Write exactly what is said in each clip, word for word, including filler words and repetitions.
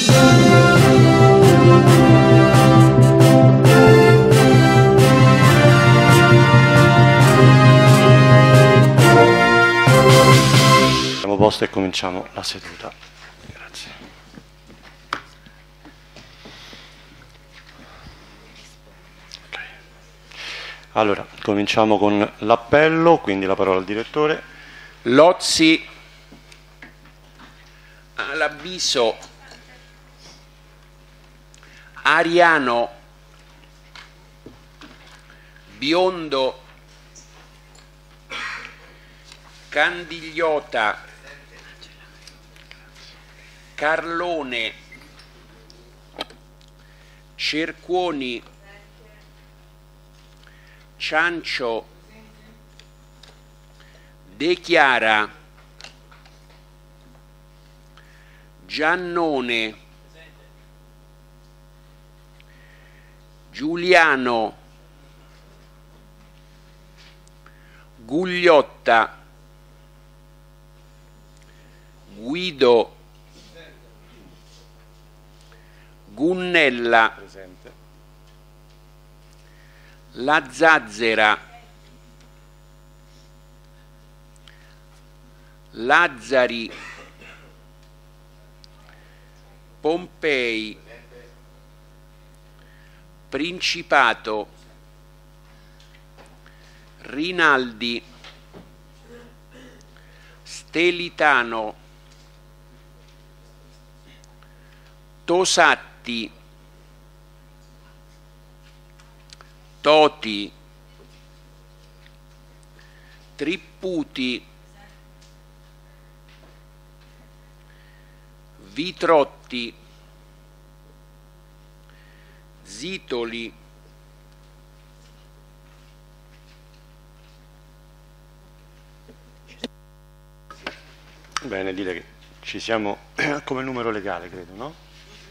Posto e cominciamo la seduta. Grazie. Okay. Allora, cominciamo con l'appello, quindi la parola al direttore. Lozzi all'avviso Ariano, Biondo, Candigliota, Carlone, Cercuoni, Ciancio, De Chiara, Giannone, Giuliano, Gugliotta, Guido, Gunnella, Presente. La Zazzera, Lazzari, Pompei, Principato, Rinaldi, Stelitano, Tosatti, Toti, Tripputi, Vitrotti, Zitoli, Bene, dire che ci siamo come numero legale, credo, no?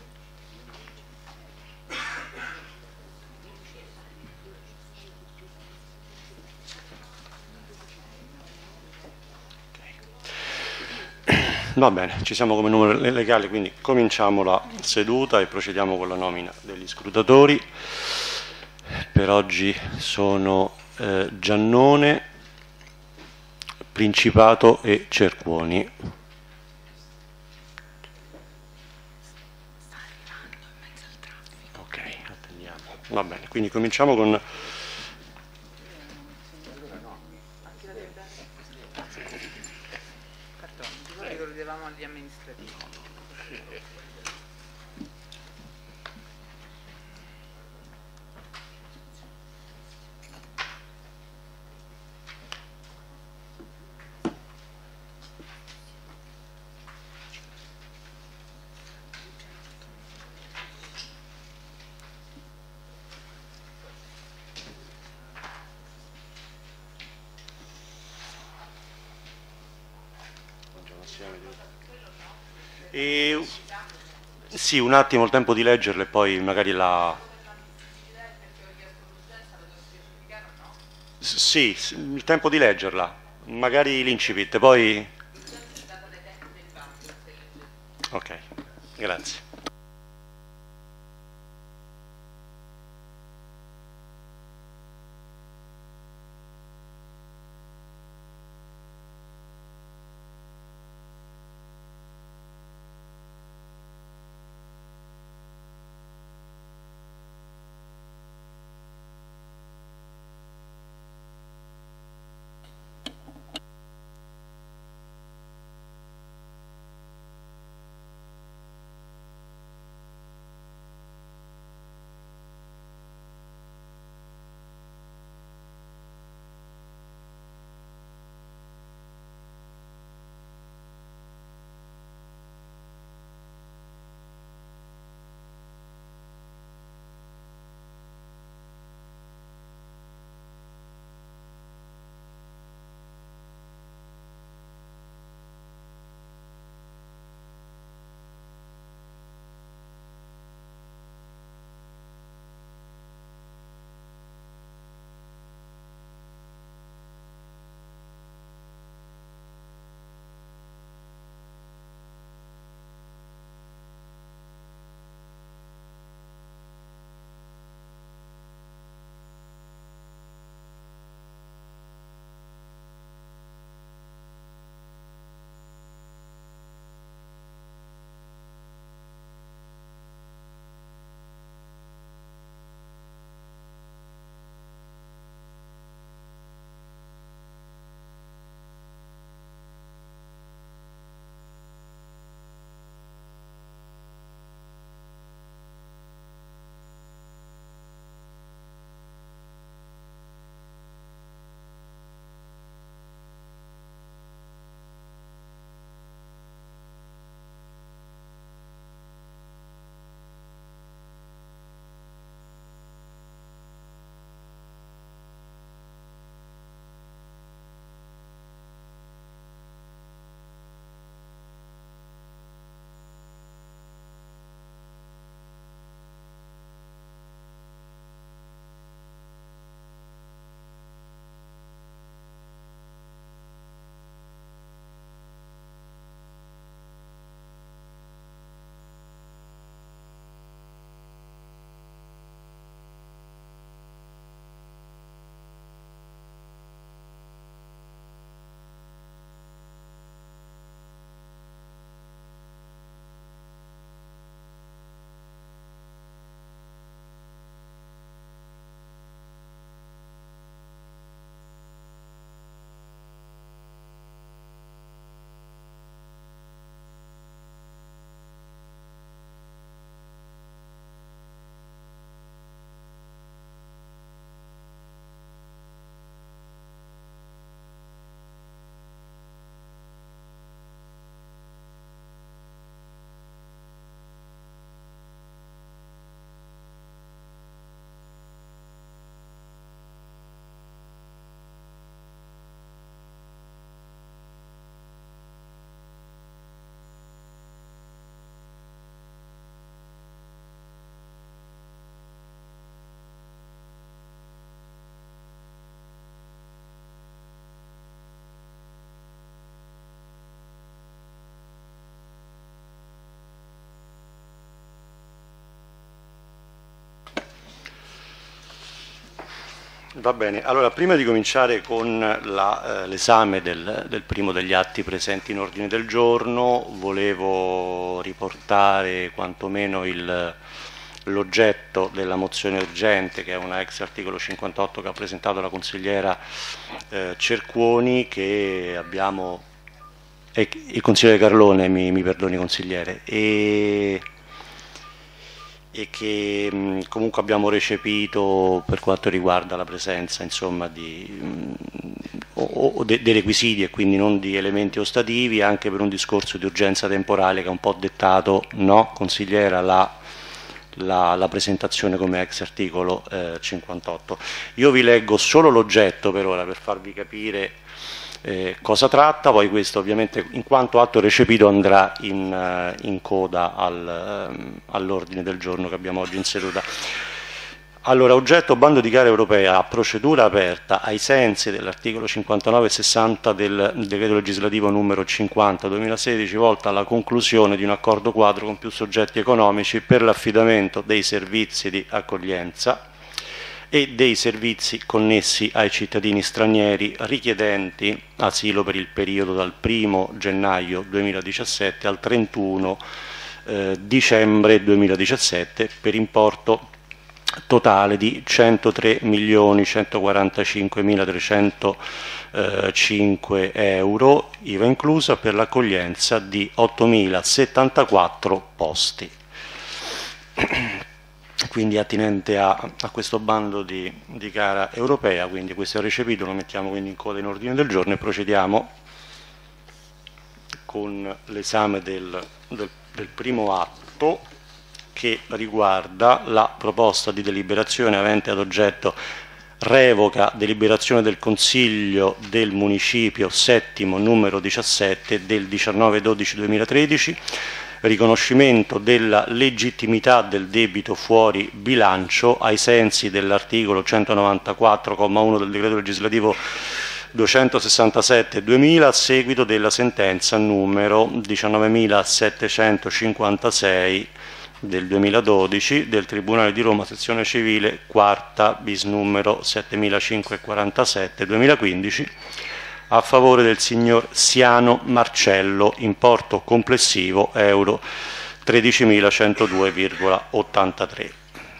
Va bene, ci siamo come numero legale, quindi cominciamo la seduta e procediamo con la nomina degli scrutatori. Per oggi sono eh, Giannone, Principato e Cercuoni. Ok, attendiamo. Va bene, quindi cominciamo con... Agli amministrativi. E, sì, un attimo il tempo di leggerle e poi magari la... Sì, il tempo di leggerla, magari l'incipit, poi... Ok, grazie. Va bene, allora prima di cominciare con la, eh, l'esame del, del primo degli atti presenti in ordine del giorno, volevo riportare quantomeno il, l'oggetto della mozione urgente, che è una ex articolo cinquantotto che ha presentato la consigliera eh, Cercuoni, che abbiamo, e, il consigliere Carlone, mi, mi perdoni consigliere, e e che mh, comunque abbiamo recepito per quanto riguarda la presenza, insomma, di, mh, o, o de, dei requisiti e quindi non di elementi ostativi, anche per un discorso di urgenza temporale che ha un po' dettato, no, consigliera, la, la, la presentazione come ex articolo eh, cinquantotto. Io vi leggo solo l'oggetto per ora per farvi capire Eh, cosa tratta, poi questo ovviamente in quanto atto recepito andrà in, uh, in coda al, um, all'ordine del giorno che abbiamo oggi in seduta. Allora, oggetto bando di gara europea a procedura aperta ai sensi dell'articolo cinquantanove e sessanta del decreto legislativo numero cinquanta duemilasedici, volta alla conclusione di un accordo quadro con più soggetti economici per l'affidamento dei servizi di accoglienza e dei servizi connessi ai cittadini stranieri richiedenti asilo per il periodo dal primo gennaio duemiladiciassette al trentuno eh, dicembre duemiladiciassette per importo totale di centotré milioni centoquarantacinquemilatrecentocinque euro, I V A inclusa, per l'accoglienza di ottomilasettantaquattro posti. Quindi attinente a, a questo bando di, di gara europea, quindi questo è recepito, lo mettiamo quindi in coda in ordine del giorno e procediamo con l'esame del, del, del primo atto, che riguarda la proposta di deliberazione avente ad oggetto revoca deliberazione del Consiglio del Municipio settimo numero diciassette del diciannove dodici duemilatredici, riconoscimento della legittimità del debito fuori bilancio ai sensi dell'articolo centonovantaquattro comma uno del decreto legislativo duecentosessantasette duemila a seguito della sentenza numero diciannovemilasettecentocinquantasei del duemiladodici del Tribunale di Roma sezione civile quarta bis numero settemilacinquecentoquarantasette duemilaquindici a favore del signor Siano Marcello, importo complessivo euro tredicimilacentodue virgola ottantatré.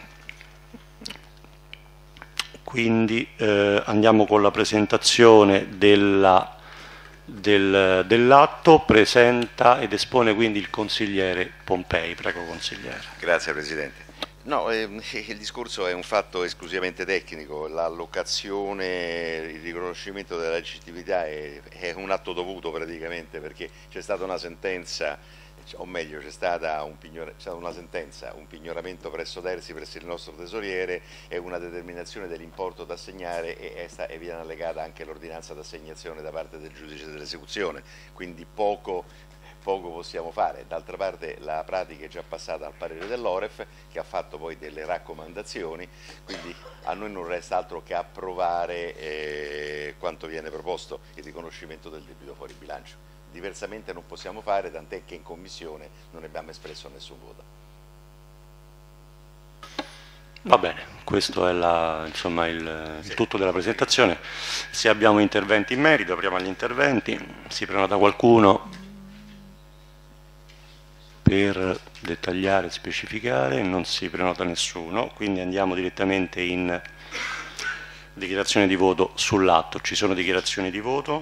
Quindi eh, andiamo con la presentazione della, del, dell'atto. Presenta ed espone quindi il consigliere Pompei. Prego consigliere. Grazie Presidente. No, eh, il discorso è un fatto esclusivamente tecnico, l'allocazione, il riconoscimento della legittimità è, è un atto dovuto praticamente, perché c'è stata una sentenza, o meglio c'è stata, un c'è stata una sentenza, un pignoramento presso terzi, presso il nostro tesoriere e una determinazione dell'importo da assegnare e, è sta, e viene allegata anche l'ordinanza d'assegnazione da parte del giudice dell'esecuzione, quindi poco poco possiamo fare. D'altra parte la pratica è già passata al parere dell'O R E F, che ha fatto poi delle raccomandazioni, quindi a noi non resta altro che approvare eh, quanto viene proposto, il riconoscimento del debito fuori bilancio. Diversamente non possiamo fare, tant'è che in Commissione non abbiamo espresso nessun voto. Va bene, questo è la, insomma, il, il tutto della presentazione. Se abbiamo interventi in merito, apriamo agli interventi. Si prenota qualcuno per dettagliare e specificare? Non si prenota nessuno, quindi andiamo direttamente in dichiarazione di voto sull'atto. Ci sono dichiarazioni di voto?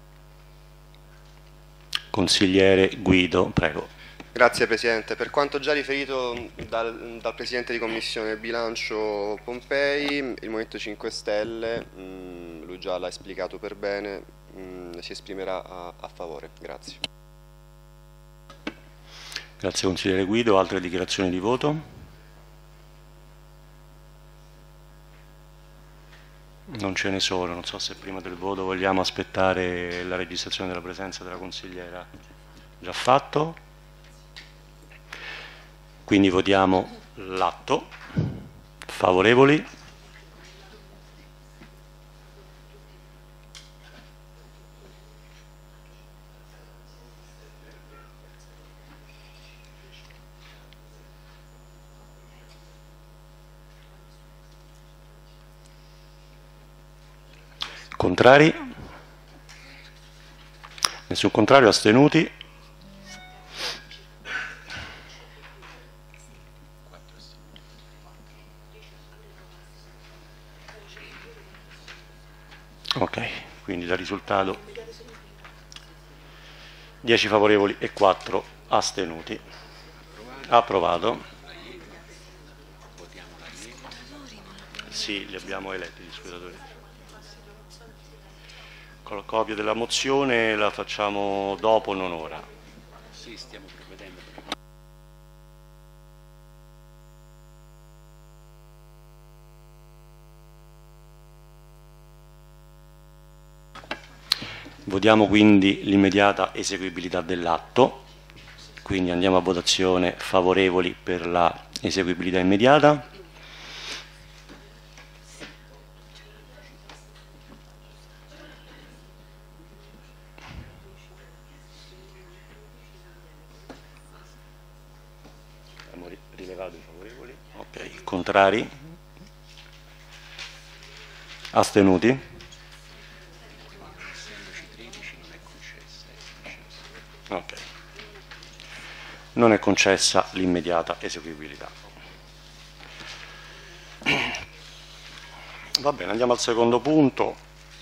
Consigliere Guido, prego. Grazie Presidente. Per quanto già riferito dal, dal Presidente di Commissione Bilancio Pompei, il Movimento cinque Stelle, mh, lui già l'ha esplicato per bene, mh, si esprimerà a, a favore. Grazie. Grazie consigliere Guido. Altre dichiarazioni di voto? Non ce ne sono, non so se prima del voto vogliamo aspettare la registrazione della presenza della consigliera. Già fatto? Quindi votiamo l'atto. Favorevoli? Contrari? Nessun contrario, astenuti? Ok, quindi dal risultato dieci favorevoli e quattro astenuti. Approvato. Sì, li abbiamo eletti gli scrutatori. Con la copia della mozione la facciamo dopo, non ora. Sì, stiamo provvedendo. Votiamo quindi l'immediata eseguibilità dell'atto, quindi andiamo a votazione favorevoli per la eseguibilità immediata. Abbiamo rilevato i favorevoli. Ok, contrari? Astenuti? Ok. Non è concessa l'immediata eseguibilità. Va bene, andiamo al secondo punto,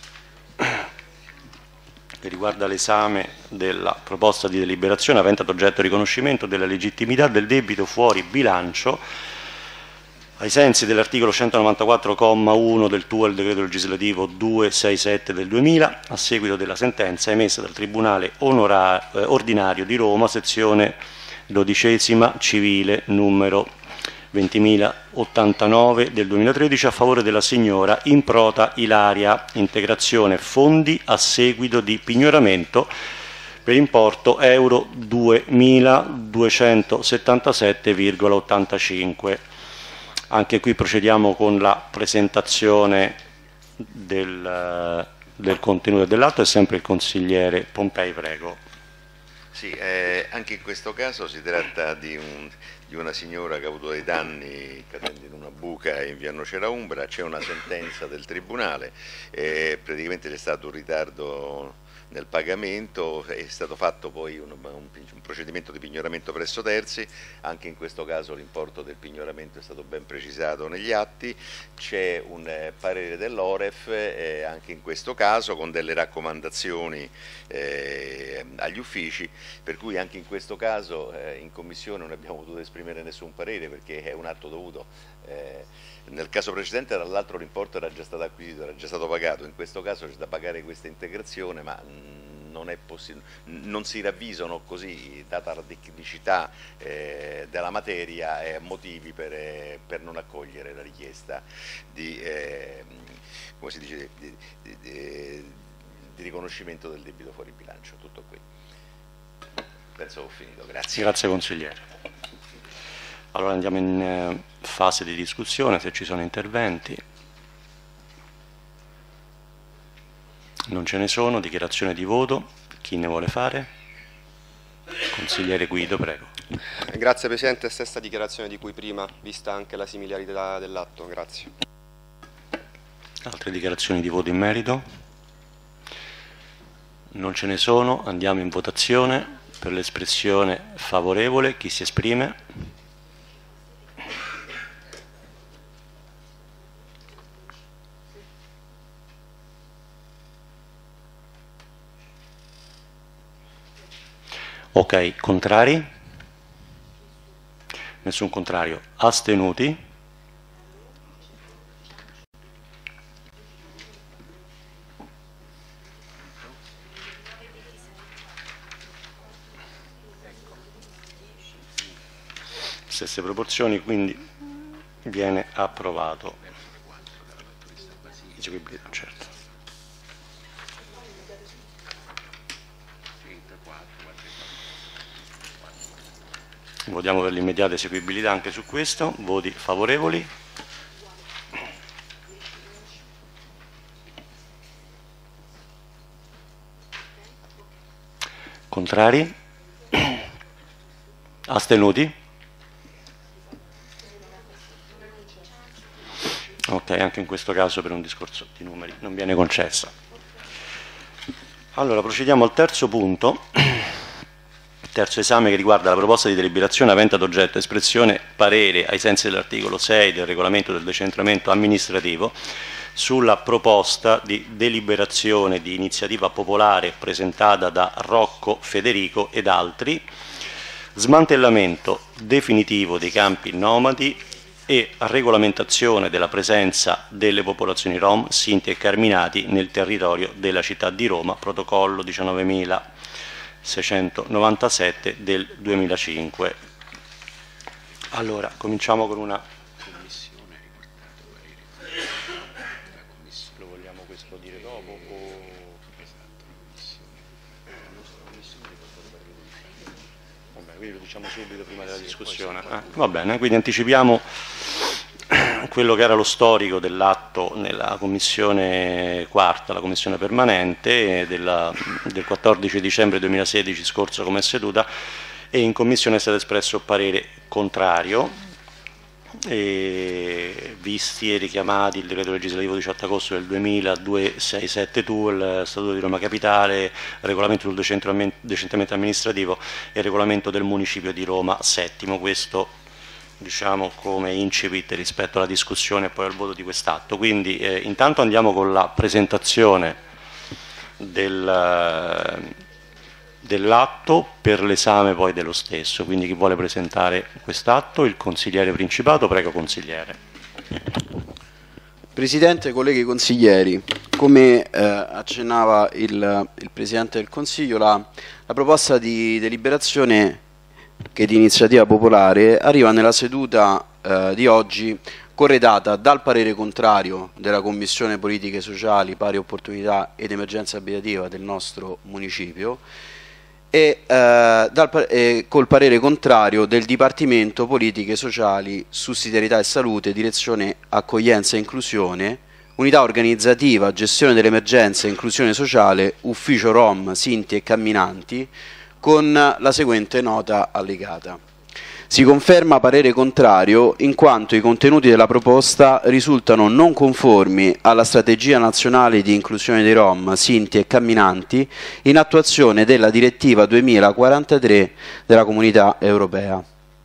che riguarda l'esame della proposta di deliberazione avente ad oggetto il riconoscimento della legittimità del debito fuori bilancio ai sensi dell'articolo centonovantaquattro comma uno del T U E L decreto legislativo duecentosessantasette del duemila, a seguito della sentenza emessa dal Tribunale Onora, eh, Ordinario di Roma, sezione dodicesima civile numero ventimila ottantanove del duemilatredici, a favore della signora Improta Ilaria, integrazione fondi a seguito di pignoramento per importo euro duemiladuecentosettantasette virgola ottantacinque. Anche qui procediamo con la presentazione del, del contenuto dell'atto, è sempre il consigliere Pompei, prego. Sì, eh, anche in questo caso si tratta di, un, di una signora che ha avuto dei danni cadendo in una buca in via Nocera Umbra, c'è una sentenza del Tribunale, eh, praticamente c'è stato un ritardo nel pagamento, è stato fatto poi un, un, un procedimento di pignoramento presso terzi, anche in questo caso l'importo del pignoramento è stato ben precisato negli atti, c'è un eh, parere dell'Oref eh, anche in questo caso con delle raccomandazioni eh, agli uffici, per cui anche in questo caso eh, in commissione non abbiamo potuto esprimere nessun parere perché è un atto dovuto. Eh, nel caso precedente tra l'altro l'importo era già stato acquisito, era già stato pagato, in questo caso c'è da pagare questa integrazione, ma non, è non si ravvisano così, data la tecnicità eh, della materia, eh, motivi per, eh, per non accogliere la richiesta di, eh, come si dice, di, di, di, di riconoscimento del debito fuori bilancio. Tutto qui. Penso che ho finito, grazie. Grazie consigliere. Allora andiamo in eh, fase di discussione, se ci sono interventi. Non ce ne sono, dichiarazione di voto, chi ne vuole fare? Consigliere Guido, prego. Grazie Presidente, stessa dichiarazione di cui prima, vista anche la similarità dell'atto, grazie. Altre dichiarazioni di voto in merito? Non ce ne sono, andiamo in votazione. Per l'espressione favorevole, chi si esprime? Ok, contrari? Nessun contrario. Astenuti? Stesse proporzioni, quindi viene approvato. Eseguibilità, certo. Votiamo per l'immediata eseguibilità anche su questo. Voti favorevoli? Contrari? Astenuti? Ok, anche in questo caso per un discorso di numeri non viene concessa. Allora, procediamo al terzo punto, terzo esame, che riguarda la proposta di deliberazione avente ad oggetto espressione parere ai sensi dell'articolo sei del regolamento del decentramento amministrativo sulla proposta di deliberazione di iniziativa popolare presentata da Rocco Federico ed altri, smantellamento definitivo dei campi nomadi e regolamentazione della presenza delle popolazioni Rom, Sinti e Carminati nel territorio della città di Roma, protocollo diciannovemilaseicentonovantasette del duemilacinque. Allora, cominciamo con una Commissione ha riportato parere la commissione. Lo vogliamo questo dire dopo o... Esatto, la commissione. La nostra commissione ha riportato parere contrario. Vabbè, quindi lo diciamo subito prima della discussione. Eh, va bene, quindi anticipiamo quello che era lo storico dell'atto nella commissione quarta, la commissione permanente della, del quattordici dicembre duemilasedici scorso come seduta, e in commissione è stato espresso parere contrario, e visti e richiamati il decreto legislativo diciotto agosto del duemila, duecentosessantasette, il Statuto di Roma Capitale, il regolamento sul decentramento amministrativo e il regolamento del municipio di Roma settimo. Questo diciamo come incipit rispetto alla discussione e poi al voto di quest'atto. Quindi eh, intanto andiamo con la presentazione del, dell'atto per l'esame poi dello stesso. Quindi chi vuole presentare quest'atto? Il consigliere Principato, prego consigliere. Presidente, colleghi consiglieri, come eh, accennava il, il Presidente del Consiglio, la, la proposta di deliberazione che di iniziativa popolare arriva nella seduta eh, di oggi corredata dal parere contrario della Commissione Politiche Sociali, Pari Opportunità ed Emergenza Abitativa del nostro municipio e, eh, dal, eh, col parere contrario del Dipartimento Politiche Sociali, Sussidiarietà e Salute, Direzione Accoglienza e Inclusione, Unità Organizzativa, Gestione dell'Emergenza e Inclusione Sociale, Ufficio Rom, Sinti e Camminanti, con la seguente nota allegata. Si conferma parere contrario in quanto i contenuti della proposta risultano non conformi alla strategia nazionale di inclusione dei Rom, Sinti e Camminanti in attuazione della direttiva duemilaquarantatré della Comunità Europea.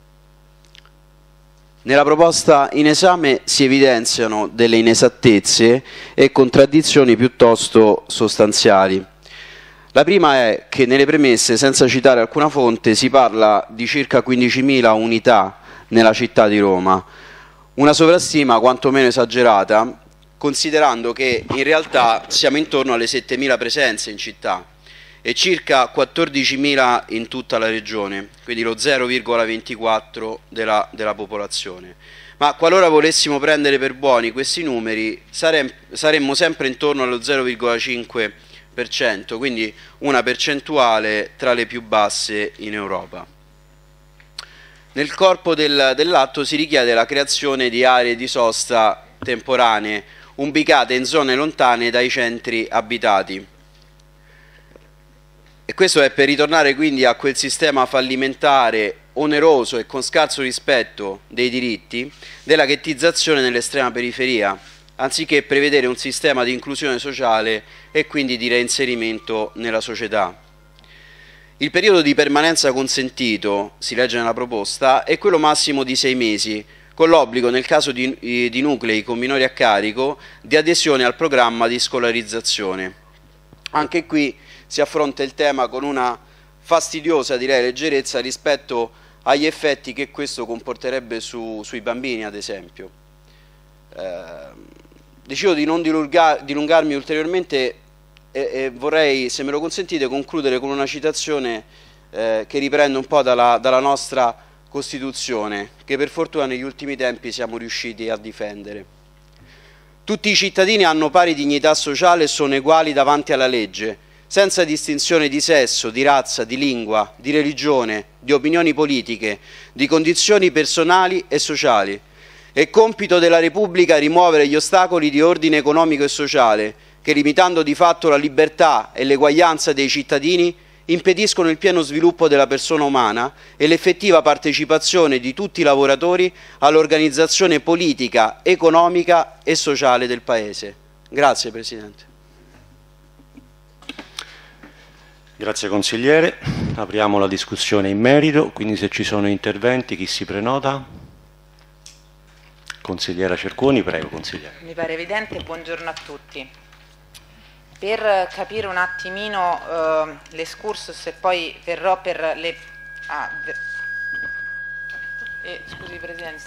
Nella proposta in esame si evidenziano delle inesattezze e contraddizioni piuttosto sostanziali. La prima è che nelle premesse, senza citare alcuna fonte, si parla di circa quindicimila unità nella città di Roma, una sovrastima quantomeno esagerata, considerando che in realtà siamo intorno alle settemila presenze in città e circa quattordicimila in tutta la regione, quindi lo zero virgola ventiquattro della, della popolazione. Ma qualora volessimo prendere per buoni questi numeri, sarem, saremmo sempre intorno allo zero virgola cinque per cento, quindi una percentuale tra le più basse in Europa. Nel corpo del, dell'atto si richiede la creazione di aree di sosta temporanee ubicate in zone lontane dai centri abitati. E questo è per ritornare quindi a quel sistema fallimentare, oneroso e con scarso rispetto dei diritti della ghettizzazione nell'estrema periferia, anziché prevedere un sistema di inclusione sociale e quindi di reinserimento nella società. Il periodo di permanenza consentito, si legge nella proposta, è quello massimo di sei mesi, con l'obbligo, nel caso di, di nuclei con minori a carico, di adesione al programma di scolarizzazione. Anche qui si affronta il tema con una fastidiosa, direi, leggerezza rispetto agli effetti che questo comporterebbe su, sui bambini, ad esempio. Eh, decido di non dilunga, dilungarmi ulteriormente e, e vorrei, se me lo consentite, concludere con una citazione eh, che riprende un po' dalla, dalla nostra Costituzione, che per fortuna negli ultimi tempi siamo riusciti a difendere. Tutti i cittadini hanno pari dignità sociale e sono uguali davanti alla legge, senza distinzione di sesso, di razza, di lingua, di religione, di opinioni politiche, di condizioni personali e sociali. È compito della Repubblica rimuovere gli ostacoli di ordine economico e sociale che, limitando di fatto la libertà e l'eguaglianza dei cittadini, impediscono il pieno sviluppo della persona umana e l'effettiva partecipazione di tutti i lavoratori all'organizzazione politica, economica e sociale del Paese. Grazie Presidente. Grazie consigliere, apriamo la discussione in merito, quindi se ci sono interventi chi si prenota? Consigliera Cerconi, prego consigliere. Mi pare evidente, buongiorno a tutti. Per capire un attimino eh, l'escursus e poi verrò per le... Ah, ver... eh, scusi Presidente.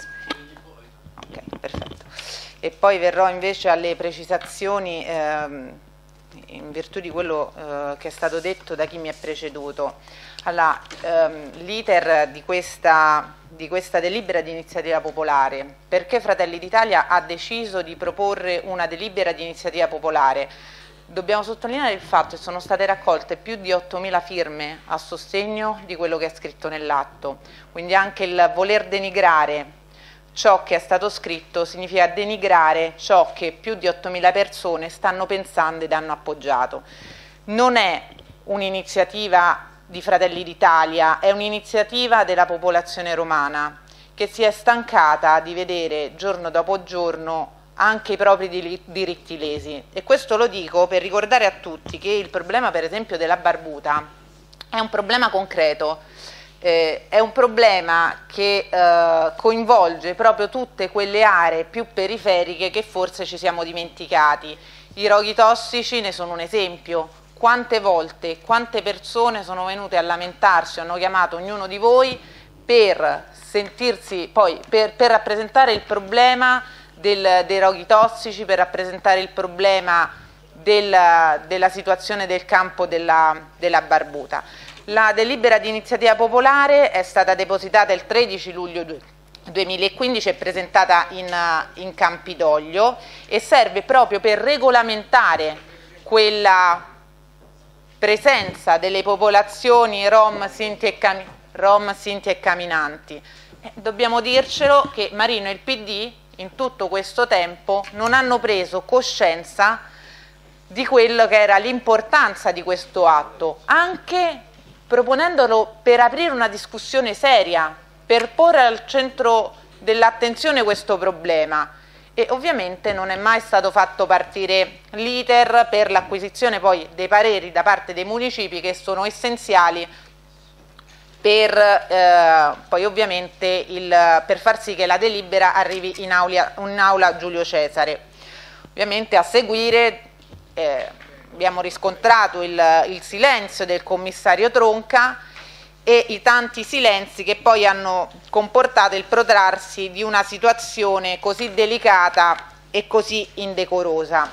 Ok, perfetto. E poi verrò invece alle precisazioni ehm, in virtù di quello eh, che è stato detto da chi mi ha preceduto. Allora, ehm, l'iter di questa, di questa delibera di iniziativa popolare, perché Fratelli d'Italia ha deciso di proporre una delibera di iniziativa popolare? Dobbiamo sottolineare il fatto che sono state raccolte più di ottomila firme a sostegno di quello che è scritto nell'atto, quindi anche il voler denigrare ciò che è stato scritto significa denigrare ciò che più di ottomila persone stanno pensando ed hanno appoggiato. Non è un'iniziativa di Fratelli d'Italia, è un'iniziativa della popolazione romana che si è stancata di vedere giorno dopo giorno anche i propri diritti lesi. E questo lo dico per ricordare a tutti che il problema, per esempio, della barbuta è un problema concreto. Eh, è un problema che eh, coinvolge proprio tutte quelle aree più periferiche che forse ci siamo dimenticati. I roghi tossici ne sono un esempio. Quante volte, quante persone sono venute a lamentarsi, hanno chiamato ognuno di voi per sentirsi, poi per, per rappresentare il problema del, dei roghi tossici, per rappresentare il problema del, della situazione del campo della, della barbuta. La delibera di iniziativa popolare è stata depositata il tredici luglio duemilaquindici e presentata in, in Campidoglio e serve proprio per regolamentare quella presenza delle popolazioni rom, sinti e, cami, rom, sinti e camminanti. Eh, dobbiamo dircelo che Marino e il P D in tutto questo tempo non hanno preso coscienza di quello che era l'importanza di questo atto, anche proponendolo per aprire una discussione seria, per porre al centro dell'attenzione questo problema. E ovviamente non è mai stato fatto partire l'iter per l'acquisizione poi dei pareri da parte dei municipi, che sono essenziali per, eh, poi ovviamente il, per far sì che la delibera arrivi in aula, in aula Giulio Cesare. Ovviamente a seguire eh, abbiamo riscontrato il, il silenzio del commissario Tronca e i tanti silenzi che poi hanno comportato il protrarsi di una situazione così delicata e così indecorosa.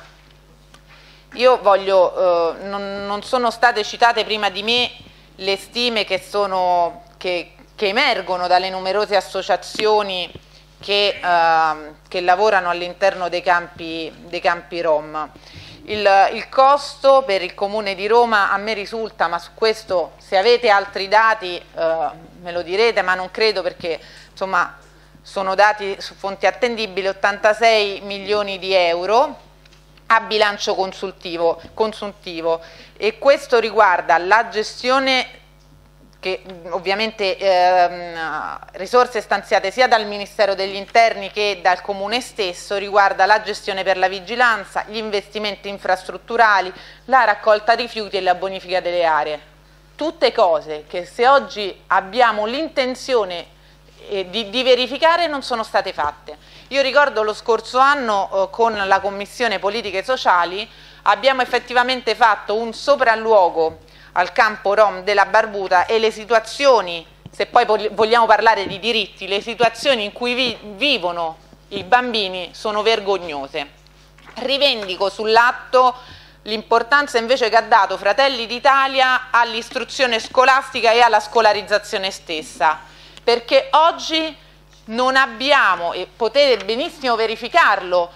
Io voglio, eh, non, non sono state citate prima di me le stime che, sono, che, che emergono dalle numerose associazioni che, eh, che lavorano all'interno dei campi, dei campi rom. Il, il costo per il Comune di Roma a me risulta, ma su questo se avete altri dati eh, me lo direte, ma non credo, perché insomma sono dati su fonti attendibili, ottantasei milioni di euro a bilancio consultivo, consuntivo, e questo riguarda la gestione, che ovviamente ehm, risorse stanziate sia dal Ministero degli Interni che dal Comune stesso, riguarda la gestione per la vigilanza, gli investimenti infrastrutturali, la raccolta rifiuti e la bonifica delle aree. Tutte cose che, se oggi abbiamo l'intenzione eh, di, di verificare, non sono state fatte. Io ricordo lo scorso anno eh, con la Commissione Politiche Sociali abbiamo effettivamente fatto un sopralluogo al campo rom della barbuta, e le situazioni, se poi vogliamo parlare di diritti, le situazioni in cui vi, vivono i bambini sono vergognose. Rivendico sull'atto l'importanza invece che ha dato Fratelli d'Italia all'istruzione scolastica e alla scolarizzazione stessa, perché oggi non abbiamo, e potete benissimo verificarlo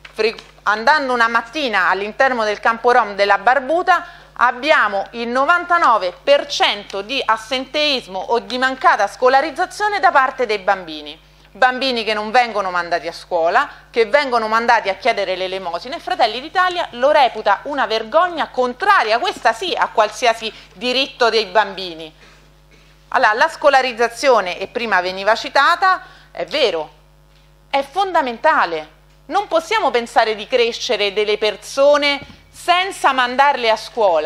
andando una mattina all'interno del campo rom della barbuta, abbiamo il novantanove per cento di assenteismo o di mancata scolarizzazione da parte dei bambini. Bambini che non vengono mandati a scuola, che vengono mandati a chiedere le elemosine. Fratelli d'Italia lo reputa una vergogna contraria, questa sì, a qualsiasi diritto dei bambini. Allora, la scolarizzazione, e prima veniva citata, è vero, è fondamentale. Non possiamo pensare di crescere delle persone senza mandarle a scuola,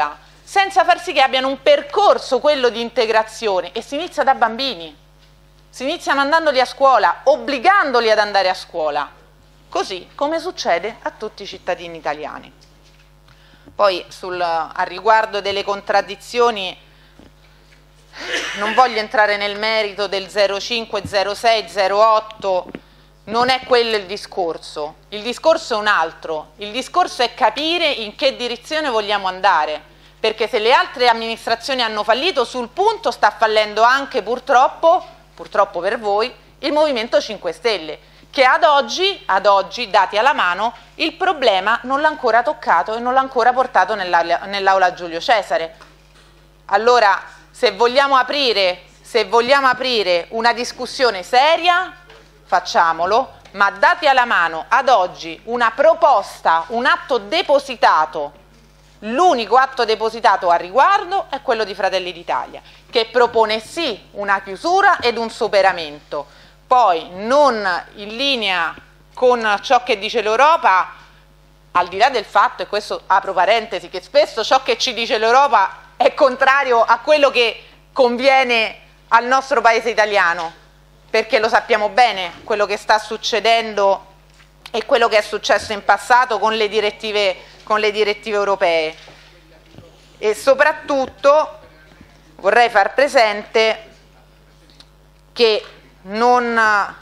senza far sì che abbiano un percorso, quello di integrazione, e si inizia da bambini, si inizia mandandoli a scuola, obbligandoli ad andare a scuola, così come succede a tutti i cittadini italiani. Poi sul, a riguardo delle contraddizioni non voglio entrare nel merito del zero cinque, zero sei, zero otto, non è quello il discorso, il discorso è un altro, il discorso è capire in che direzione vogliamo andare, perché se le altre amministrazioni hanno fallito, sul punto sta fallendo anche purtroppo, purtroppo per voi, il Movimento cinque Stelle, che ad oggi, ad oggi, dati alla mano, il problema non l'ha ancora toccato e non l'ha ancora portato nell'aula Giulio Cesare. Allora, se vogliamo aprire, se vogliamo aprire una discussione seria, facciamolo, ma dati alla mano ad oggi una proposta, un atto depositato, l'unico atto depositato a riguardo è quello di Fratelli d'Italia, che propone sì una chiusura ed un superamento, poi non in linea con ciò che dice l'Europa, al di là del fatto, e questo apro parentesi, che spesso ciò che ci dice l'Europa è contrario a quello che conviene al nostro paese italiano, perché lo sappiamo bene quello che sta succedendo e quello che è successo in passato con le direttive, con le direttive europee. E soprattutto vorrei far presente che non,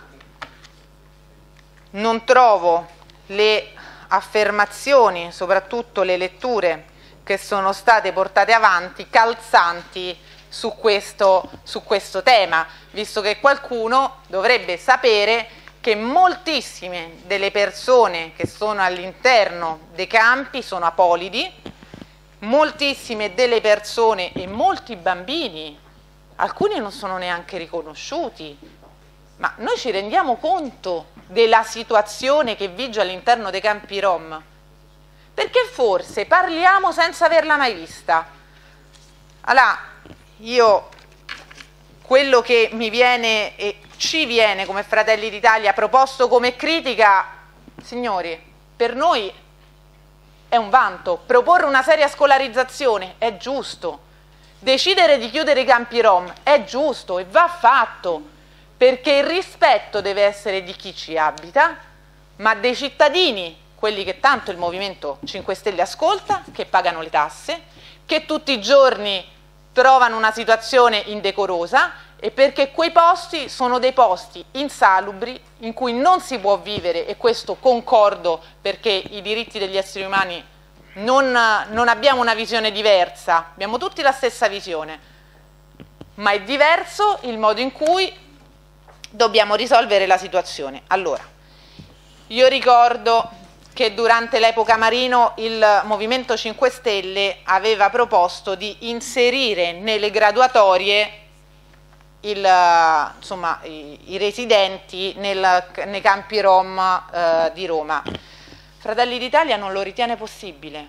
non trovo le affermazioni, soprattutto le letture che sono state portate avanti, calzanti su questo, su questo tema, visto che qualcuno dovrebbe sapere che moltissime delle persone che sono all'interno dei campi sono apolidi, moltissime delle persone e molti bambini, alcuni non sono neanche riconosciuti, ma noi ci rendiamo conto della situazione che vige all'interno dei campi Rom? Perché forse parliamo senza averla mai vista. Allora, io quello che mi viene e ci viene come Fratelli d'Italia proposto come critica, signori, per noi è un vanto. Proporre una seria scolarizzazione è giusto, decidere di chiudere i campi Rom è giusto e va fatto, perché il rispetto deve essere di chi ci abita, ma dei cittadini, quelli che tanto il Movimento cinque Stelle ascolta, che pagano le tasse, che tutti i giorni trovano una situazione indecorosa, e perché quei posti sono dei posti insalubri in cui non si può vivere, e questo concordo, perché i diritti degli esseri umani non, non abbiamo una visione diversa, abbiamo tutti la stessa visione, ma è diverso il modo in cui dobbiamo risolvere la situazione. Allora, io ricordo che durante l'epoca Marino il Movimento cinque Stelle aveva proposto di inserire nelle graduatorie il, insomma, i, i residenti nel, nei campi Rom eh, di Roma. Fratelli d'Italia non lo ritiene possibile,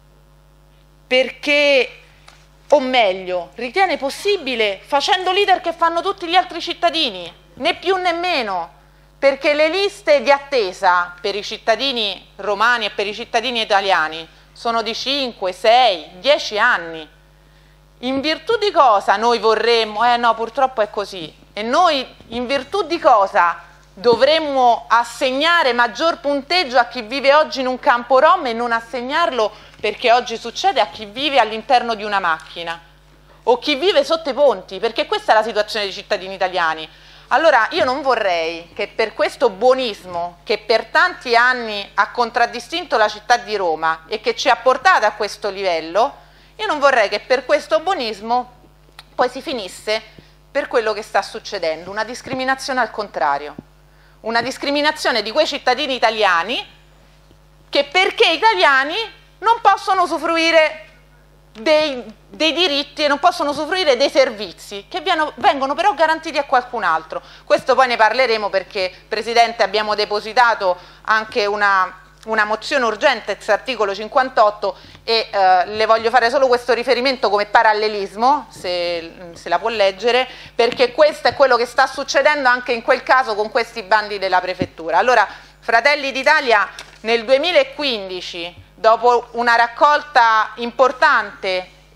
perché, o meglio, ritiene possibile facendo l'iter che fanno tutti gli altri cittadini, né più né meno, perché le liste di attesa per i cittadini romani e per i cittadini italiani sono di cinque, sei, dieci anni. In virtù di cosa noi vorremmo, eh no, purtroppo è così, e noi in virtù di cosa dovremmo assegnare maggior punteggio a chi vive oggi in un campo Rom e non assegnarlo, perché oggi succede, a chi vive all'interno di una macchina o chi vive sotto i ponti, perché questa è la situazione dei cittadini italiani. Allora io non vorrei che per questo buonismo che per tanti anni ha contraddistinto la città di Roma e che ci ha portato a questo livello, io non vorrei che per questo buonismo poi si finisse per quello che sta succedendo, una discriminazione al contrario, una discriminazione di quei cittadini italiani che, perché italiani, non possono usufruire Dei, dei diritti e non possono usufruire dei servizi che viano, vengono però garantiti a qualcun altro. Questo poi ne parleremo, perché, Presidente, abbiamo depositato anche una, una mozione urgente ex articolo cinquantotto e eh, le voglio fare solo questo riferimento come parallelismo, se, se la può leggere, perché questo è quello che sta succedendo anche in quel caso con questi bandi della prefettura. Allora, Fratelli d'Italia nel duemilaquindici, dopo una raccolta importante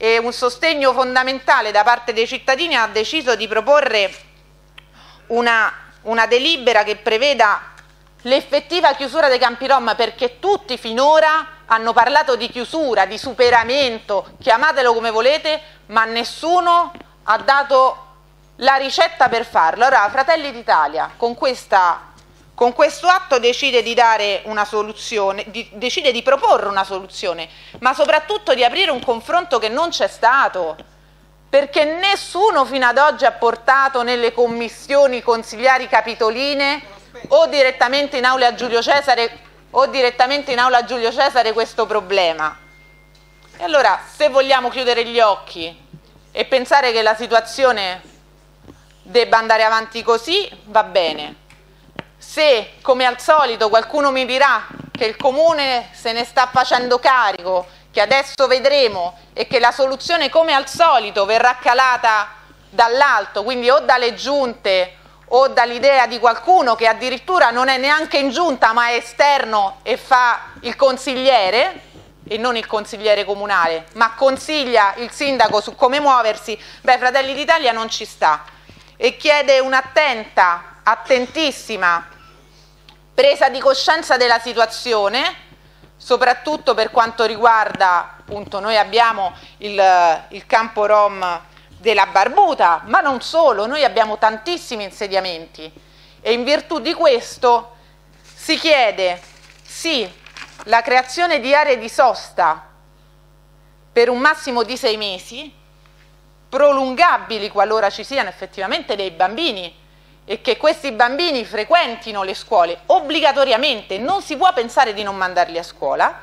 e un sostegno fondamentale da parte dei cittadini, ha deciso di proporre una, una delibera che preveda l'effettiva chiusura dei campi rom, perché tutti finora hanno parlato di chiusura, di superamento, chiamatelo come volete, ma nessuno ha dato la ricetta per farlo. Allora Fratelli d'Italia con, questa, con questo atto decide di dare una soluzione, di, decide di proporre una soluzione, ma soprattutto di aprire un confronto che non c'è stato, perché nessuno fino ad oggi ha portato nelle commissioni consigliari capitoline o direttamente in aula a Giulio Cesare o direttamente in aula a Giulio Cesare questo problema. E allora, se vogliamo chiudere gli occhi e pensare che la situazione debba andare avanti così, va bene. Se, come al solito, qualcuno mi dirà che il Comune se ne sta facendo carico, che adesso vedremo e che la soluzione, come al solito, verrà calata dall'alto, quindi o dalle giunte o dall'idea di qualcuno che addirittura non è neanche in giunta ma è esterno e fa il consigliere, e non il consigliere comunale, ma consiglia il sindaco su come muoversi, beh, Fratelli d'Italia non ci sta e chiede un'attenta, attentissima presa di coscienza della situazione, soprattutto per quanto riguarda, appunto, noi abbiamo il, il campo rom della Barbuta, ma non solo, noi abbiamo tantissimi insediamenti e in virtù di questo si chiede sì la creazione di aree di sosta per un massimo di sei mesi, prolungabili qualora ci siano effettivamente dei bambini e che questi bambini frequentino le scuole obbligatoriamente, non si può pensare di non mandarli a scuola,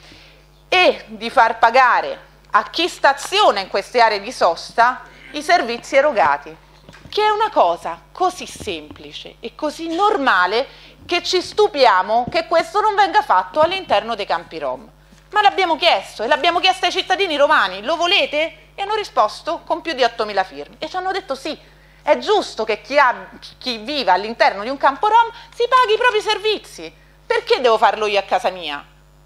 e di far pagare a chi staziona in queste aree di sosta i servizi erogati, che è una cosa così semplice e così normale che ci stupiamo che questo non venga fatto all'interno dei campi rom. Ma l'abbiamo chiesto e l'abbiamo chiesto ai cittadini romani, lo volete? E hanno risposto con più di ottomila firme e ci hanno detto sì, è giusto che chi, ha, chi viva all'interno di un campo rom si paghi i propri servizi, perché devo farlo io a casa mia?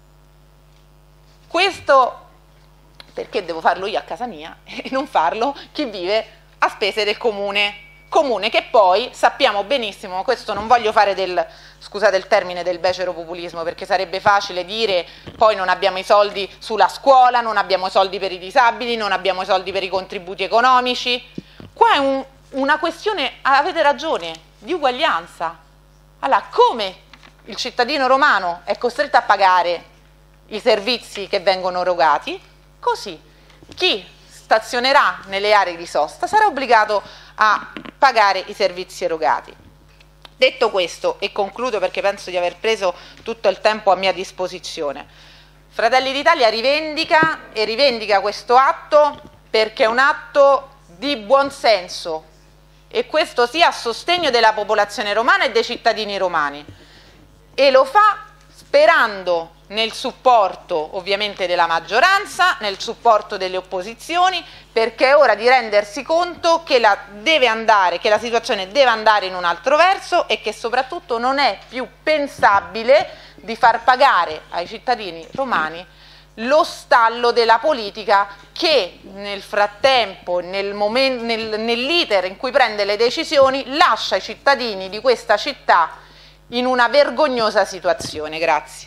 Questo perché devo farlo io a casa mia e non farlo chi vive a spese del comune, comune che poi sappiamo benissimo, ma questo non voglio fare del, scusate il termine, del becero populismo, perché sarebbe facile dire poi non abbiamo i soldi sulla scuola, non abbiamo i soldi per i disabili, non abbiamo i soldi per i contributi economici. Qua è un, una questione, avete ragione, di uguaglianza. Allora, come il cittadino romano è costretto a pagare i servizi che vengono erogati, così chi stazionerà nelle aree di sosta sarà obbligato a pagare i servizi erogati. Detto questo, e concludo perché penso di aver preso tutto il tempo a mia disposizione, Fratelli d'Italia rivendica e rivendica questo atto perché è un atto di buonsenso e questo sia a sostegno della popolazione romana e dei cittadini romani, e lo fa sperando nel supporto ovviamente della maggioranza, nel supporto delle opposizioni, perché è ora di rendersi conto che la, deve andare, che la situazione deve andare in un altro verso e che soprattutto non è più pensabile di far pagare ai cittadini romani lo stallo della politica che nel frattempo, nel momen- nel, nell'iter in cui prende le decisioni, lascia i cittadini di questa città in una vergognosa situazione. Grazie.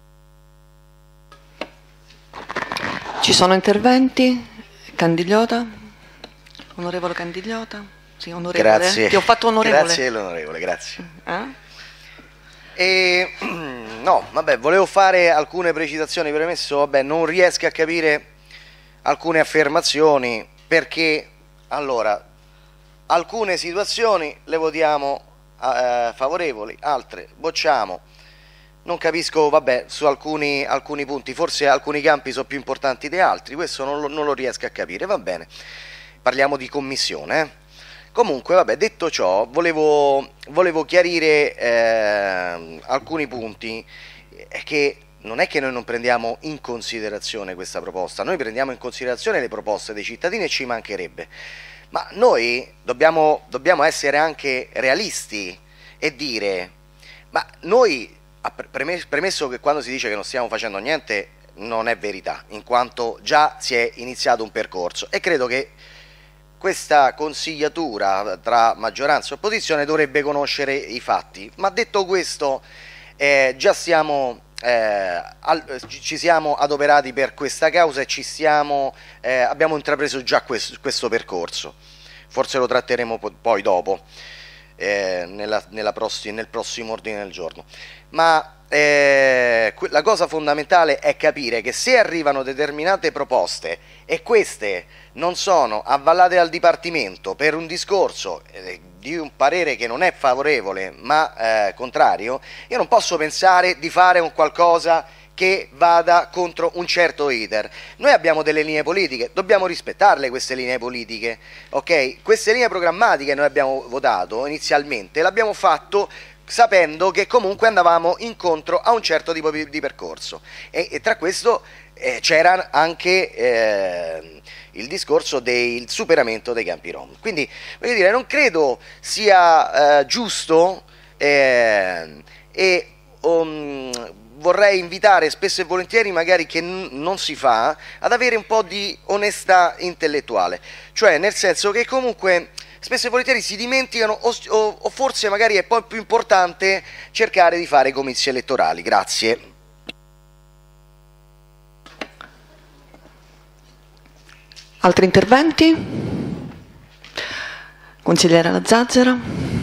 Ci sono interventi? Candigliota? Onorevole Candigliota? Sì, onorevole. Grazie. Ti ho fatto onorevole. Grazie l'onorevole, grazie. Eh? E, no, vabbè, volevo fare alcune precisazioni, premesso, vabbè, non riesco a capire alcune affermazioni perché, allora, alcune situazioni le votiamo eh, favorevoli, altre bocciamo. Non capisco, vabbè, su alcuni, alcuni punti, forse alcuni campi sono più importanti di altri, questo non lo, non lo riesco a capire, va bene. Parliamo di commissione, eh? Comunque, vabbè, detto ciò, volevo, volevo chiarire eh, alcuni punti che non è che noi non prendiamo in considerazione questa proposta, noi prendiamo in considerazione le proposte dei cittadini e ci mancherebbe, ma noi dobbiamo, dobbiamo essere anche realisti e dire, ma noi, premesso che quando si dice che non stiamo facendo niente, non è verità, in quanto già si è iniziato un percorso e credo che questa consigliatura tra maggioranza e opposizione dovrebbe conoscere i fatti. Ma detto questo, eh, già siamo, eh, al, ci siamo adoperati per questa causa e ci siamo, eh, abbiamo intrapreso già questo, questo percorso. Forse lo tratteremo poi dopo, eh, nella, nella prossima, nel prossimo ordine del giorno. Ma eh, la cosa fondamentale è capire che se arrivano determinate proposte e queste non sono avvallate dal Dipartimento per un discorso eh, di un parere che non è favorevole ma eh, contrario, io non posso pensare di fare un qualcosa che vada contro un certo iter. Noi abbiamo delle linee politiche, dobbiamo rispettarle queste linee politiche, ok? Queste linee programmatiche noi abbiamo votato inizialmente, l'abbiamo fatto sapendo che comunque andavamo incontro a un certo tipo di, di percorso e, e tra questo eh, c'era anche eh, il discorso del superamento dei campi rom. Quindi voglio dire, non credo sia eh, giusto eh, e um, vorrei invitare spesso e volentieri, magari che non si fa, ad avere un po' di onestà intellettuale, cioè nel senso che comunque spesso e volentieri si dimenticano o, o, o forse magari è poi più importante cercare di fare comizi elettorali. Grazie. Altri interventi? Consigliere La Zazzera.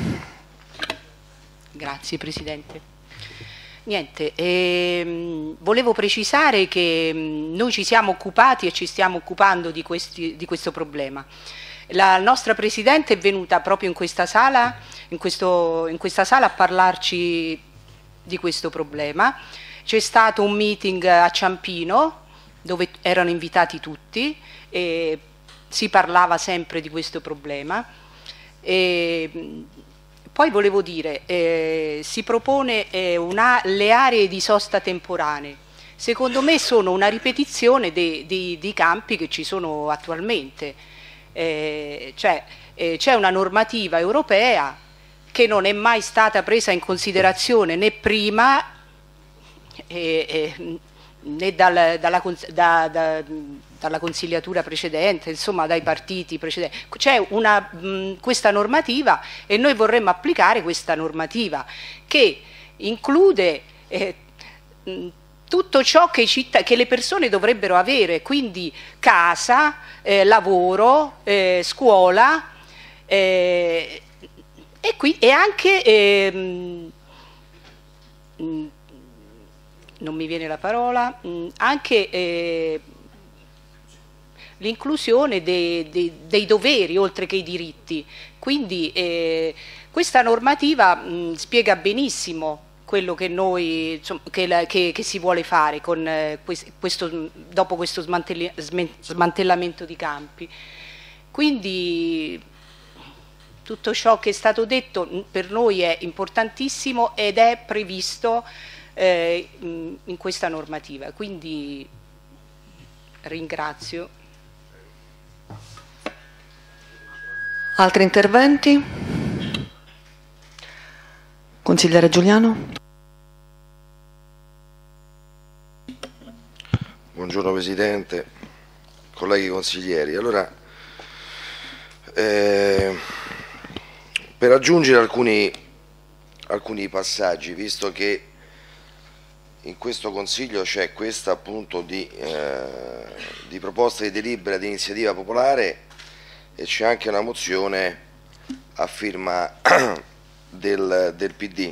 Grazie Presidente. Niente, ehm, volevo precisare che mh, noi ci siamo occupati e ci stiamo occupando di, questi, di questo problema. La nostra Presidente è venuta proprio in questa sala, in, questo, in questa sala a parlarci di questo problema. C'è stato un meeting a Ciampino dove erano invitati tutti e si parlava sempre di questo problema. E, poi volevo dire, eh, si propone eh, una, le aree di sosta temporanee. Secondo me sono una ripetizione dei, dei, dei campi che ci sono attualmente. Eh, cioè, eh, c'è una normativa europea che non è mai stata presa in considerazione né prima eh, eh, né dal, dalla, da, da, dalla consigliatura precedente, insomma dai partiti precedenti. C'è una, mh, questa normativa e noi vorremmo applicare questa normativa che include eh, mh, tutto ciò che, citt- che le persone dovrebbero avere, quindi casa, eh, lavoro, eh, scuola eh, e, qui, e anche eh, mh, mh, non mi viene la parola, mh, anche eh, l'inclusione dei, dei, dei doveri oltre che i diritti. Quindi eh, questa normativa mh, spiega benissimo quello che noi insomma, che, la, che, che si vuole fare con, eh, questo, dopo questo smantellamento di campi. Quindi tutto ciò che è stato detto per noi è importantissimo ed è previsto eh, in questa normativa. Quindi ringrazio. Altri interventi? Consigliere Giuliano. Buongiorno Presidente, colleghi consiglieri. Allora, eh, per aggiungere alcuni, alcuni passaggi, visto che in questo Consiglio c'è questa appunto di, eh, di proposta di delibera di iniziativa popolare e c'è anche una mozione a firma del, del P D.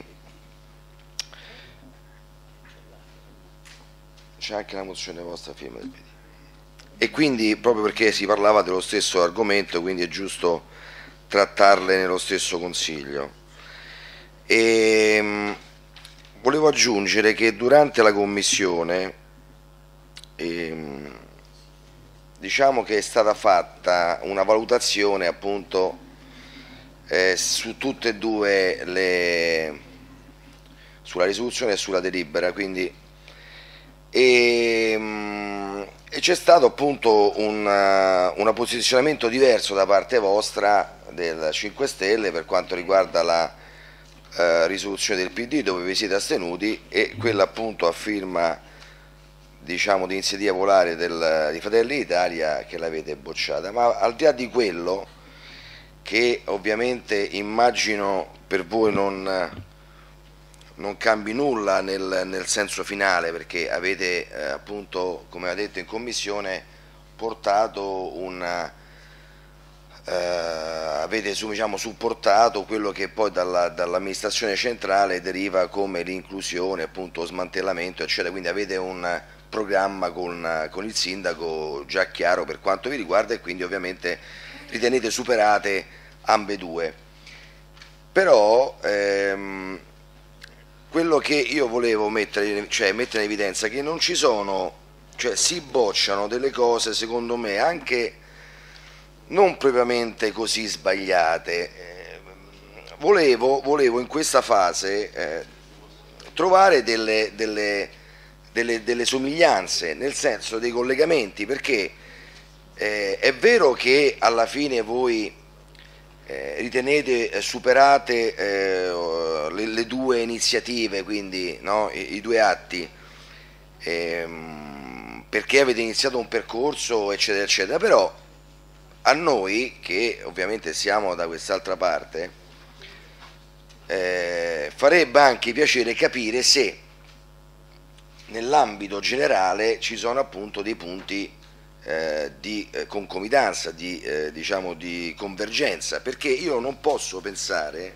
C'è anche una mozione vostra a firma del P D. E quindi, proprio perché si parlava dello stesso argomento, quindi è giusto trattarle nello stesso Consiglio. E, mh, volevo aggiungere che durante la Commissione ehm, diciamo che è stata fatta una valutazione appunto eh, su tutte e due le sulla risoluzione e sulla delibera, quindi e, e c'è stato appunto un, un posizionamento diverso da parte vostra del cinque Stelle per quanto riguarda la eh, risoluzione del P D, dove vi siete astenuti, e quella appunto a firma diciamo, di iniziativa popolare del, di Fratelli d'Italia che l'avete bocciata, ma al di là di quello, che ovviamente immagino per voi non, non cambi nulla nel, nel senso finale, perché avete eh, appunto, come ha detto in commissione, portato una eh, avete diciamo, supportato quello che poi dalla, dall'amministrazione centrale deriva come l'inclusione, appunto smantellamento eccetera, quindi avete un programma con, con il sindaco già chiaro per quanto vi riguarda e quindi ovviamente ritenete superate ambedue. Però ehm, quello che io volevo mettere, cioè mettere in evidenza è che non ci sono, cioè si bocciano delle cose secondo me anche non propriamente così sbagliate. Eh, volevo, volevo in questa fase eh, trovare delle, delle, delle, delle somiglianze, nel senso dei collegamenti, perché eh, è vero che alla fine voi eh, ritenete superate eh, le, le due iniziative, quindi no, i, i due atti, ehm, perché avete iniziato un percorso eccetera eccetera, però a noi, che ovviamente siamo da quest'altra parte, eh, farebbe anche piacere capire se nell'ambito generale ci sono appunto dei punti eh, di eh, concomitanza, di, eh, diciamo di convergenza, perché io non posso pensare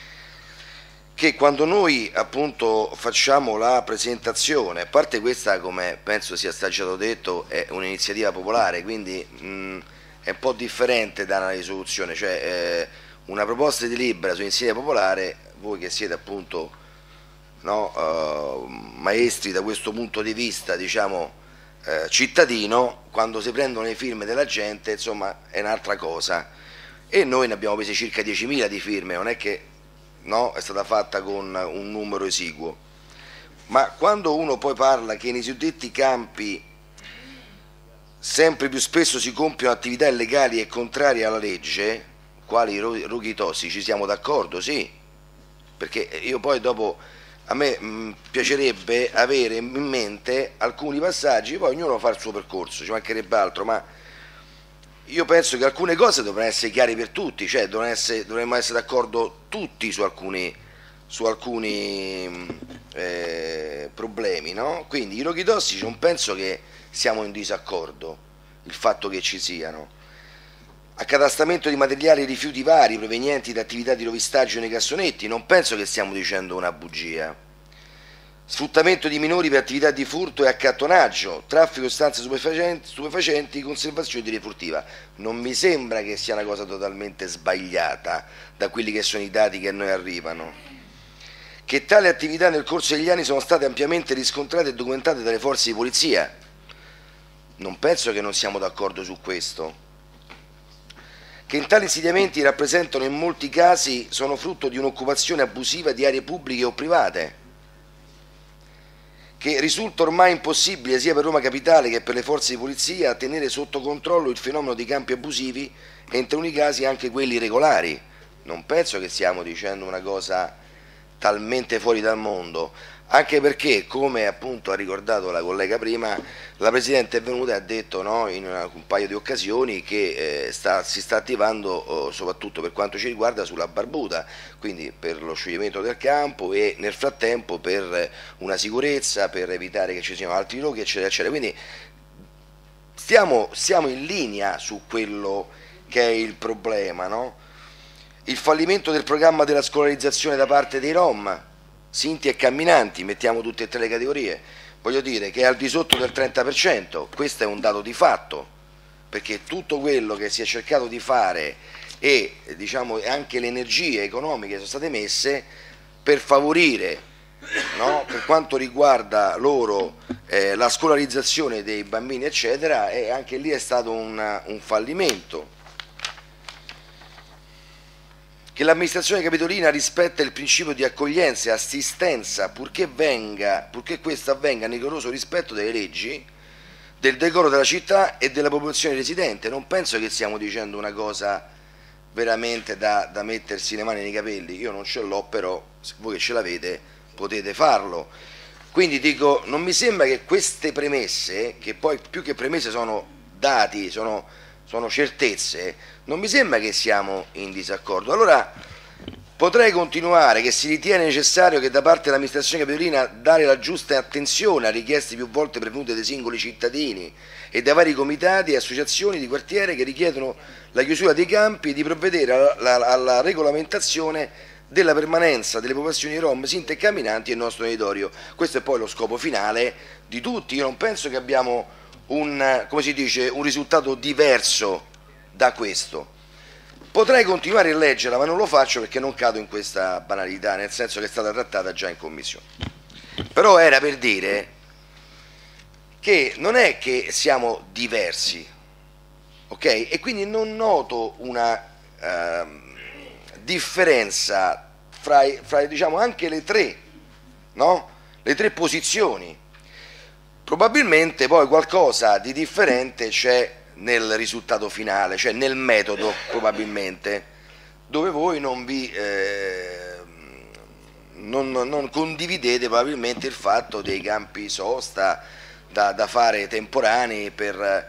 che quando noi appunto facciamo la presentazione, a parte questa, come penso sia stato detto, è un'iniziativa popolare, quindi mh, è un po' differente da una risoluzione, cioè eh, una proposta di delibera su iniziativa popolare, voi che siete appunto no, uh, maestri da questo punto di vista, diciamo eh, cittadino, quando si prendono le firme della gente, insomma è un'altra cosa, e noi ne abbiamo prese circa diecimila di firme, non è che no, è stata fatta con un numero esiguo, ma quando uno poi parla che nei suddetti campi sempre più spesso si compiono attività illegali e contrarie alla legge, quali i roghi tossici, siamo d'accordo? Sì, perché io poi dopo, a me mh, piacerebbe avere in mente alcuni passaggi, poi ognuno fa il suo percorso, ci mancherebbe altro, ma io penso che alcune cose dovranno essere chiare per tutti, cioè dovremmo essere, dovremmo essere d'accordo tutti su alcuni, su alcuni eh, problemi, no? Quindi i roghi tossici non penso che siamo in disaccordo, il fatto che ci siano. Accatastamento di materiali e rifiuti vari provenienti da attività di rovistaggio nei cassonetti, non penso che stiamo dicendo una bugia. Sfruttamento di minori per attività di furto e accattonaggio, traffico di sostanze stupefacenti, stupefacenti, conservazione di refurtiva. Non mi sembra che sia una cosa totalmente sbagliata da quelli che sono i dati che a noi arrivano. Che tali attività nel corso degli anni sono state ampiamente riscontrate e documentate dalle forze di polizia. Non penso che non siamo d'accordo su questo. Che in tali insediamenti rappresentano in molti casi sono frutto di un'occupazione abusiva di aree pubbliche o private. Che risulta ormai impossibile sia per Roma Capitale che per le forze di polizia tenere sotto controllo il fenomeno di campi abusivi e in taluni casi anche quelli regolari. Non penso che stiamo dicendo una cosa talmente fuori dal mondo, anche perché, come appunto ha ricordato la collega prima, la Presidente è venuta e ha detto no, in una, un paio di occasioni che eh, sta, si sta attivando oh, soprattutto per quanto ci riguarda sulla barbuta, quindi per lo scioglimento del campo e nel frattempo per una sicurezza, per evitare che ci siano altri roghi eccetera eccetera, quindi stiamo, stiamo in linea su quello che è il problema, no? Il fallimento del programma della scolarizzazione da parte dei Rom, Sinti e camminanti, mettiamo tutte e tre le categorie, voglio dire che è al di sotto del trenta per cento, questo è un dato di fatto, perché tutto quello che si è cercato di fare e diciamo anche le energie economiche sono state messe per favorire, no, per quanto riguarda loro eh, la scolarizzazione dei bambini eccetera, e anche lì è stato un, un fallimento. Che l'amministrazione capitolina rispetta il principio di accoglienza e assistenza purché, venga, purché questo avvenga nel rigoroso rispetto delle leggi, del decoro della città e della popolazione residente. Non penso che stiamo dicendo una cosa veramente da, da mettersi le mani nei capelli, io non ce l'ho, però voi che ce l'avete potete farlo. Quindi dico, non mi sembra che queste premesse, che poi più che premesse sono dati, sono, sono certezze, non mi sembra che siamo in disaccordo. Allora potrei continuare che si ritiene necessario che da parte dell'amministrazione capitolina dare la giusta attenzione a richieste più volte pervenute dai singoli cittadini e dai vari comitati e associazioni di quartiere che richiedono la chiusura dei campi e di provvedere alla, alla, alla regolamentazione della permanenza delle popolazioni rom, sinti e camminanti nel nostro territorio. Questo è poi lo scopo finale di tutti. Io non penso che abbiamo un, come si dice, un risultato diverso da questo. Potrei continuare a leggerla, ma non lo faccio perché non cado in questa banalità, nel senso che è stata trattata già in commissione. Però era per dire che non è che siamo diversi, ok? E quindi non noto una uh, differenza fra, fra diciamo anche le tre, no? Le tre posizioni. Probabilmente poi qualcosa di differente c'è nel risultato finale, cioè nel metodo probabilmente, dove voi non vi eh, non, non condividete probabilmente il fatto dei campi sosta da, da fare temporanei per,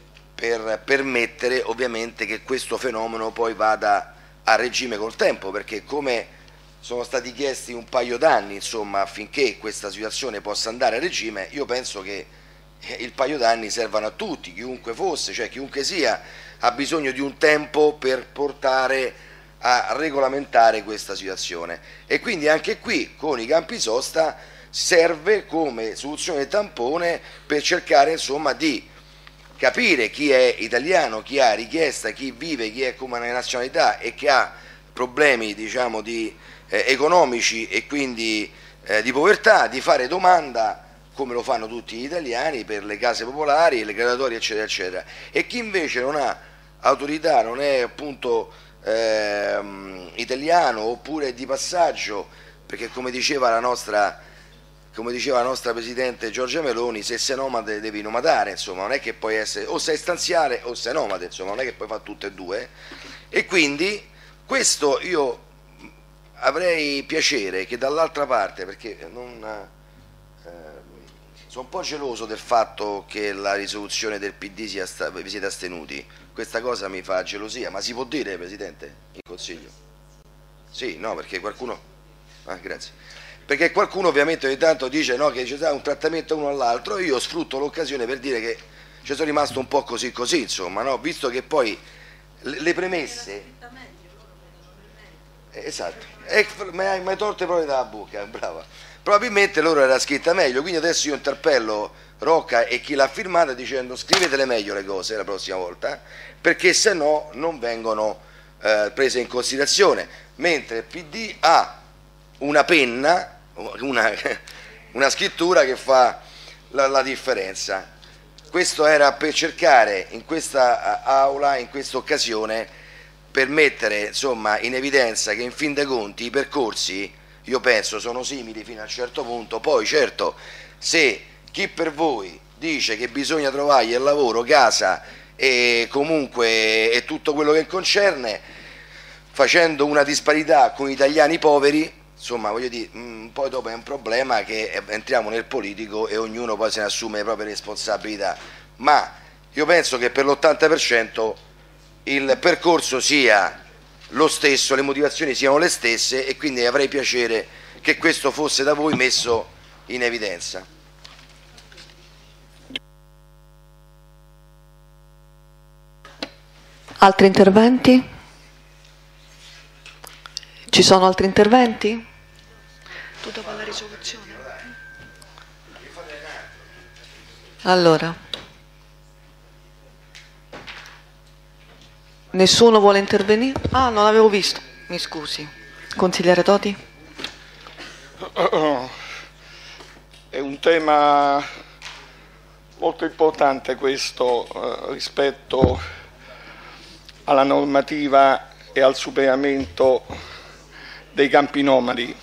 per permettere ovviamente che questo fenomeno poi vada a regime col tempo, perché come sono stati chiesti un paio d'anni insomma affinché questa situazione possa andare a regime, io penso che il paio d'anni servano a tutti, chiunque fosse, cioè chiunque sia, ha bisogno di un tempo per portare a regolamentare questa situazione, e quindi anche qui con i campi sosta serve come soluzione tampone per cercare insomma di capire chi è italiano, chi ha richiesta, chi vive, chi è come una nazionalità e che ha problemi diciamo di eh, economici e quindi eh, di povertà, di fare domanda come lo fanno tutti gli italiani per le case popolari, le graduatorie eccetera eccetera, e chi invece non ha autorità, non è appunto ehm, italiano oppure di passaggio, perché come diceva la nostra come diceva la nostra Presidente Giorgia Meloni, se sei nomade devi nomadare, insomma non è che puoi essere, o sei stanziale o sei nomade, insomma non è che puoi fare tutte e due, e quindi questo io avrei piacere che dall'altra parte, perché non, eh, sono un po' geloso del fatto che la risoluzione del P D sia sta, vi siete astenuti, questa cosa mi fa gelosia, ma si può dire Presidente in Consiglio? Sì, no, perché qualcuno, ah, grazie. Perché qualcuno ovviamente ogni tanto dice no, che ci sarà un trattamento uno all'altro, io sfrutto l'occasione per dire che ci sono rimasto un po' così così, insomma, no? Visto che poi le, le premesse... Eh, esatto, e, mi hai torto proprio dalla bocca, brava. Probabilmente loro era scritta meglio, quindi adesso io interpello Rocca e chi l'ha firmata dicendo scrivetele meglio le cose la prossima volta, perché se no non vengono eh, prese in considerazione, mentre il P D ha una penna, una, una scrittura che fa la, la differenza. Questo era per cercare in questa aula, in questa occasione, per mettere insomma in evidenza che in fin dei conti i percorsi, io penso, sono simili fino a un certo punto. Poi certo, se chi per voi dice che bisogna trovare il lavoro, casa e comunque e tutto quello che concerne, facendo una disparità con gli italiani poveri, insomma, voglio dire, mh, poi dopo è un problema che entriamo nel politico e ognuno poi se ne assume le proprie responsabilità, ma io penso che per l'ottanta per cento il percorso sia lo stesso, le motivazioni siano le stesse, e quindi avrei piacere che questo fosse da voi messo in evidenza. Altri interventi? Ci sono altri interventi? Tu dopo la risoluzione. Allora, nessuno vuole intervenire? Ah, non l'avevo visto, mi scusi. Consigliere Toti? È un tema molto importante questo eh, rispetto alla normativa e al superamento dei campi nomadi.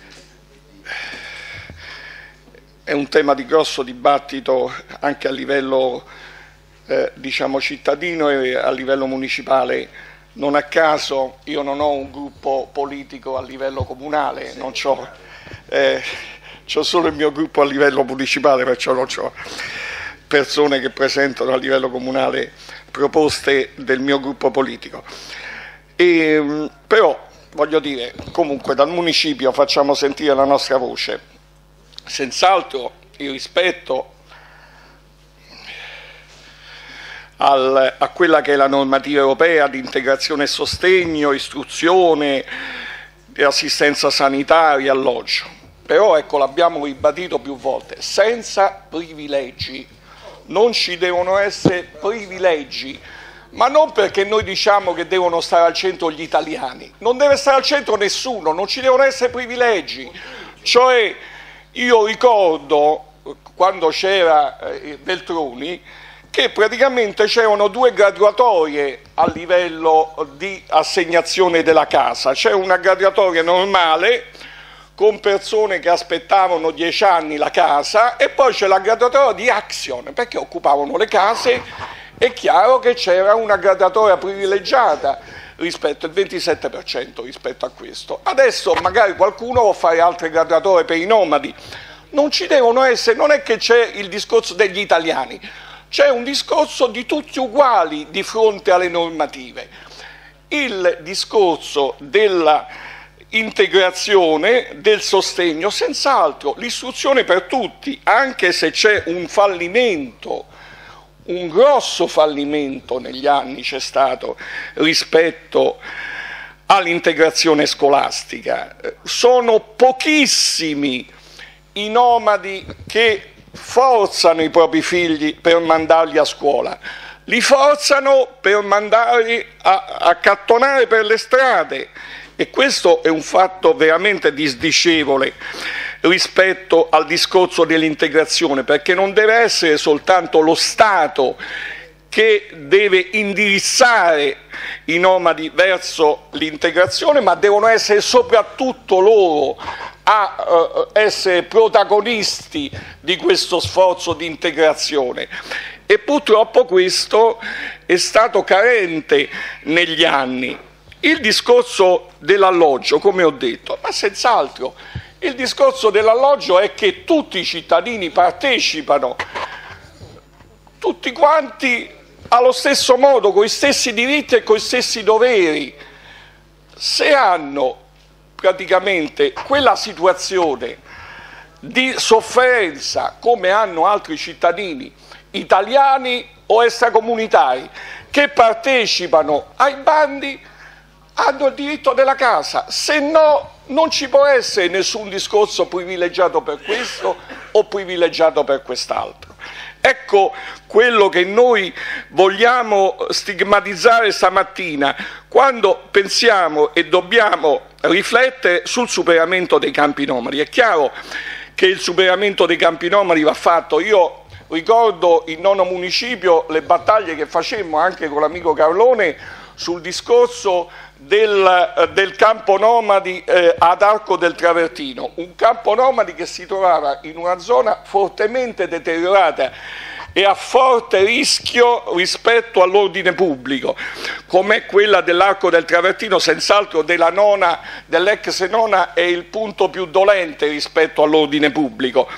È un tema di grosso dibattito anche a livello eh, diciamo cittadino e a livello municipale. Non a caso io non ho un gruppo politico a livello comunale, non c'ho, eh, c'ho solo il mio gruppo a livello municipale, perciò non ho persone che presentano a livello comunale proposte del mio gruppo politico. E, però voglio dire, comunque dal municipio facciamo sentire la nostra voce, senz'altro il rispetto al, a quella che è la normativa europea di integrazione e sostegno, istruzione, assistenza sanitaria, alloggio. Però ecco, l'abbiamo ribadito più volte, senza privilegi, non ci devono essere privilegi, ma non perché noi diciamo che devono stare al centro gli italiani, non deve stare al centro nessuno, non ci devono essere privilegi. Cioè, io ricordo quando c'era eh, Veltroni che praticamente c'erano due graduatorie a livello di assegnazione della casa, c'è una graduatoria normale con persone che aspettavano dieci anni la casa e poi c'è la graduatoria di Action perché occupavano le case. È chiaro che c'era una graduatoria privilegiata rispetto al ventisette per cento rispetto a questo. Adesso magari qualcuno vuole fare altre graduatorie per i nomadi. Non ci devono essere, non è che c'è il discorso degli italiani, c'è un discorso di tutti uguali di fronte alle normative. Il discorso della integrazione, del sostegno, senz'altro, l'istruzione per tutti, anche se c'è un fallimento, un grosso fallimento negli anni c'è stato rispetto all'integrazione scolastica. Sono pochissimi i nomadi che forzano i propri figli per mandarli a scuola, li forzano per mandarli a accattonare per le strade e questo è un fatto veramente disdicevole rispetto al discorso dell'integrazione, perché non deve essere soltanto lo Stato che deve indirizzare i nomadi verso l'integrazione, ma devono essere soprattutto loro a uh, essere protagonisti di questo sforzo di integrazione. E purtroppo questo è stato carente negli anni. Il discorso dell'alloggio, come ho detto, ma senz'altro, il discorso dell'alloggio è che tutti i cittadini partecipano, tutti quanti allo stesso modo, con gli stessi diritti e con gli stessi doveri. Se hanno praticamente quella situazione di sofferenza come hanno altri cittadini italiani o extracomunitari che partecipano ai bandi, hanno il diritto della casa, se no non ci può essere nessun discorso privilegiato per questo o privilegiato per quest'altro. Ecco quello che noi vogliamo stigmatizzare stamattina quando pensiamo e dobbiamo riflettere sul superamento dei campi nomadi. È chiaro che il superamento dei campi nomadi va fatto. Io ricordo in nono municipio le battaglie che facemmo anche con l'amico Carlone sul discorso del, del campo nomadi eh, ad Arco del Travertino, un campo nomadi che si trovava in una zona fortemente deteriorata e a forte rischio rispetto all'ordine pubblico, come quella dell'Arco del Travertino, senz'altro della nona, dell'ex nona è il punto più dolente rispetto all'ordine pubblico.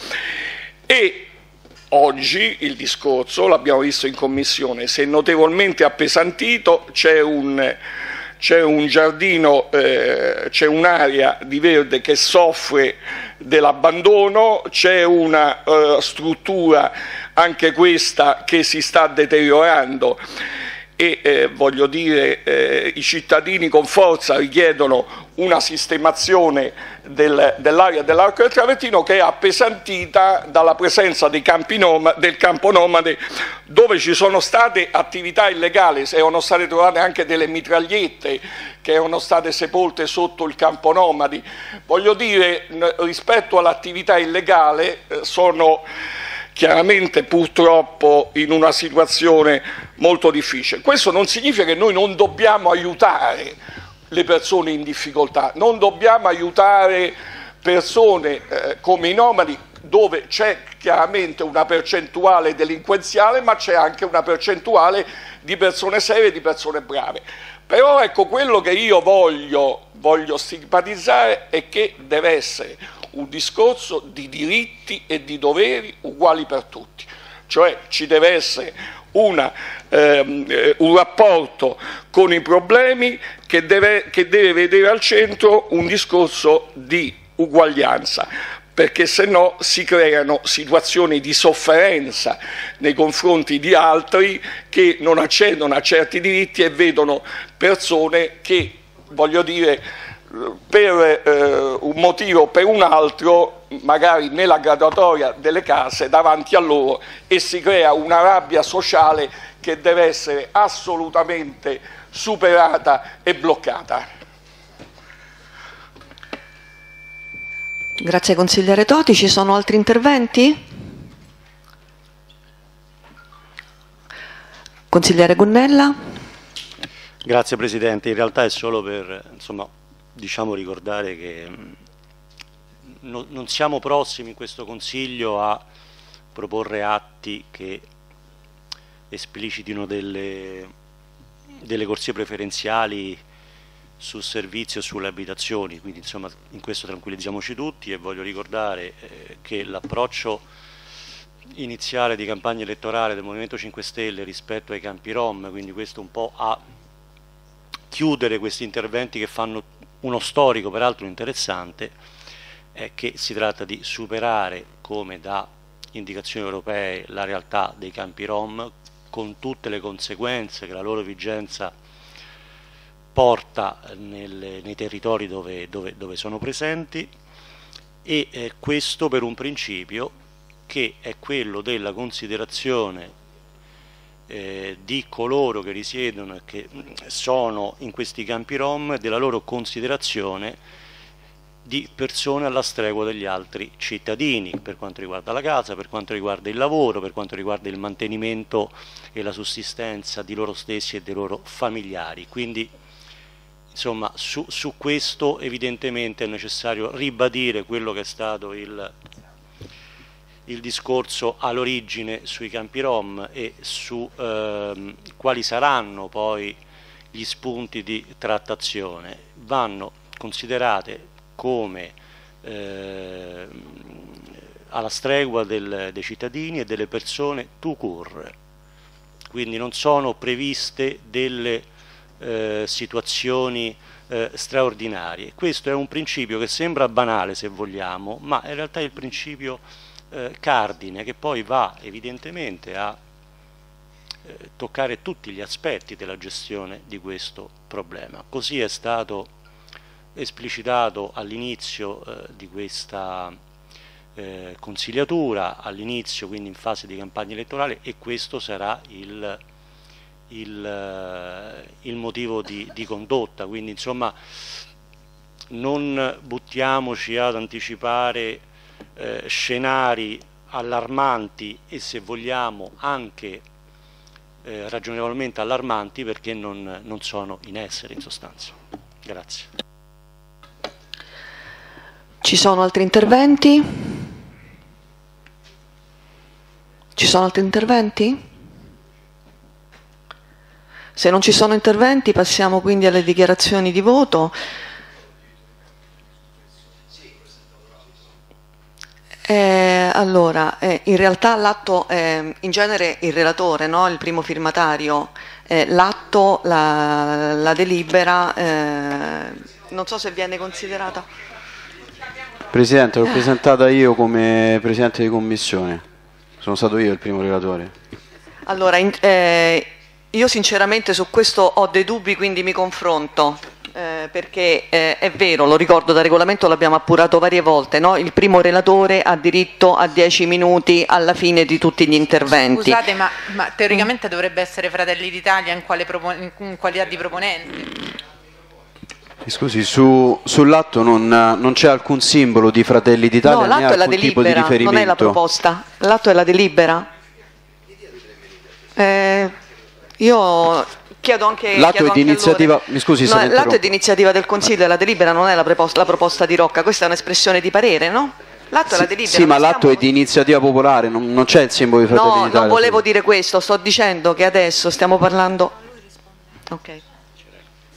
E oggi il discorso, l'abbiamo visto in commissione, si è notevolmente appesantito, c'è un, c'è un giardino, eh, c'è un'area di verde che soffre dell'abbandono, c'è una eh, struttura anche questa che si sta deteriorando e eh, voglio dire eh, i cittadini con forza richiedono una sistemazione del, dell'area dell'Arco del Travertino che è appesantita dalla presenza dei campi noma, del campo nomade dove ci sono state attività illegali, erano state trovate anche delle mitragliette che erano state sepolte sotto il campo nomadi. Voglio dire, rispetto all'attività illegale eh, sono chiaramente purtroppo in una situazione molto difficile. Questo non significa che noi non dobbiamo aiutare le persone in difficoltà, non dobbiamo aiutare persone eh, come i nomadi dove c'è chiaramente una percentuale delinquenziale ma c'è anche una percentuale di persone serie e di persone brave. Però ecco, quello che io voglio, voglio stigmatizzare è che deve essere un discorso di diritti e di doveri uguali per tutti, cioè ci deve essere una, ehm, un rapporto con i problemi che deve, che deve vedere al centro un discorso di uguaglianza, perché se no si creano situazioni di sofferenza nei confronti di altri che non accedono a certi diritti e vedono persone che, voglio dire, per eh, un motivo o per un altro, magari nella graduatoria delle case davanti a loro, e si crea una rabbia sociale che deve essere assolutamente superata e bloccata. Grazie consigliere Toti. Ci sono altri interventi? Consigliere Gonnella. Grazie Presidente, in realtà è solo per, insomma, diciamo, ricordare che no, non siamo prossimi in questo Consiglio a proporre atti che esplicitino delle, delle corsie preferenziali sul servizio e sulle abitazioni, quindi insomma in questo tranquillizziamoci tutti, e voglio ricordare eh, che l'approccio iniziale di campagna elettorale del Movimento cinque Stelle rispetto ai campi Rom, quindi questo un po' a chiudere questi interventi che fanno uno storico peraltro interessante, è che si tratta di superare, come da indicazioni europee, la realtà dei campi Rom con tutte le conseguenze che la loro vigenza porta nelle, nei territori dove, dove, dove sono presenti, e eh, questo per un principio che è quello della considerazione eh, di coloro che risiedono e che sono in questi campi Rom, della loro considerazione di persone alla stregua degli altri cittadini, per quanto riguarda la casa, per quanto riguarda il lavoro, per quanto riguarda il mantenimento e la sussistenza di loro stessi e dei loro familiari. Quindi insomma, su, su questo evidentemente è necessario ribadire quello che è stato il, il discorso all'origine sui campi Rom e su ehm, quali saranno poi gli spunti di trattazione. Vanno considerate come eh, alla stregua del, dei cittadini e delle persone tout court, quindi non sono previste delle Eh, situazioni eh, straordinarie. Questo è un principio che sembra banale, se vogliamo, ma in realtà è il principio eh, cardine, che poi va evidentemente a eh, toccare tutti gli aspetti della gestione di questo problema. Così è stato esplicitato all'inizio eh, di questa eh, consigliatura, all'inizio quindi in fase di campagna elettorale, e questo sarà il Il, il motivo di, di condotta. Quindi insomma non buttiamoci ad anticipare eh, scenari allarmanti e, se vogliamo, anche eh, ragionevolmente allarmanti, perché non, non sono in essere in sostanza. Grazie. Ci sono altri interventi? Ci sono altri interventi? Se non ci sono interventi, passiamo quindi alle dichiarazioni di voto. Eh, allora, eh, in realtà l'atto, eh, in genere il relatore, no? Il primo firmatario, eh, l'atto, la, la delibera, eh, non so se viene considerata. Presidente, l'ho presentata io come Presidente di Commissione, sono stato io il primo relatore. Allora, in, eh, io sinceramente su questo ho dei dubbi, quindi mi confronto, eh, perché eh, è vero, lo ricordo, da regolamento l'abbiamo appurato varie volte, no? Il primo relatore ha diritto a dieci minuti alla fine di tutti gli interventi. Scusate, ma, ma teoricamente mm. dovrebbe essere Fratelli d'Italia in, quale in qualità di proponente. Scusi, su, sull'atto non, non c'è alcun simbolo di Fratelli d'Italia, no, né alcun è la tipo di riferimento. Non è la proposta, l'atto è la delibera. Eh, io chiedo anche... L'atto è di iniziativa, mi scusi se no, l'atto è di iniziativa del Consiglio e la delibera non è la proposta, la proposta di Rocca, questa è un'espressione di parere, no? L'atto sì, è la delibera. Sì, ma l'atto siamo... è di iniziativa popolare, non, non c'è il simbolo di Fratelli no, d'Italia. No, non volevo dire questo, sto dicendo che adesso stiamo parlando... Ok.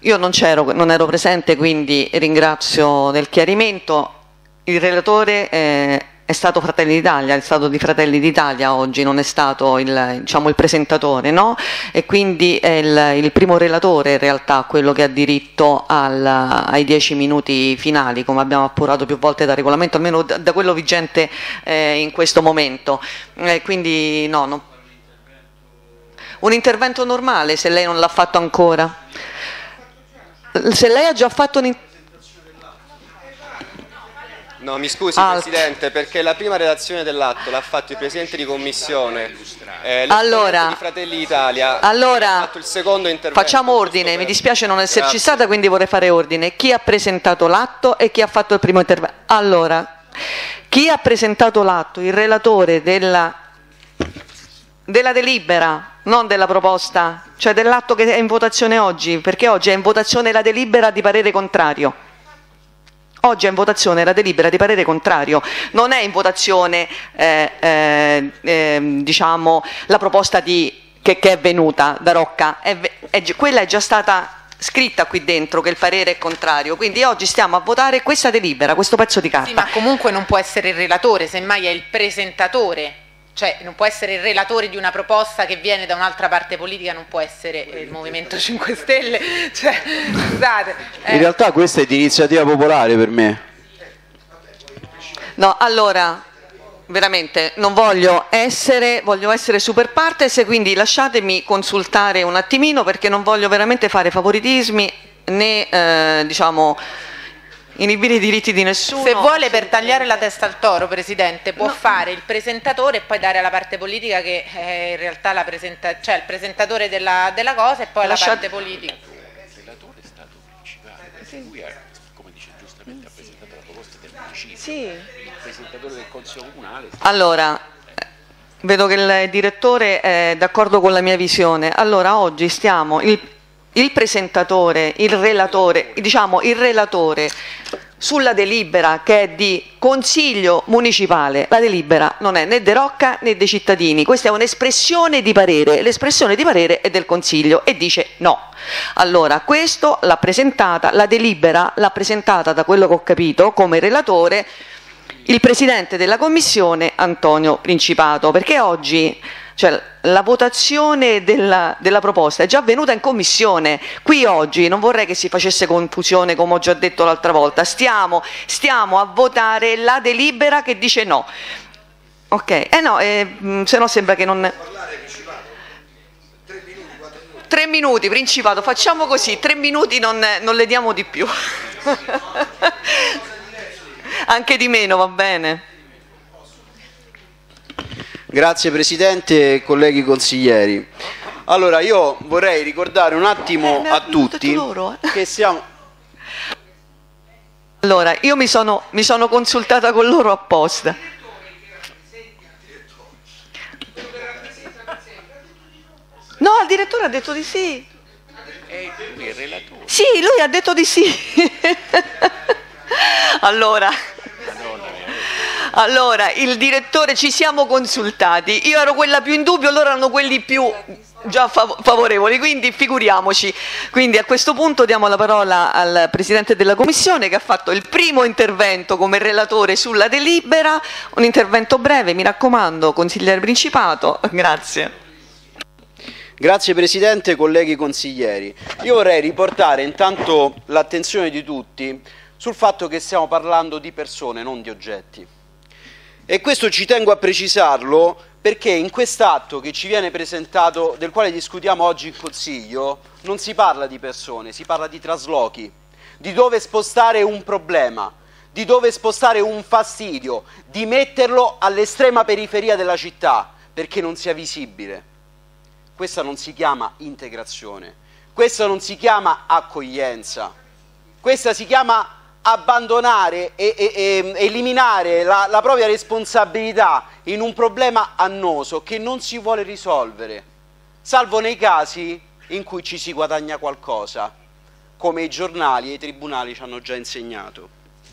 io non c'ero, non ero presente, quindi ringrazio del chiarimento. Il relatore eh, è stato Fratelli d'Italia, è stato di Fratelli d'Italia oggi, non è stato il, diciamo, il presentatore, no? E quindi è il, il primo relatore in realtà quello che ha diritto al, ai dieci minuti finali, come abbiamo appurato più volte dal regolamento, almeno da, da quello vigente eh, in questo momento. Eh, quindi no, no. Un intervento normale se lei non l'ha fatto ancora. Se lei ha già fatto un intervento... No, mi scusi Ah, Presidente, perché la prima redazione dell'atto l'ha fatto il Presidente di Commissione, eh, allora, di Fratelli d'Italia, allora, ha fatto il secondo intervento. Facciamo ordine, mi dispiace non esserci Grazie. stata, quindi vorrei fare ordine. Chi ha presentato l'atto e chi ha fatto il primo intervento? Allora, chi ha presentato l'atto, il relatore della, della delibera, non della proposta, cioè dell'atto che è in votazione oggi, perché oggi è in votazione la delibera di parere contrario. Oggi è in votazione la delibera di parere contrario, non è in votazione eh, eh, eh, diciamo, la proposta di, che, che è venuta da Rocca, è, è, quella è già stata scritta qui dentro che il parere è contrario, quindi oggi stiamo a votare questa delibera, questo pezzo di carta. Sì, ma comunque non può essere il relatore, semmai è il presentatore. Cioè non può essere il relatore di una proposta che viene da un'altra parte politica, non può essere il Movimento cinque Stelle, cioè, scusate. Eh. In realtà questa è di iniziativa popolare per me. No, allora, veramente non voglio essere, voglio essere super partes, quindi lasciatemi consultare un attimino perché non voglio veramente fare favoritismi né eh, diciamo inibire i diritti di nessuno. Se vuole, per tagliare la testa al toro, Presidente, può no. fare il presentatore e poi dare alla parte politica che è in realtà la presenta cioè il presentatore della, della cosa e poi Lasciate... la parte politica. Il relatore è stato principale, perché lui ha, come dice giustamente, ha presentato la proposta del municipio. Sì. Il presentatore del Consiglio Comunale. Allora, vedo che il direttore è d'accordo con la mia visione. Allora, oggi stiamo... Il, il presentatore, il relatore, diciamo il relatore sulla delibera che è di Consiglio Municipale, la delibera non è né De Rocca né dei cittadini, questa è un'espressione di parere, l'espressione di parere è del Consiglio e dice no. Allora questo l'ha presentata, la delibera l'ha presentata, da quello che ho capito, come relatore il Presidente della Commissione Antonio Principato, perché oggi... Cioè, la votazione della, della proposta è già avvenuta in commissione. Qui oggi non vorrei che si facesse confusione, come ho già detto l'altra volta. Stiamo, stiamo a votare la delibera che dice no. Ok, eh no, eh, se no sembra che non... Tre minuti, Principato, facciamo così, tre minuti non, non le diamo di più. Anche di meno, va bene. Grazie Presidente e colleghi consiglieri. Allora io vorrei ricordare un attimo eh, a tutti loro, eh. che siamo... Allora, io mi sono, mi sono consultata con loro apposta. No, il direttore ha detto di sì. E lui è il relatore. Sì, lui ha detto di sì. Allora... Allora, il direttore, ci siamo consultati, io ero quella più in dubbio, loro erano quelli più già fav favorevoli, quindi figuriamoci. Quindi a questo punto diamo la parola al Presidente della Commissione che ha fatto il primo intervento come relatore sulla delibera, un intervento breve, mi raccomando, consigliere Principato, grazie. Grazie Presidente, colleghi consiglieri. Io vorrei riportare intanto l'attenzione di tutti sul fatto che stiamo parlando di persone, non di oggetti. E questo ci tengo a precisarlo perché in quest'atto che ci viene presentato, del quale discutiamo oggi in Consiglio, non si parla di persone, si parla di traslochi, di dove spostare un problema, di dove spostare un fastidio, di metterlo all'estrema periferia della città perché non sia visibile. Questa non si chiama integrazione, questa non si chiama accoglienza, questa si chiama abbandonare e, e, e eliminare la, la propria responsabilità in un problema annoso che non si vuole risolvere, salvo nei casi in cui ci si guadagna qualcosa, come i giornali e i tribunali ci hanno già insegnato.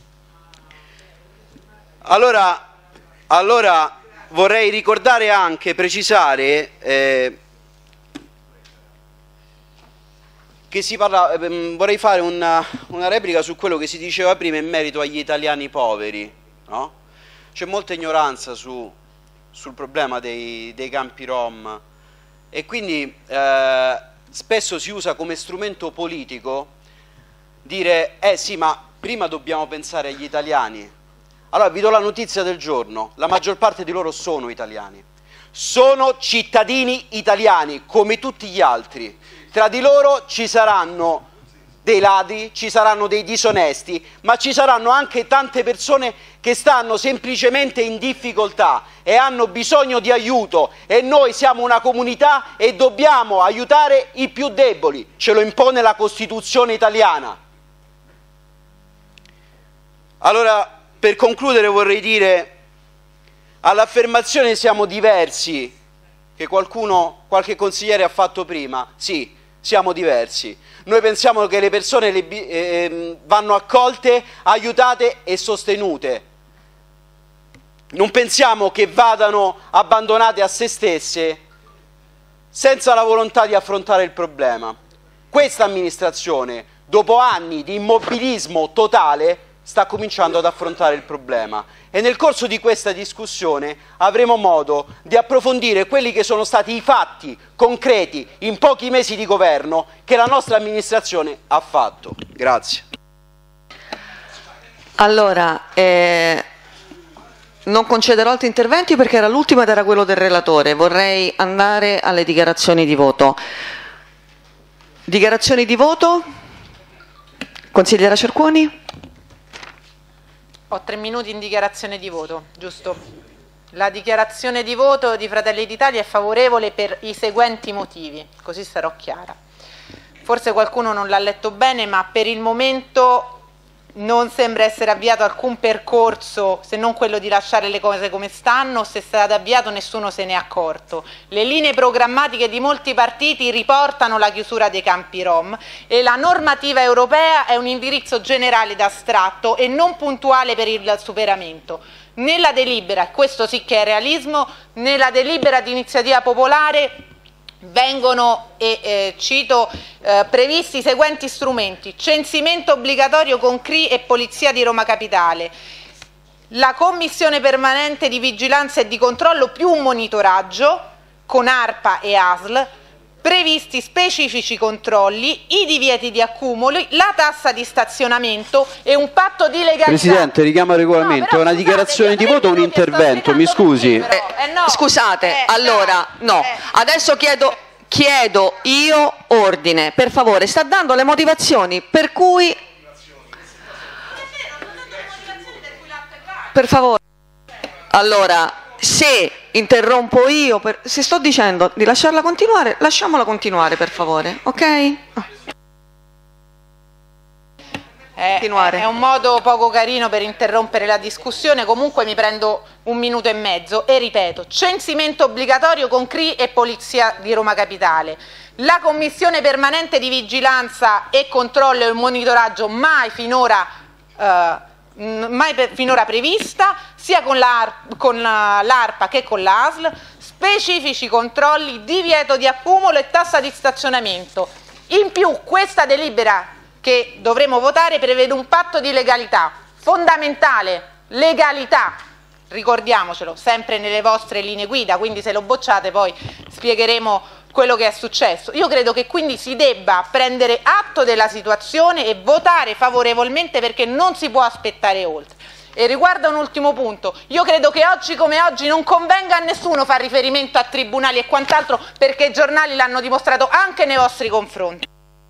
Allora, allora vorrei ricordare anche, precisare, eh, che si parla, ehm, vorrei fare una, una replica su quello che si diceva prima in merito agli italiani poveri, no? C'è molta ignoranza su, sul problema dei, dei campi rom e quindi eh, spesso si usa come strumento politico dire eh sì, ma prima dobbiamo pensare agli italiani. Allora vi do la notizia del giorno: la maggior parte di loro sono italiani, sono cittadini italiani come tutti gli altri. Tra di loro ci saranno dei ladri, ci saranno dei disonesti, ma ci saranno anche tante persone che stanno semplicemente in difficoltà e hanno bisogno di aiuto, e noi siamo una comunità e dobbiamo aiutare i più deboli, ce lo impone la Costituzione italiana. Allora, per concludere vorrei dire, all'affermazione siamo diversi, che qualcuno, qualche consigliere ha fatto prima, sì, siamo diversi. Noi pensiamo che le persone le, eh, vanno accolte, aiutate e sostenute. Non pensiamo che vadano abbandonate a se stesse senza la volontà di affrontare il problema. Questa amministrazione, dopo anni di immobilismo totale, sta cominciando ad affrontare il problema e nel corso di questa discussione avremo modo di approfondire quelli che sono stati i fatti concreti in pochi mesi di governo che la nostra amministrazione ha fatto. Grazie. Allora, eh, non concederò altri interventi perché era l'ultimo ed era quello del relatore. Vorrei andare alle dichiarazioni di voto. Dichiarazioni di voto? Consigliera Cercuoni? Ho tre minuti in dichiarazione di voto, giusto? La dichiarazione di voto di Fratelli d'Italia è favorevole per i seguenti motivi, così sarò chiara. Forse qualcuno non l'ha letto bene, ma per il momento non sembra essere avviato alcun percorso, se non quello di lasciare le cose come stanno. Se è stato avviato nessuno se ne è accorto. Le linee programmatiche di molti partiti riportano la chiusura dei campi rom e la normativa europea è un indirizzo generale ed astratto e non puntuale per il superamento. Nella delibera, questo sì che è realismo, nella delibera di iniziativa popolare vengono, e eh, cito, eh, previsti i seguenti strumenti: censimento obbligatorio con C R I e Polizia di Roma Capitale, la commissione permanente di vigilanza e di controllo più un monitoraggio con ARPA e A S L, previsti specifici controlli, i divieti di accumuli, la tassa di stazionamento e un patto di legalità. Presidente, richiama il regolamento, no, è una dichiarazione di voto o un intervento? Mi scusi. Eh, eh, no, scusate, eh, allora, no, eh. adesso chiedo, chiedo io ordine, per favore, sta dando le motivazioni per cui... Per favore. Allora, se interrompo io, per... se sto dicendo di lasciarla continuare, lasciamola continuare per favore, ok? Oh. È, è un modo poco carino per interrompere la discussione. Comunque mi prendo un minuto e mezzo e ripeto: censimento obbligatorio con C R I e Polizia di Roma Capitale, la commissione permanente di vigilanza e controllo e monitoraggio mai finora eh, mai per, finora prevista, sia con l'ARPA che con l'A S L, specifici controlli, divieto di accumulo e tassa di stazionamento. In più questa delibera che dovremo votare prevede un patto di legalità, fondamentale, legalità, ricordiamocelo, sempre nelle vostre linee guida, quindi se lo bocciate poi spiegheremo quello che è successo. Io credo che quindi si debba prendere atto della situazione e votare favorevolmente, perché non si può aspettare oltre. E riguardo un ultimo punto, io credo che oggi come oggi non convenga a nessuno fare riferimento a tribunali e quant'altro, perché i giornali l'hanno dimostrato anche nei vostri confronti.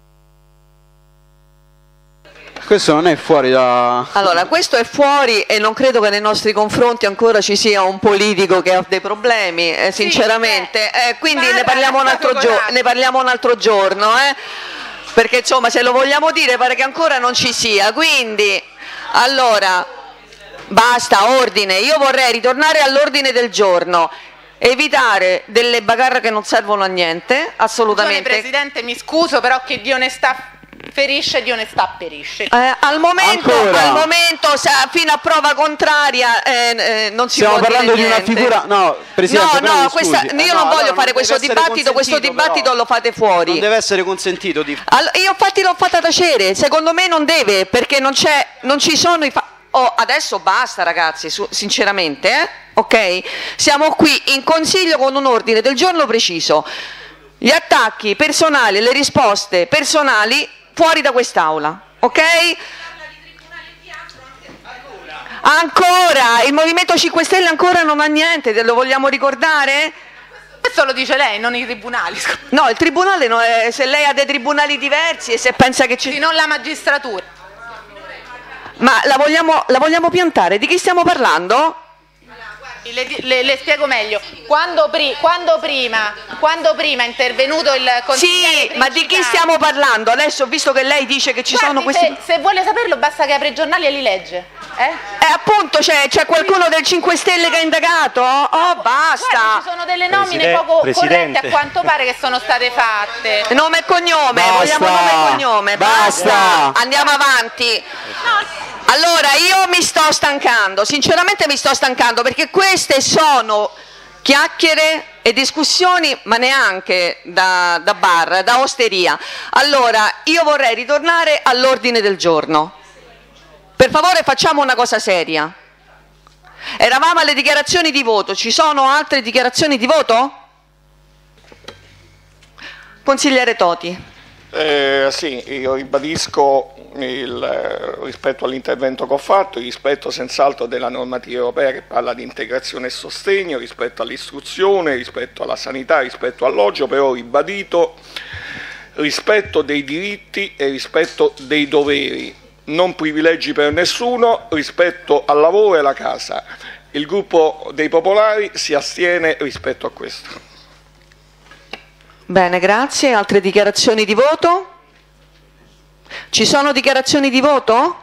Questo non è fuori da... Allora, questo è fuori e non credo che nei nostri confronti ancora ci sia un politico che ha dei problemi, eh, sinceramente. Sì, eh, quindi ne parliamo, un altro ne parliamo un altro giorno, eh? Perché insomma se lo vogliamo dire pare che ancora non ci sia. Quindi, allora, basta, ordine. Io vorrei ritornare all'ordine del giorno. Evitare delle bagarre che non servono a niente, assolutamente. Presidente, mi scuso però che di onestà ferisce, di onestà perisce. Eh, al momento, Ancora? al momento sa- fino a prova contraria eh, eh, non si Stiamo può parlando dire di una niente. figura. No, Presidente, no, però no, mi questa- scusi. io Eh, non no, voglio allora, fare non questo deve essere dibattito, questo consentito, dibattito però. lo fate fuori. Non deve essere consentito di. Allora, io infatti l'ho fatta tacere, secondo me non deve, perché non c'è, non ci sono i fa- oh, adesso basta ragazzi, su- sinceramente, eh? Ok? Siamo qui in consiglio con un ordine del giorno preciso. Gli attacchi personali, le risposte personali fuori da quest'aula, ok? Ancora, il Movimento cinque Stelle ancora non ha niente, te lo vogliamo ricordare? Questo lo dice lei, non i tribunali. scusi. No, il tribunale, no, è- se lei ha dei tribunali diversi e se pensa che ci... Non la magistratura. Ma la vogliamo, la vogliamo piantare? Di chi stiamo parlando? Le, le- le spiego meglio. Quando, pri- quando prima, quando prima è intervenuto il consigliere Sì, ma di chi Principale- stiamo parlando? Adesso, visto che lei dice che ci Guardi, sono questi... se, se vuole saperlo basta che apre i giornali e li legge. Eh? Eh, appunto, c'è, c'è qualcuno del cinque Stelle che ha indagato? Oh, basta! Guardi, ci sono delle nomine Preside- poco Presidente. corrette a quanto pare che sono state fatte. Nome e cognome, Basta. vogliamo nome e cognome. Basta. Andiamo avanti. Allora, io mi sto stancando, sinceramente mi sto stancando, perché queste sono chiacchiere e discussioni, ma neanche da, da bar, da osteria. Allora, io vorrei ritornare all'ordine del giorno. Per favore facciamo una cosa seria. Eravamo alle dichiarazioni di voto, ci sono altre dichiarazioni di voto? Consigliere Toti. Eh, sì, io ribadisco il, eh, rispetto all'intervento che ho fatto, il rispetto senz'altro della normativa europea che parla di integrazione e sostegno, rispetto all'istruzione, rispetto alla sanità, rispetto all'oggio, però ho ribadito rispetto dei diritti e rispetto dei doveri, non privilegi per nessuno, rispetto al lavoro e alla casa. Il gruppo dei Popolari si astiene rispetto a questo. Bene, grazie. Altre dichiarazioni di voto? Ci sono dichiarazioni di voto?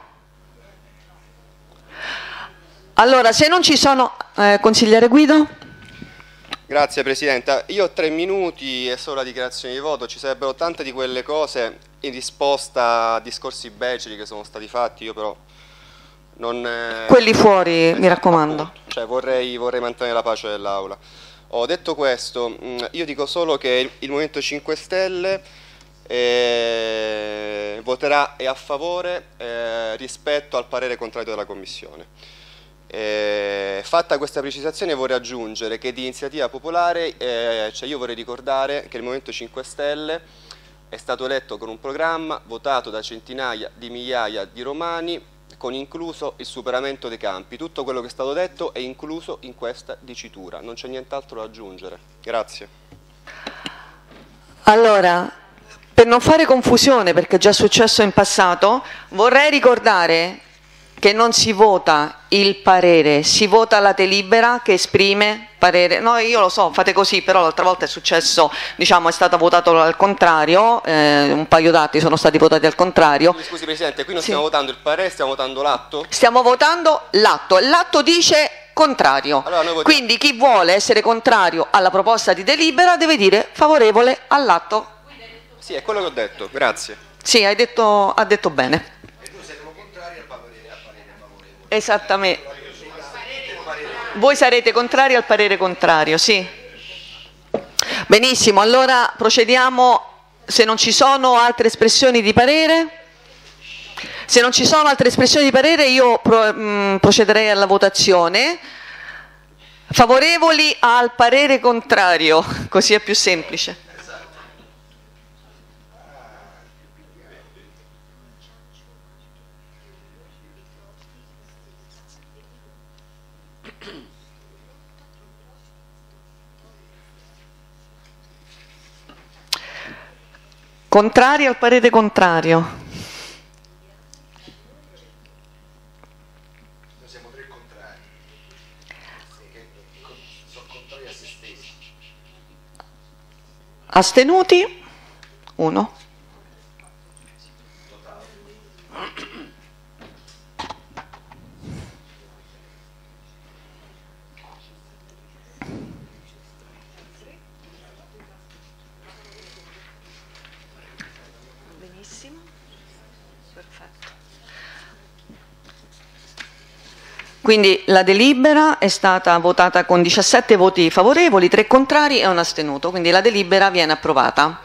Allora, se non ci sono... Eh, consigliere Guido? Grazie Presidente, io ho tre minuti e solo la dichiarazione di voto, ci sarebbero tante di quelle cose in risposta a discorsi beceri che sono stati fatti, io però non... eh, Quelli fuori, mi raccomando. appunto, cioè vorrei, vorrei mantenere la pace dell'Aula. Ho detto questo, mh, io dico solo che il, il Movimento cinque Stelle eh, voterà e a favore eh, rispetto al parere contrario della Commissione. Eh, fatta questa precisazione vorrei aggiungere che di iniziativa popolare, eh, cioè io vorrei ricordare che il Movimento cinque Stelle è stato eletto con un programma votato da centinaia di migliaia di romani, con incluso il superamento dei campi. Tutto quello che è stato detto è incluso in questa dicitura, non c'è nient'altro da aggiungere. Grazie. Allora, per non fare confusione, perché è già successo in passato, vorrei ricordare che non si vota il parere, si vota la delibera che esprime parere. No, io lo so, fate così, però l'altra volta è successo, diciamo, è stato votato al contrario, eh, un paio d'atti sono stati votati al contrario. Scusi Presidente, qui non Sì. stiamo votando il parere, stiamo votando l'atto? Stiamo votando l'atto, l'atto dice contrario, Allora, noi votiamo- quindi chi vuole essere contrario alla proposta di delibera deve dire favorevole all'atto. Sì, è quello che ho detto, grazie. Sì, hai detto, ha detto bene. Esattamente. Voi sarete contrari al parere contrario, sì. Benissimo, allora procediamo, se non ci sono altre espressioni di parere. Se non ci sono altre espressioni di parere io pro- mh, procederei alla votazione. Favorevoli al parere contrario, così è più semplice. Contrari al parere contrario. Noi siamo tre contrari, che sono contrari a se stessi. Astenuti? Uno. Benissimo. Quindi la delibera è stata votata con diciassette voti favorevoli, tre contrari e un astenuto, quindi la delibera viene approvata.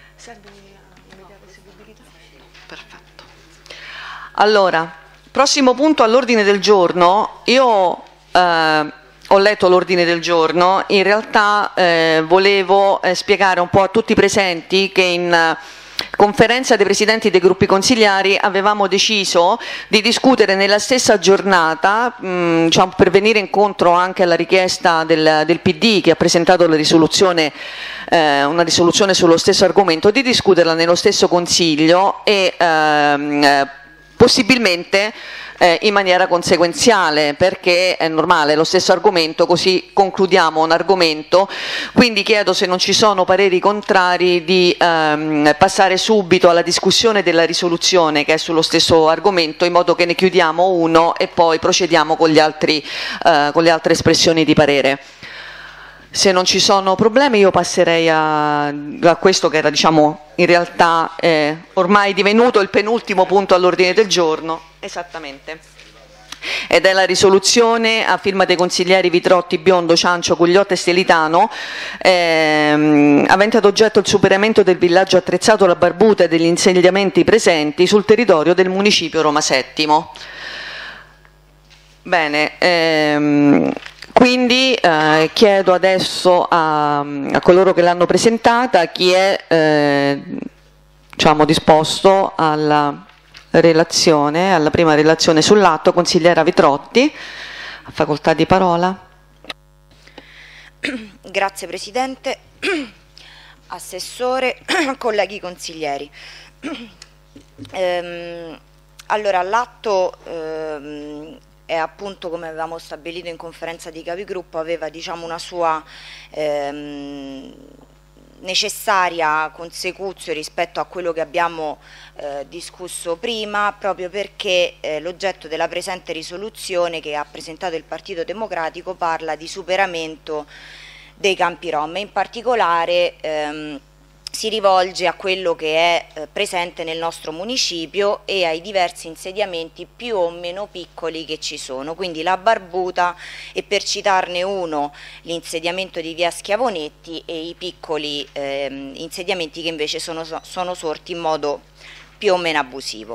Perfetto. Allora, prossimo punto all'ordine del giorno. Io eh, ho letto l'ordine del giorno, in realtà eh, volevo eh, spiegare un po' a tutti i presenti che in conferenza dei presidenti dei gruppi consigliari avevamo deciso di discutere nella stessa giornata, mh, diciamo, per venire incontro anche alla richiesta del, del P D che ha presentato la risoluzione, eh, una risoluzione sullo stesso argomento, di discuterla nello stesso Consiglio e ehm, possibilmente Eh, in maniera conseguenziale, perché è normale, lo stesso argomento, così concludiamo un argomento, quindi chiedo, se non ci sono pareri contrari, di ehm, passare subito alla discussione della risoluzione che è sullo stesso argomento, in modo che ne chiudiamo uno e poi procediamo con, gli altri, eh, con le altre espressioni di parere. Se non ci sono problemi io passerei a, a questo che era, diciamo, in realtà eh, ormai divenuto il penultimo punto all'ordine del giorno, esattamente, ed è la risoluzione a firma dei consiglieri Vitrotti, Biondo, Ciancio, Gugliotta e Stelitano, ehm, avente ad oggetto il superamento del villaggio attrezzato La Barbuta e degli insediamenti presenti sul territorio del municipio Roma Settimo. Bene, ehm, quindi eh, chiedo adesso a, a coloro che l'hanno presentata chi è eh, diciamo, disposto alla relazione, alla prima relazione sull'atto. Consigliera Vitrotti, a facoltà di parola. Grazie Presidente, Assessore, colleghi consiglieri. ehm, allora, l'atto ehm, è appunto, come avevamo stabilito in conferenza di capigruppo, aveva, diciamo, una sua ehm, necessaria consecuzio rispetto a quello che abbiamo eh, discusso prima, proprio perché eh, l'oggetto della presente risoluzione che ha presentato il Partito Democratico parla di superamento dei campi rom e in particolare ehm, si rivolge a quello che è eh, presente nel nostro municipio e ai diversi insediamenti più o meno piccoli che ci sono, quindi La Barbuta e, per citarne uno, l'insediamento di via Schiavonetti e i piccoli eh, insediamenti che invece sono, sono sorti in modo più o meno abusivo.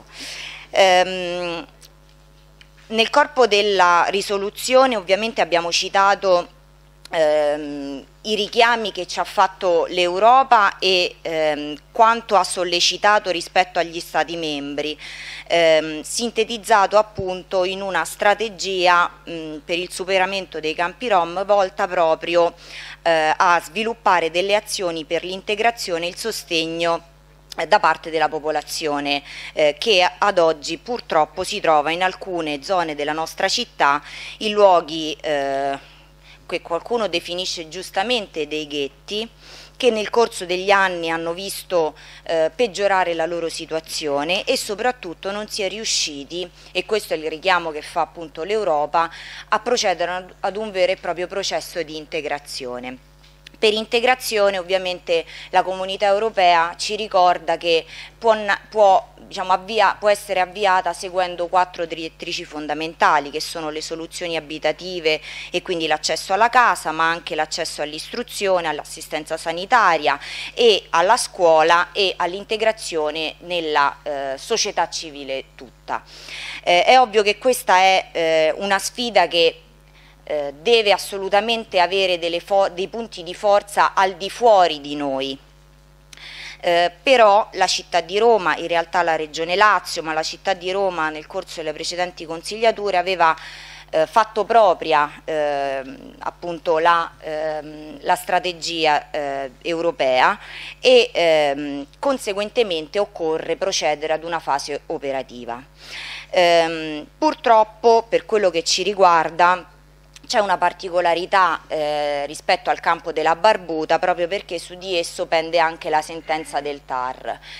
Ehm, nel corpo della risoluzione ovviamente abbiamo citato ehm, i richiami che ci ha fatto l'Europa e ehm, quanto ha sollecitato rispetto agli Stati membri, ehm, sintetizzato appunto in una strategia mh, per il superamento dei campi rom volta proprio eh, a sviluppare delle azioni per l'integrazione e il sostegno eh, da parte della popolazione eh, che ad oggi purtroppo si trova in alcune zone della nostra città in luoghi eh, che qualcuno definisce giustamente dei ghetti, che nel corso degli anni hanno visto eh, peggiorare la loro situazione e soprattutto non si è riusciti, e questo è il richiamo che fa appunto l'Europa, a procedere ad un vero e proprio processo di integrazione. Per integrazione ovviamente la Comunità Europea ci ricorda che può, può, diciamo, avvia, può essere avviata seguendo quattro direttrici fondamentali, che sono le soluzioni abitative e quindi l'accesso alla casa, ma anche l'accesso all'istruzione, all'assistenza sanitaria e alla scuola e all'integrazione nella eh, società civile tutta. Eh, è ovvio che questa è eh, una sfida che Eh, deve assolutamente avere delle dei punti di forza al di fuori di noi, eh, però la città di Roma, in realtà la Regione Lazio, ma la città di Roma nel corso delle precedenti consigliature aveva eh, fatto propria eh, appunto la, ehm, la strategia eh, europea e ehm, conseguentemente occorre procedere ad una fase operativa. Ehm, purtroppo, per quello che ci riguarda, c'è una particolarità eh, rispetto al campo della Barbuta, proprio perché su di esso pende anche la sentenza del T A R,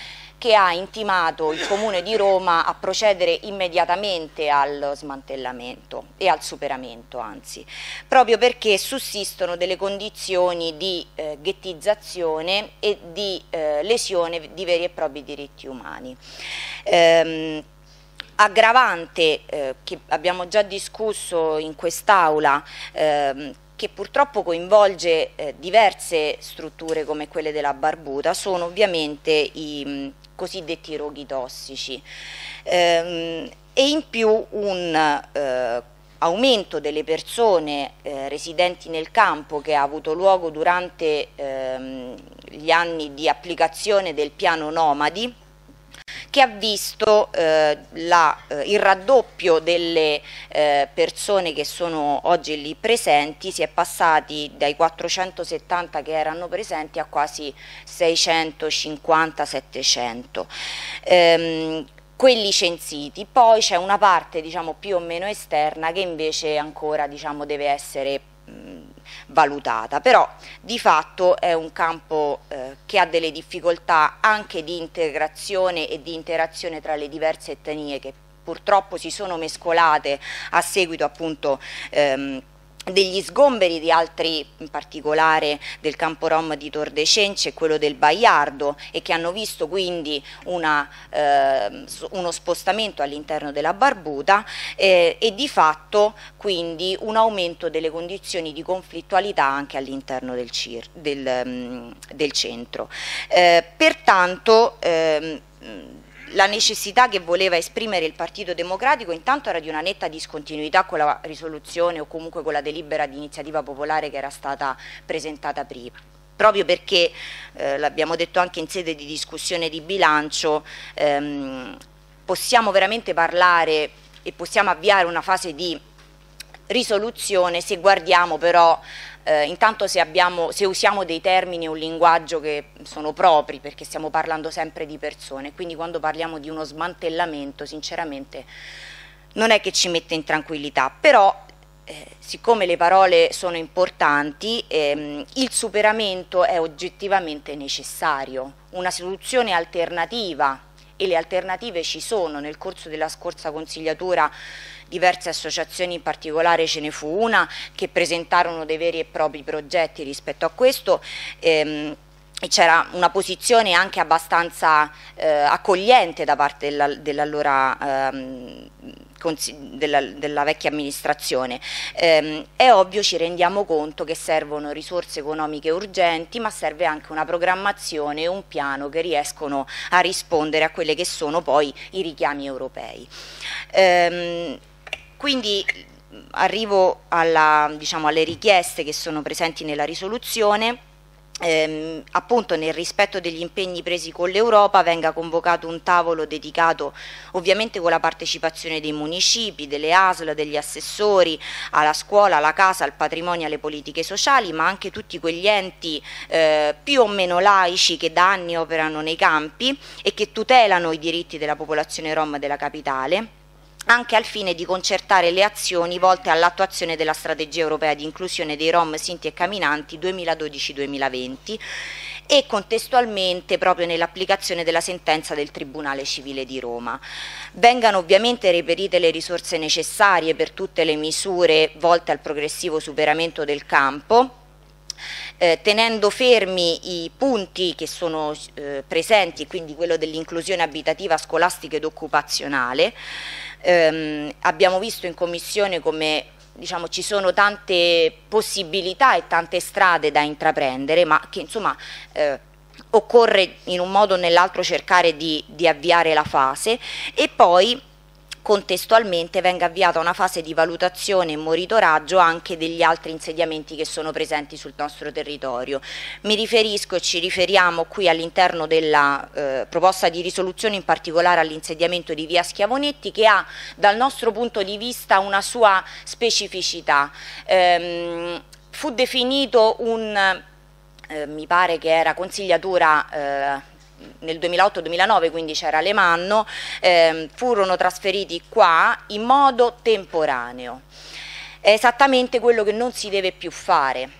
che ha intimato il Comune di Roma a procedere immediatamente al smantellamento e al superamento, anzi, proprio perché sussistono delle condizioni di eh, ghettizzazione e di eh, lesione di veri e propri diritti umani. Ehm, aggravante eh, che abbiamo già discusso in quest'Aula, ehm, che purtroppo coinvolge eh, diverse strutture come quelle della Barbuta, sono ovviamente i mh, cosiddetti roghi tossici, ehm, e in più un eh, aumento delle persone eh, residenti nel campo che ha avuto luogo durante ehm, gli anni di applicazione del piano Nomadi, che ha visto eh, la, eh, il raddoppio delle eh, persone che sono oggi lì presenti. Si è passati dai quattrocentosettanta che erano presenti a quasi seicentocinquanta settecento. Ehm, quelli censiti. Poi c'è una parte, diciamo, più o meno esterna che invece ancora, diciamo, deve essere mh, valutata, però di fatto è un campo eh, che ha delle difficoltà anche di integrazione e di interazione tra le diverse etnie che purtroppo si sono mescolate a seguito appunto ehm, degli sgomberi di altri, in particolare del campo rom di Tor de Cenci e quello del Baiardo, e che hanno visto quindi una, eh, uno spostamento all'interno della Barbuta eh, e di fatto quindi un aumento delle condizioni di conflittualità anche all'interno del, del, um, del centro. Eh, pertanto ehm, la necessità che voleva esprimere il Partito Democratico intanto era di una netta discontinuità con la risoluzione o comunque con la delibera di iniziativa popolare che era stata presentata prima, proprio perché, eh, l'abbiamo detto anche in sede di discussione di bilancio, ehm, possiamo veramente parlare e possiamo avviare una fase di risoluzione se guardiamo però Eh, intanto se, abbiamo, se usiamo dei termini e un linguaggio che sono propri, perché stiamo parlando sempre di persone, quindi quando parliamo di uno smantellamento sinceramente non è che ci mette in tranquillità, però eh, siccome le parole sono importanti, ehm, il superamento è oggettivamente necessario, una soluzione alternativa, e le alternative ci sono. Nel corso della scorsa consigliatura diverse associazioni, in particolare ce ne fu una, che presentarono dei veri e propri progetti rispetto a questo, ehm, e c'era una posizione anche abbastanza eh, accogliente da parte dell'allora ehm, della, della vecchia amministrazione. Eh, è ovvio, ci rendiamo conto che servono risorse economiche urgenti, ma serve anche una programmazione e un piano che riescono a rispondere a quelle che sono poi i richiami europei. Eh, quindi arrivo alla, diciamo, alle richieste che sono presenti nella risoluzione. Ehm, appunto nel rispetto degli impegni presi con l'Europa venga convocato un tavolo dedicato ovviamente con la partecipazione dei municipi, delle A S L, degli assessori, alla scuola, alla casa, al patrimonio, alle politiche sociali, ma anche tutti quegli enti eh, più o meno laici che da anni operano nei campi e che tutelano i diritti della popolazione rom della capitale, anche al fine di concertare le azioni volte all'attuazione della strategia europea di inclusione dei Rom, Sinti e Camminanti duemiladodici duemilaventi e contestualmente proprio nell'applicazione della sentenza del Tribunale Civile di Roma. Vengano ovviamente reperite le risorse necessarie per tutte le misure volte al progressivo superamento del campo, Eh, tenendo fermi i punti che sono eh, presenti, quindi quello dell'inclusione abitativa, scolastica ed occupazionale. Eh, abbiamo visto in commissione come, diciamo, ci sono tante possibilità e tante strade da intraprendere, ma che insomma eh, occorre in un modo o nell'altro cercare di, di avviare la fase, e poi contestualmente venga avviata una fase di valutazione e monitoraggio anche degli altri insediamenti che sono presenti sul nostro territorio. Mi riferisco e ci riferiamo qui all'interno della eh, proposta di risoluzione in particolare all'insediamento di via Schiavonetti, che ha dal nostro punto di vista una sua specificità. Ehm, fu definito un, eh, mi pare che era consigliatura eh, nel duemilaotto duemilanove, quindi c'era Alemanno, eh, furono trasferiti qua in modo temporaneo. È esattamente quello che non si deve più fare.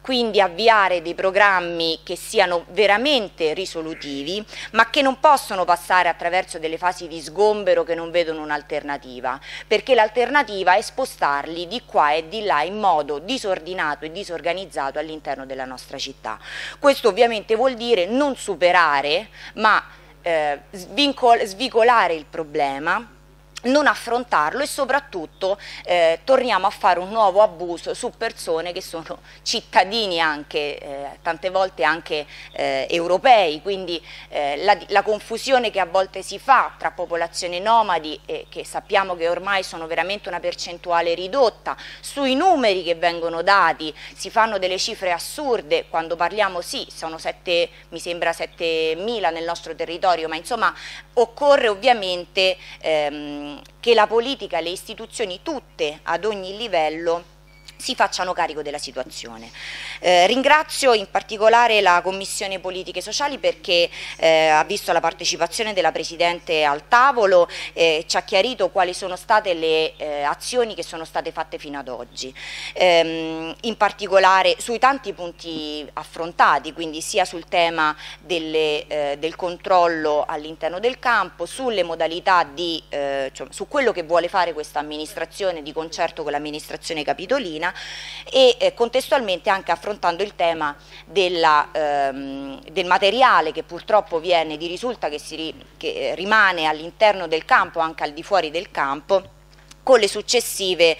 quindi avviare dei programmi che siano veramente risolutivi, ma che non possono passare attraverso delle fasi di sgombero che non vedono un'alternativa, perché l'alternativa è spostarli di qua e di là in modo disordinato e disorganizzato all'interno della nostra città. Questo ovviamente vuol dire non superare, ma eh, svicolare il problema, non affrontarlo e soprattutto eh, torniamo a fare un nuovo abuso su persone che sono cittadini anche, eh, tante volte anche eh, europei, quindi eh, la, la confusione che a volte si fa tra popolazione nomadi, eh, che sappiamo che ormai sono veramente una percentuale ridotta, sui numeri che vengono dati si fanno delle cifre assurde, quando parliamo sì, sono sette, mi sembra settemila nel nostro territorio, ma insomma occorre ovviamente ehm, che la politica e le istituzioni tutte ad ogni livello si facciano carico della situazione. Eh, ringrazio in particolare la Commissione Politiche Sociali perché eh, ha visto la partecipazione della Presidente al tavolo e eh, ci ha chiarito quali sono state le eh, azioni che sono state fatte fino ad oggi, ehm, in particolare sui tanti punti affrontati, quindi sia sul tema delle, eh, del controllo all'interno del campo, sulle modalità di, eh, cioè, su quello che vuole fare questa amministrazione di concerto con l'amministrazione capitolina, e eh, contestualmente anche affrontando il tema della, ehm, del materiale che purtroppo viene, di risulta che, si ri, che rimane all'interno del campo, anche al di fuori del campo, con le successive,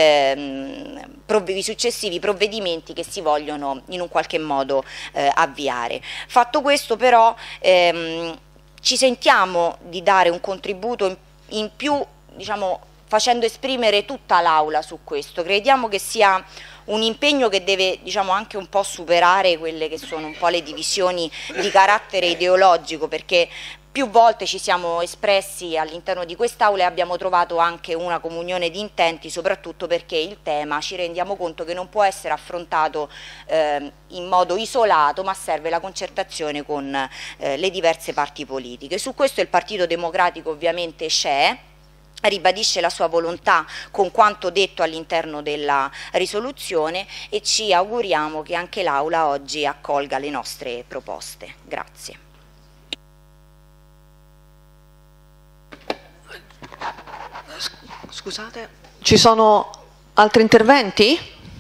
ehm, prov- i successivi provvedimenti che si vogliono in un qualche modo eh, avviare. Fatto questo però ehm, ci sentiamo di dare un contributo in, in più, diciamo, facendo esprimere tutta l'Aula su questo. Crediamo che sia un impegno che deve, diciamo, anche un po' superare quelle che sono un po' le divisioni di carattere ideologico, perché più volte ci siamo espressi all'interno di quest'Aula e abbiamo trovato anche una comunione di intenti, soprattutto perché il tema ci rendiamo conto che non può essere affrontato eh, in modo isolato, ma serve la concertazione con eh, le diverse parti politiche. Su questo il Partito Democratico ovviamente c'è, ribadisce la sua volontà con quanto detto all'interno della risoluzione e ci auguriamo che anche l'Aula oggi accolga le nostre proposte. Grazie. Scusate, ci sono altri interventi?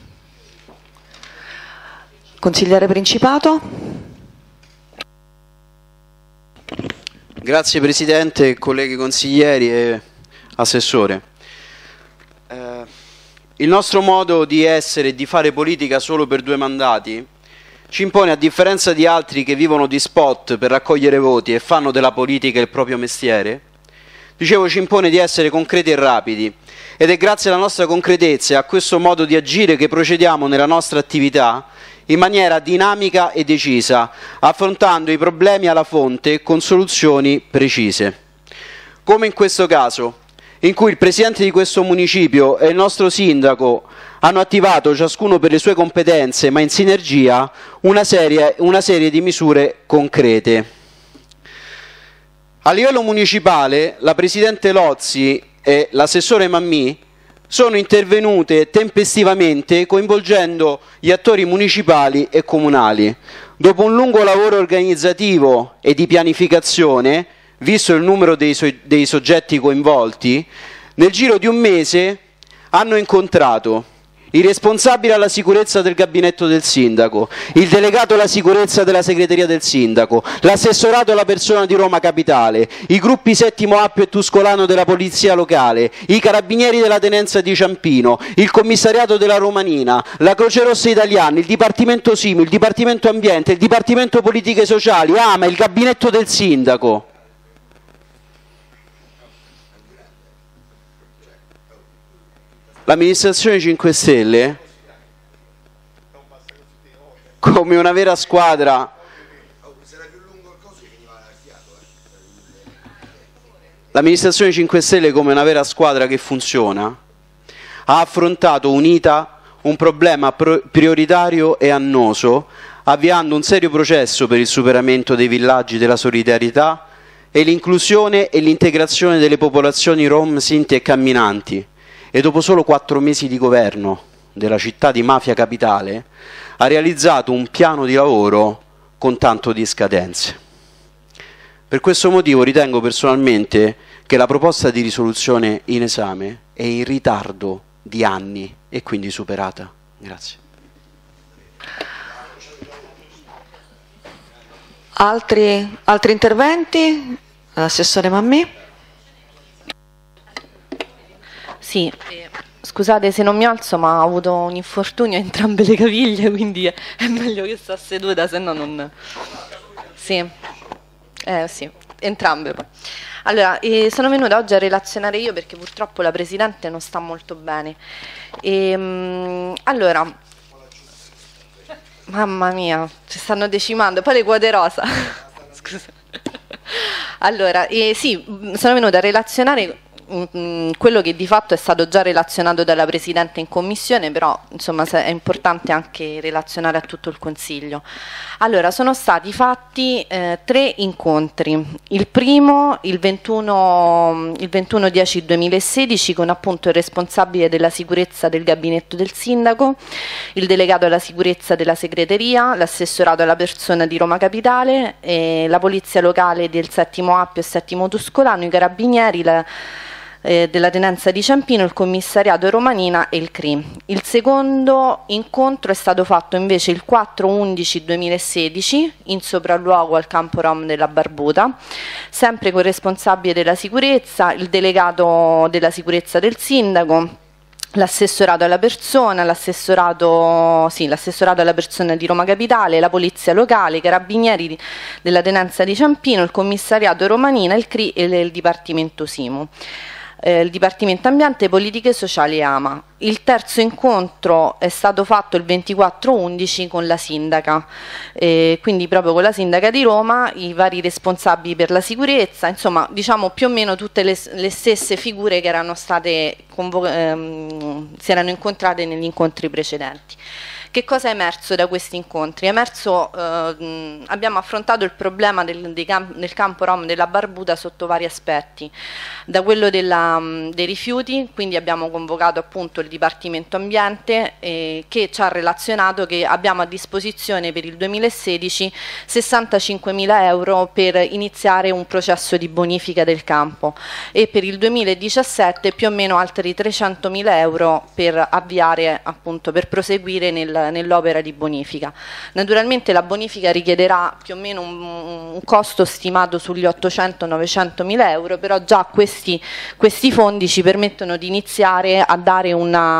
Consigliere Principato. Grazie Presidente, colleghi consiglieri e Assessore. Eh, il nostro modo di essere e di fare politica solo per due mandati ci impone, a differenza di altri che vivono di spot per raccogliere voti e fanno della politica il proprio mestiere, dicevo ci impone di essere concreti e rapidi, ed è grazie alla nostra concretezza e a questo modo di agire che procediamo nella nostra attività in maniera dinamica e decisa, affrontando i problemi alla fonte con soluzioni precise. Come in questo caso, in cui il Presidente di questo municipio e il nostro Sindaco hanno attivato, ciascuno per le sue competenze ma in sinergia, una serie, una serie di misure concrete. A livello municipale la Presidente Lozzi e l'Assessore Mammì sono intervenute tempestivamente coinvolgendo gli attori municipali e comunali. Dopo un lungo lavoro organizzativo e di pianificazione, visto il numero dei, so- dei soggetti coinvolti, nel giro di un mese hanno incontrato il responsabile alla sicurezza del gabinetto del sindaco, il delegato alla sicurezza della segreteria del sindaco, l'assessorato alla persona di Roma Capitale, i gruppi Settimo Appio e Tuscolano della polizia locale, i carabinieri della tenenza di Ciampino, il commissariato della Romanina, la Croce Rossa Italiana, il dipartimento Simo, il dipartimento Ambiente, il dipartimento Politiche Sociali, AMA, il gabinetto del sindaco. L'amministrazione cinque Stelle, come una vera squadra, l'amministrazione cinque Stelle come una vera squadra che funziona, ha affrontato unita un problema prioritario e annoso, avviando un serio processo per il superamento dei villaggi della solidarietà e l'inclusione e l'integrazione delle popolazioni rom, sinti e camminanti. E dopo solo quattro mesi di governo della città di Mafia Capitale ha realizzato un piano di lavoro con tanto di scadenze. Per questo motivo ritengo personalmente che la proposta di risoluzione in esame è in ritardo di anni e quindi superata. Grazie. Altri, altri interventi? L'assessore Mammì? Sì, eh, scusate se non mi alzo, ma ho avuto un infortunio a entrambe le caviglie, quindi è, è meglio che sto seduta, se no non... Sì, eh, sì, entrambe poi. Allora, eh, sono venuta oggi a relazionare io perché purtroppo la Presidente non sta molto bene. E, mh, allora, mamma mia, ci stanno decimando, poi le quote rosa. Scusa. Allora, eh, sì, sono venuta a relazionare quello che di fatto è stato già relazionato dalla Presidente in Commissione, però insomma è importante anche relazionare a tutto il Consiglio. Allora, sono stati fatti eh, tre incontri. Il primo il ventuno dieci duemilasedici con appunto il responsabile della sicurezza del gabinetto del Sindaco, il delegato alla sicurezza della segreteria, l'assessorato alla persona di Roma Capitale, eh, la polizia locale del settimo Appio e settimo Tuscolano, i carabinieri, la della Tenenza di Ciampino, il commissariato Romanina e il C R I. Il secondo incontro è stato fatto invece il quattro undici duemilasedici in sopralluogo al campo Rom della Barbuta, sempre con il responsabile della sicurezza, il delegato della sicurezza del sindaco, l'assessorato alla persona, l'assessorato sì, l'assessorato alla persona di Roma Capitale, la polizia locale, i carabinieri della Tenenza di Ciampino, il commissariato Romanina, il C R I e il dipartimento Simu. Eh, il Dipartimento Ambiente, Politiche Sociali e A M A. Il terzo incontro è stato fatto il ventiquattro undici con la sindaca, eh, quindi proprio con la sindaca di Roma, i vari responsabili per la sicurezza, insomma diciamo più o meno tutte le, le stesse figure che erano state ehm, si erano incontrate negli incontri precedenti. Che cosa è emerso da questi incontri? È emerso, eh, abbiamo affrontato il problema del, del campo Rom della Barbuta sotto vari aspetti, da quello della, dei rifiuti, quindi abbiamo convocato appunto il Dipartimento Ambiente eh, che ci ha relazionato che abbiamo a disposizione per il duemilasedici sessantacinquemila euro per iniziare un processo di bonifica del campo e per il duemiladiciassette più o meno altri trecentomila euro per avviare appunto per proseguire nel nell'opera di bonifica. Naturalmente la bonifica richiederà più o meno un, un costo stimato sugli ottocento novecento mila euro, però già questi, questi fondi ci permettono di iniziare a dare una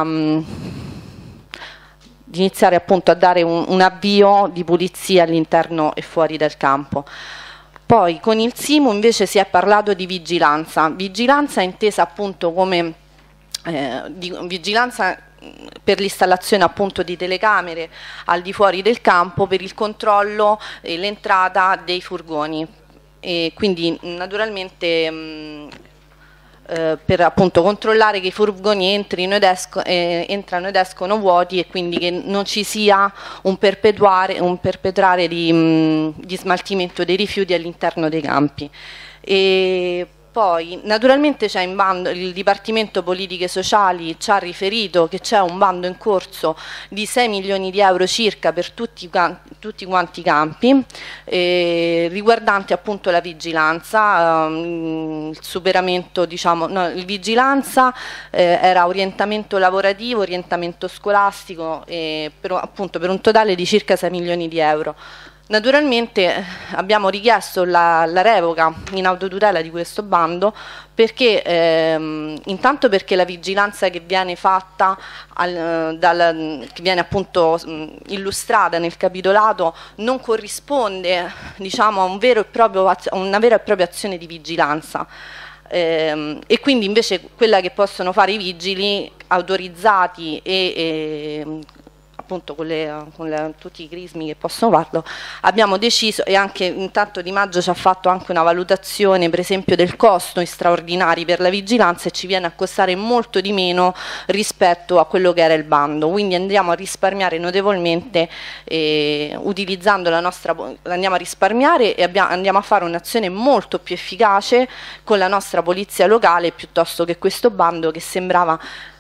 di iniziare appunto a dare un, un avvio di pulizia all'interno e fuori dal campo. Poi con il Simu invece si è parlato di vigilanza, vigilanza intesa appunto come eh, di, vigilanza per l'installazione appunto di telecamere al di fuori del campo per il controllo e l'entrata dei furgoni e quindi naturalmente mh, eh, per appunto controllare che i furgoni entrino ed esco, eh, entrano ed escono vuoti e quindi che non ci sia un perpetuare un perpetrare di, mh, di smaltimento dei rifiuti all'interno dei campi. E poi naturalmente c'è in bando, il Dipartimento Politiche Sociali ci ha riferito che c'è un bando in corso di sei milioni di euro circa per tutti, tutti quanti i campi eh, riguardanti appunto la vigilanza, ehm, il superamento diciamo, no, il vigilanza eh, era orientamento lavorativo, orientamento scolastico eh, per, appunto per un totale di circa sei milioni di euro. Naturalmente abbiamo richiesto la, la revoca in autotutela di questo bando perché ehm, intanto perché la vigilanza che viene fatta al, dal, che viene appunto mh, illustrata nel capitolato non corrisponde diciamo a un vero e proprio, a una vera e propria azione di vigilanza. Eh, e quindi invece quella che possono fare i vigili autorizzati e, e appunto con, le, con le, tutti i crismi che possono farlo, abbiamo deciso e anche intanto Di Maggio ci ha fatto anche una valutazione per esempio del costo in straordinari per la vigilanza e ci viene a costare molto di meno rispetto a quello che era il bando, quindi andiamo a risparmiare notevolmente eh, utilizzando la nostra, andiamo a risparmiare e abbiamo, andiamo a fare un'azione molto più efficace con la nostra polizia locale piuttosto che questo bando che sembrava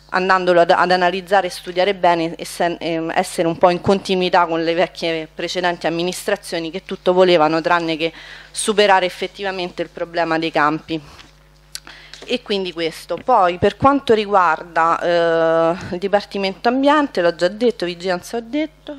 andandolo ad, ad analizzare e studiare bene e sen, eh, essere un po' in continuità con le vecchie precedenti amministrazioni che tutto volevano tranne che superare effettivamente il problema dei campi. E quindi questo. Poi per quanto riguarda eh, il Dipartimento Ambiente, l'ho già detto, Vigilanza ho detto.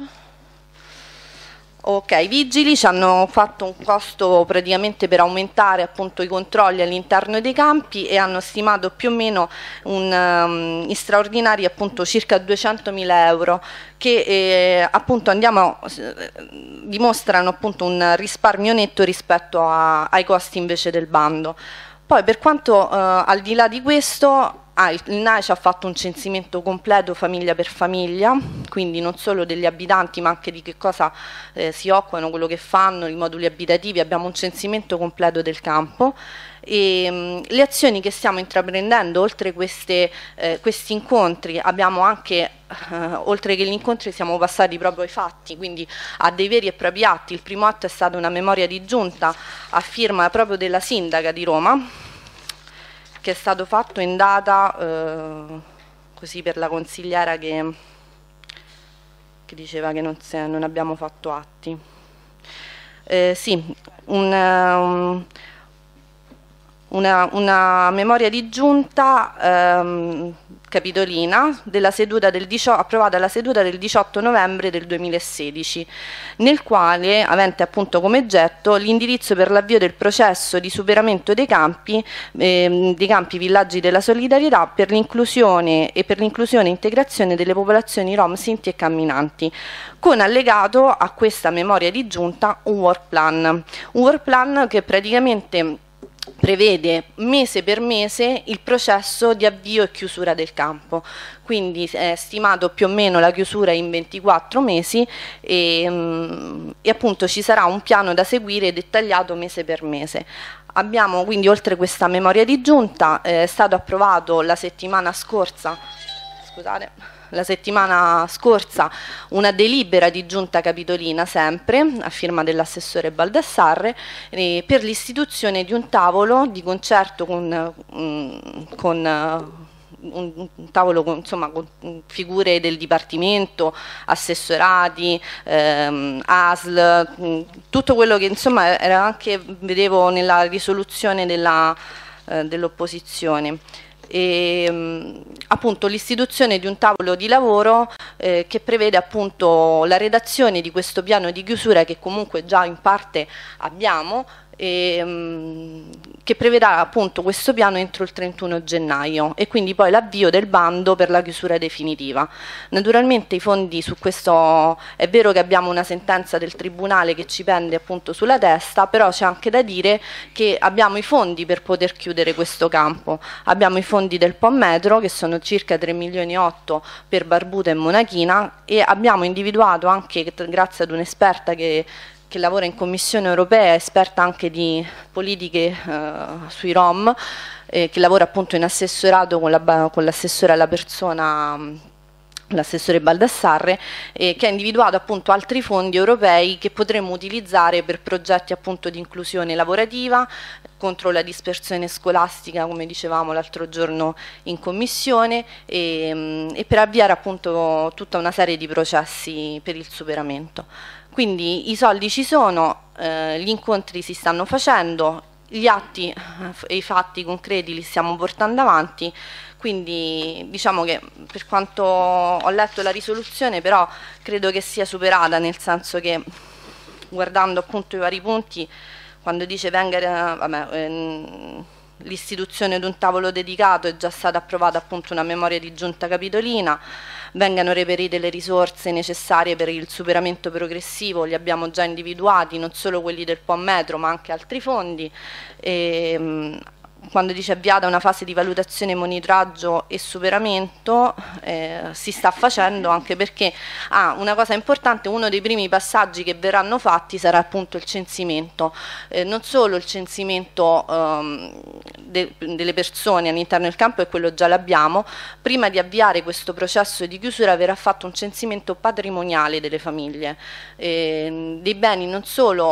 Ok, i vigili ci hanno fatto un costo praticamente per aumentare appunto i controlli all'interno dei campi e hanno stimato più o meno un, um, in straordinari appunto circa duecentomila euro che eh, appunto andiamo, eh, dimostrano appunto un risparmio netto rispetto a, ai costi invece del bando. Poi per quanto eh, al di là di questo, ah, il N A E ci ha fatto un censimento completo famiglia per famiglia, quindi non solo degli abitanti ma anche di che cosa eh, si occupano, quello che fanno, i moduli abitativi, abbiamo un censimento completo del campo. E, mh, le azioni che stiamo intraprendendo, oltre queste, eh, questi incontri, abbiamo anche, eh, oltre che gli incontri siamo passati proprio ai fatti, quindi a dei veri e propri atti. Il primo atto è stata una memoria di giunta a firma proprio della sindaca di Roma, che è stato fatto in data, eh, così per la consigliera che, che diceva che non, se, non abbiamo fatto atti. Eh, sì, un... Um, Una, una memoria di giunta ehm, capitolina della seduta del diciotto, approvata alla seduta del diciotto novembre del duemilasedici, nel quale, avente appunto come oggetto l'indirizzo per l'avvio del processo di superamento dei campi, ehm, dei campi villaggi della solidarietà per l'inclusione e per l'inclusione e integrazione delle popolazioni rom, sinti e camminanti, con allegato a questa memoria di giunta un work plan, un work plan che praticamente prevede mese per mese il processo di avvio e chiusura del campo, quindi è stimato più o meno la chiusura in ventiquattro mesi e, mm, e appunto ci sarà un piano da seguire dettagliato mese per mese. Abbiamo quindi, oltre questa memoria di giunta, eh, è stato approvato la settimana scorsa, scusate, la settimana scorsa una delibera di giunta capitolina, sempre a firma dell'assessore Baldassarre, eh, per l'istituzione di un tavolo di concerto con, um, con uh, un, un tavolo con, insomma, con figure del Dipartimento, assessorati, ehm, A S L, mh, tutto quello che insomma era anche, vedevo nella risoluzione della, eh, dell'opposizione. E, mh, appunto l'istituzione di un tavolo di lavoro eh, che prevede appunto la redazione di questo piano di chiusura che comunque già in parte abbiamo e, mh, che prevedrà appunto questo piano entro il trentuno gennaio e quindi poi l'avvio del bando per la chiusura definitiva. Naturalmente i fondi su questo, è vero che abbiamo una sentenza del Tribunale che ci pende appunto sulla testa, però c'è anche da dire che abbiamo i fondi per poter chiudere questo campo, abbiamo i fondi del P O M Metro che sono circa tre milioni e otto per Barbuta e Monachina e abbiamo individuato anche, grazie ad un'esperta che che lavora in Commissione Europea, esperta anche di politiche eh, sui Rom, eh, che lavora appunto in assessorato con l'assessore alla persona, l'assessore Baldassarre, eh, che ha individuato appunto altri fondi europei che potremmo utilizzare per progetti appunto di inclusione lavorativa, contro la dispersione scolastica, come dicevamo l'altro giorno in commissione, e, e per avviare appunto tutta una serie di processi per il superamento. Quindi i soldi ci sono, eh, gli incontri si stanno facendo, gli atti e i fatti concreti li stiamo portando avanti, quindi diciamo che per quanto ho letto la risoluzione però credo che sia superata, nel senso che guardando appunto i vari punti, quando dice venga, vabbè, ehm, l'istituzione di un tavolo dedicato, è già stata approvata appunto una memoria di giunta capitolina, vengano reperite le risorse necessarie per il superamento progressivo, li abbiamo già individuati, non solo quelli del P O M Metro ma anche altri fondi. E, mh, quando dice avviata una fase di valutazione, monitoraggio e superamento, eh, si sta facendo anche perché ah, una cosa importante, uno dei primi passaggi che verranno fatti sarà appunto il censimento, eh, non solo il censimento ehm, de, delle persone all'interno del campo, e quello già l'abbiamo, prima di avviare questo processo di chiusura verrà fatto un censimento patrimoniale delle famiglie, eh, dei beni non solo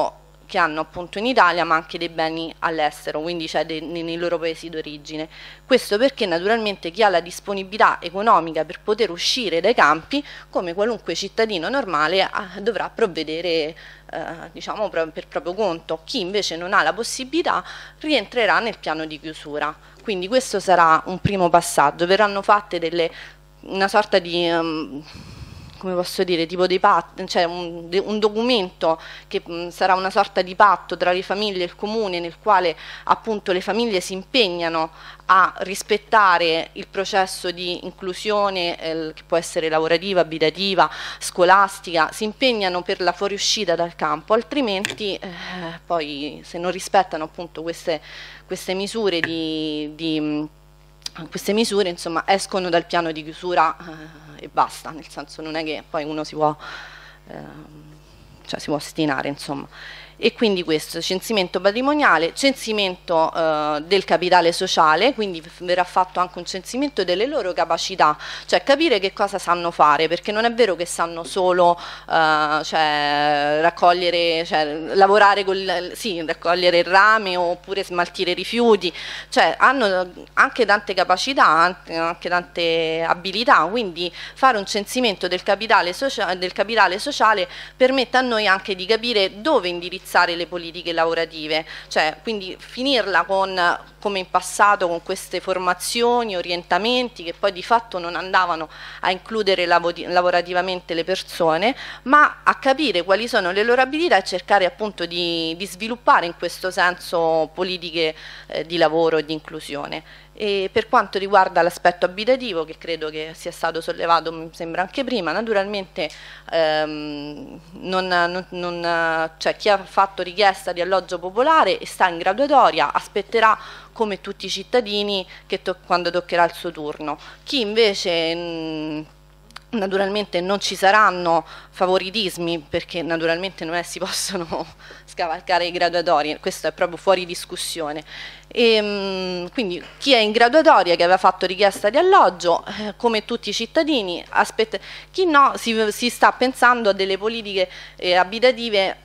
che hanno appunto in Italia, ma anche dei beni all'estero, quindi cioè dei, nei loro paesi d'origine. Questo perché naturalmente chi ha la disponibilità economica per poter uscire dai campi, come qualunque cittadino normale, eh, dovrà provvedere eh, diciamo per proprio conto. Chi invece non ha la possibilità rientrerà nel piano di chiusura. Quindi questo sarà un primo passaggio. Verranno fatte delle, una sorta di... Um, come posso dire, tipo dei patti, cioè un, un documento che mh, sarà una sorta di patto tra le famiglie e il comune, nel quale appunto le famiglie si impegnano a rispettare il processo di inclusione, eh, che può essere lavorativa, abitativa, scolastica, si impegnano per la fuoriuscita dal campo, altrimenti eh, poi se non rispettano appunto queste, queste misure di, di queste misure insomma escono dal piano di chiusura eh, e basta, nel senso non è che poi uno si può, eh, cioè si può ostinare insomma. E quindi questo, censimento patrimoniale, censimento eh, del capitale sociale, quindi verrà fatto anche un censimento delle loro capacità, cioè capire che cosa sanno fare, perché non è vero che sanno solo eh, cioè, raccogliere, cioè, lavorare col, sì, raccogliere il rame oppure smaltire rifiuti, cioè hanno anche tante capacità, anche tante abilità, quindi fare un censimento del capitale, socia- del capitale sociale permette a noi anche di capire dove indirizzare le politiche lavorative, cioè quindi finirla con, come in passato, con queste formazioni, orientamenti che poi di fatto non andavano a includere lavorativamente le persone, ma a capire quali sono le loro abilità e cercare appunto di, di sviluppare in questo senso politiche eh, di lavoro e di inclusione. E per quanto riguarda l'aspetto abitativo, che credo che sia stato sollevato, mi sembra anche prima, naturalmente ehm, non, non, non, cioè chi ha fatto richiesta di alloggio popolare e sta in graduatoria aspetterà come tutti i cittadini che to- quando toccherà il suo turno. Chi invece mh, naturalmente non ci saranno favoritismi, perché naturalmente non è, si possono scavalcare i graduatori, questo è proprio fuori discussione. E, mh, quindi chi è in graduatoria, che aveva fatto richiesta di alloggio, eh, come tutti i cittadini, aspetta, chi no si, si sta pensando a delle politiche eh, abitative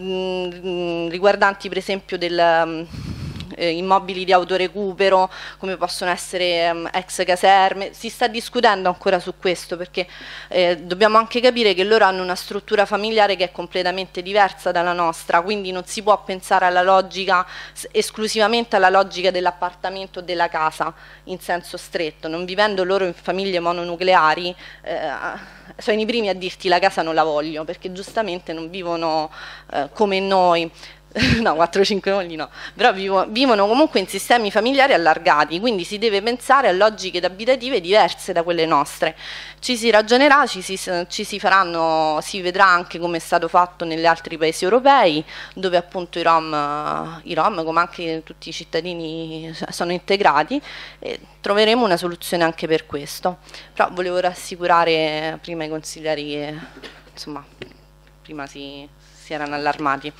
mh, riguardanti per esempio del... Mh, Eh, immobili di autorecupero, come possono essere um, ex caserme. Si sta discutendo ancora su questo, perché eh, dobbiamo anche capire che loro hanno una struttura familiare che è completamente diversa dalla nostra, quindi non si può pensare alla logica, esclusivamente alla logica dell'appartamento o della casa in senso stretto. Non vivendo loro in famiglie mononucleari, eh, sono i primi a dirti la casa non la voglio, perché giustamente non vivono eh, come noi. No, quattro cinque mogli no, però vivo, vivono comunque in sistemi familiari allargati, quindi si deve pensare a logiche abitative diverse da quelle nostre. Ci si ragionerà, ci si, ci si faranno, si vedrà anche come è stato fatto negli altri paesi europei, dove appunto i Rom, i Rom come anche tutti i cittadini sono integrati, e troveremo una soluzione anche per questo. Però volevo rassicurare prima i consiglieri che insomma prima si, si erano allarmati.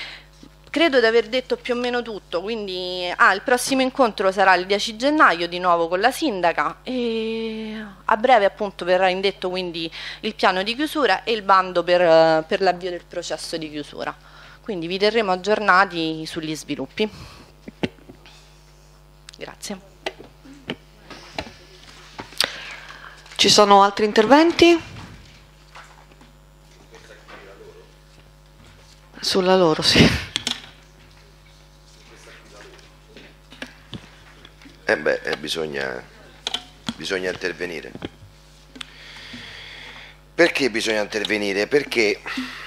Credo di aver detto più o meno tutto, quindi ah, il prossimo incontro sarà il dieci gennaio di nuovo con la sindaca e a breve appunto verrà indetto quindi il piano di chiusura e il bando per, per l'avvio del processo di chiusura. Quindi vi terremo aggiornati sugli sviluppi. Grazie. Ci sono altri interventi? Sulla loro, sì. Eh beh, eh, bisogna, bisogna intervenire. Perché bisogna intervenire? Perché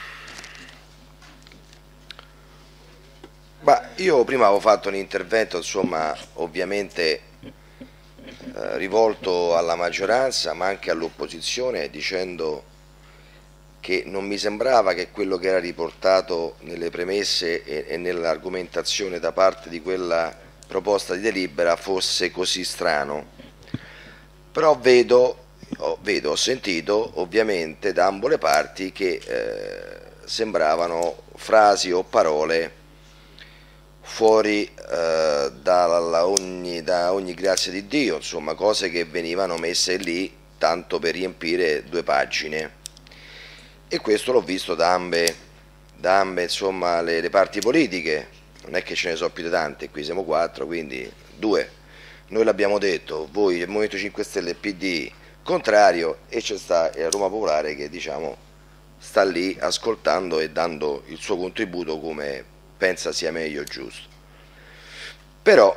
bah, io prima avevo fatto un intervento, insomma, ovviamente eh, rivolto alla maggioranza, ma anche all'opposizione, dicendo che non mi sembrava che quello che era riportato nelle premesse e, e nell'argomentazione da parte di quella proposta di delibera fosse così strano, però vedo, ho, vedo, ho sentito ovviamente da ambo le parti che eh, sembravano frasi o parole fuori eh, da, ogni, da ogni grazia di Dio, insomma cose che venivano messe lì tanto per riempire due pagine, e questo l'ho visto da ambe, da ambe, insomma, le, le parti politiche, non è che ce ne so più di tante, qui siamo quattro, quindi due, noi l'abbiamo detto, voi il Movimento cinque Stelle e P D contrario, e c'è sta il Roma Popolare che, diciamo, sta lì ascoltando e dando il suo contributo come pensa sia meglio e giusto. Però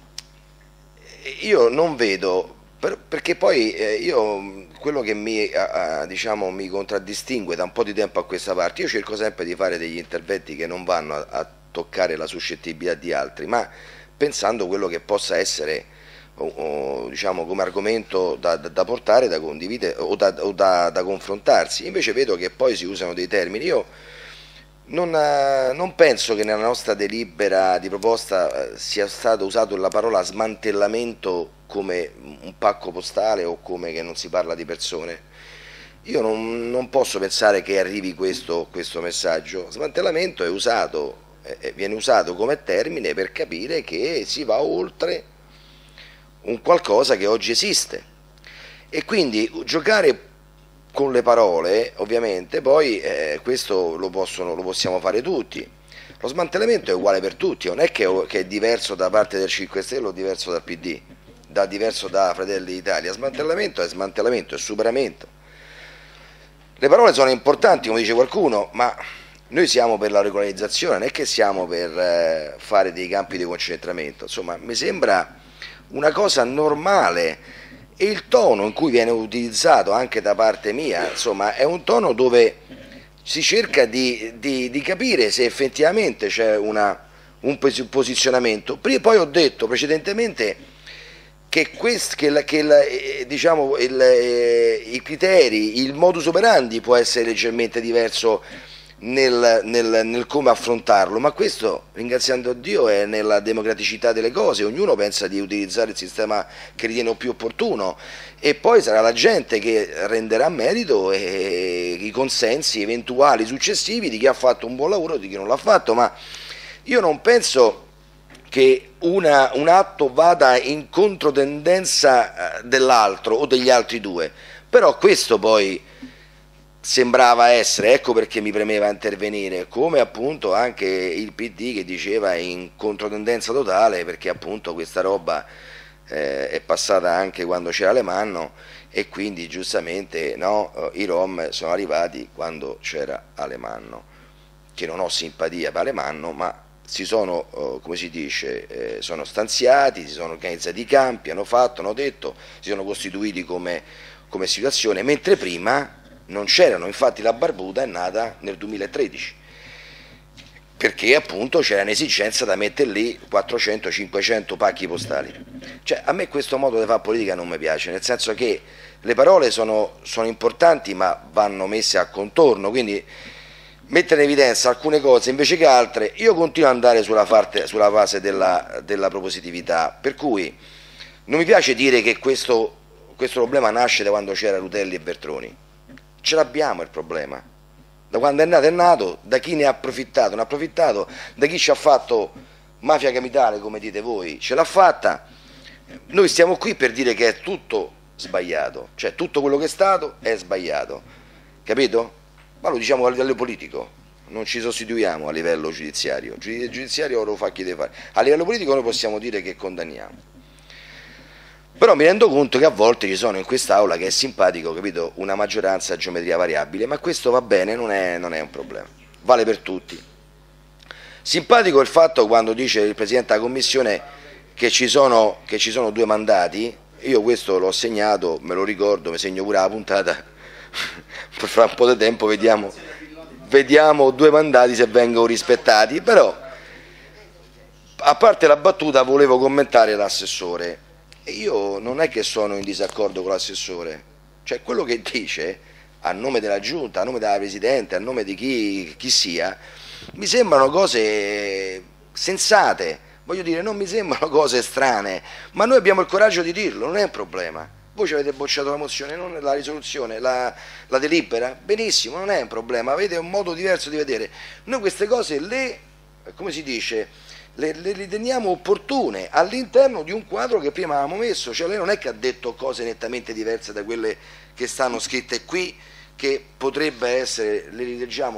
io non vedo, per, perché poi eh, io quello che mi, a, diciamo, mi contraddistingue da un po' di tempo a questa parte, io cerco sempre di fare degli interventi che non vanno a, a toccare la suscettibilità di altri, ma pensando quello che possa essere, o, o, diciamo, come argomento da, da, da portare, da condividere o, da, o da, da confrontarsi. Invece vedo che poi si usano dei termini. Io non, non penso che nella nostra delibera di proposta sia stato usato la parola smantellamento come un pacco postale o come che non si parla di persone. Io non, non posso pensare che arrivi questo, questo messaggio. Smantellamento è usato, eh, viene usato come termine per capire che si va oltre un qualcosa che oggi esiste, e quindi giocare con le parole, ovviamente, poi eh, questo lo, possono, lo possiamo fare tutti. Lo smantellamento è uguale per tutti, non è che, che è diverso da parte del cinque Stelle o diverso dal P D, da diverso da Fratelli d'Italia. Smantellamento è smantellamento, è superamento. Le parole sono importanti, come dice qualcuno, ma noi siamo per la regolarizzazione, non è che siamo per eh, fare dei campi di concentramento. Insomma, mi sembra una cosa normale, e il tono in cui viene utilizzato anche da parte mia, insomma, è un tono dove si cerca di, di, di capire se effettivamente c'è una, un posizionamento. Poi ho detto precedentemente che, quest, che, la, che la, diciamo, il, eh, i criteri, il modus operandi può essere leggermente diverso Nel, nel, nel come affrontarlo, ma questo, ringraziando Dio, è nella democraticità delle cose. Ognuno pensa di utilizzare il sistema che ritiene più opportuno, e poi sarà la gente che renderà merito e i consensi eventuali successivi di chi ha fatto un buon lavoro e di chi non l'ha fatto. Ma io non penso che una, un atto vada in controtendenza dell'altro o degli altri due, però questo poi sembrava essere, ecco perché mi premeva intervenire, come appunto anche il P D che diceva in controtendenza totale, perché appunto questa roba eh, è passata anche quando c'era Alemanno, e quindi giustamente no, i Rom sono arrivati quando c'era Alemanno, che non ho simpatia per Alemanno, ma si sono, eh, come si dice, eh, sono stanziati, si sono organizzati i campi, hanno fatto, hanno detto, si sono costituiti come, come situazione, mentre prima non c'erano. Infatti la Barbuda è nata nel duemilatredici, perché appunto c'era un'esigenza da mettere lì quattrocento cinquecento pacchi postali. Cioè, a me questo modo di fare politica non mi piace, nel senso che le parole sono, sono importanti, ma vanno messe a contorno, quindi mettere in evidenza alcune cose invece che altre. Io continuo ad andare sulla, parte, sulla base della, della propositività, per cui non mi piace dire che questo, questo problema nasce da quando c'era Rutelli e Veltroni. Ce l'abbiamo il problema, da quando è nato è nato, da chi ne ha approfittato ne ha approfittato, da chi ci ha fatto mafia capitale, come dite voi, ce l'ha fatta. Noi stiamo qui per dire che è tutto sbagliato, cioè tutto quello che è stato è sbagliato, capito? Ma lo diciamo a livello politico, non ci sostituiamo a livello giudiziario, il giudiziario lo fa chi deve fare, a livello politico noi possiamo dire che condanniamo. Però mi rendo conto che a volte ci sono in quest'Aula, che è simpatico, capito, una maggioranza a geometria variabile, ma questo va bene, non è, non è un problema, vale per tutti. Simpatico il fatto quando dice il Presidente della Commissione che ci sono, che ci sono due mandati. Io questo l'ho segnato, me lo ricordo, mi segno pure la puntata, per fra un po' di tempo vediamo, vediamo due mandati se vengono rispettati. Però, a parte la battuta, volevo commentare l'assessore. Io non è che sono in disaccordo con l'assessore, cioè quello che dice a nome della Giunta, a nome della Presidente, a nome di chi, chi sia, mi sembrano cose sensate, voglio dire, non mi sembrano cose strane, ma noi abbiamo il coraggio di dirlo, non è un problema. Voi ci avete bocciato la mozione, non la risoluzione, la, la delibera, benissimo, non è un problema, avete un modo diverso di vedere. Noi queste cose le, come si dice, le, le riteniamo opportune all'interno di un quadro che prima avevamo messo. Cioè lei non è che ha detto cose nettamente diverse da quelle che stanno scritte qui, che potrebbe essere, le rileggiamo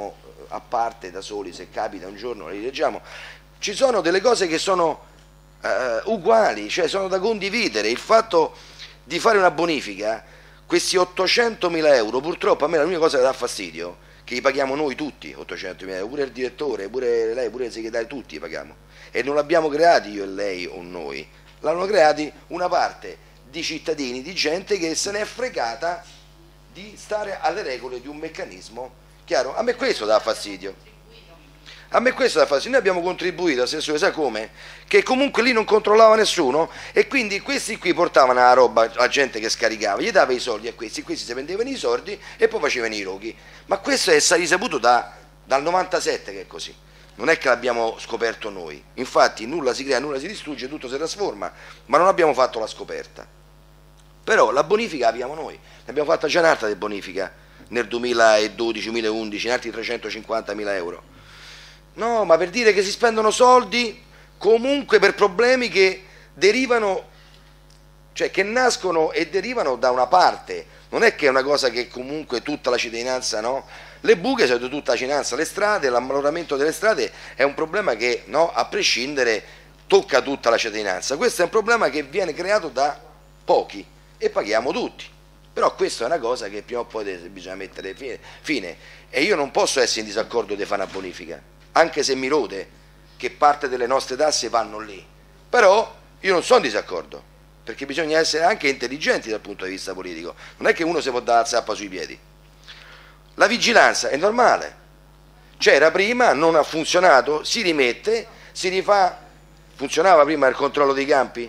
a parte, da soli, se capita un giorno li leggiamo, ci sono delle cose che sono eh, uguali, cioè sono da condividere. Il fatto di fare una bonifica, questi ottocentomila euro, purtroppo a me l'unica cosa che dà fastidio, che li paghiamo noi tutti, ottocentomila euro, pure il direttore, pure lei, pure il segretario, tutti li paghiamo, e non l'abbiamo creati io e lei o noi, l'hanno creati una parte di cittadini, di gente che se ne è fregata di stare alle regole di un meccanismo, chiaro? A me questo dà fastidio. A me questo dà fastidio. Noi abbiamo contribuito, assessore, sa come? Che comunque lì non controllava nessuno e quindi questi qui portavano la roba, la gente che scaricava, gli dava i soldi a questi, questi si prendevano i soldi e poi facevano i roghi. Ma questo è risaputo da, dal novantasette che è così. Non è che l'abbiamo scoperto noi. Infatti nulla si crea, nulla si distrugge, tutto si trasforma, ma non abbiamo fatto la scoperta. Però la bonifica abbiamo noi, ne abbiamo fatta già un'altra di bonifica nel duemiladodici duemilaundici, in altri trecentocinquantamila euro. No, ma per dire che si spendono soldi comunque per problemi che derivano, cioè che nascono e derivano da una parte, non è che è una cosa che comunque tutta la cittadinanza, no? Le buche sono tutta la cittadinanza, le strade, l'ammaloramento delle strade è un problema che, no, a prescindere tocca tutta la cittadinanza. Questo è un problema che viene creato da pochi e paghiamo tutti. Però questa è una cosa che prima o poi bisogna mettere fine, e io non posso essere in disaccordo di fare una bonifica, anche se mi rode che parte delle nostre tasse vanno lì, però io non sono in disaccordo, perché bisogna essere anche intelligenti dal punto di vista politico, non è che uno si può dare la zappa sui piedi. La vigilanza è normale, c'era prima, non ha funzionato, si rimette, si rifà. Funzionava prima il controllo dei campi?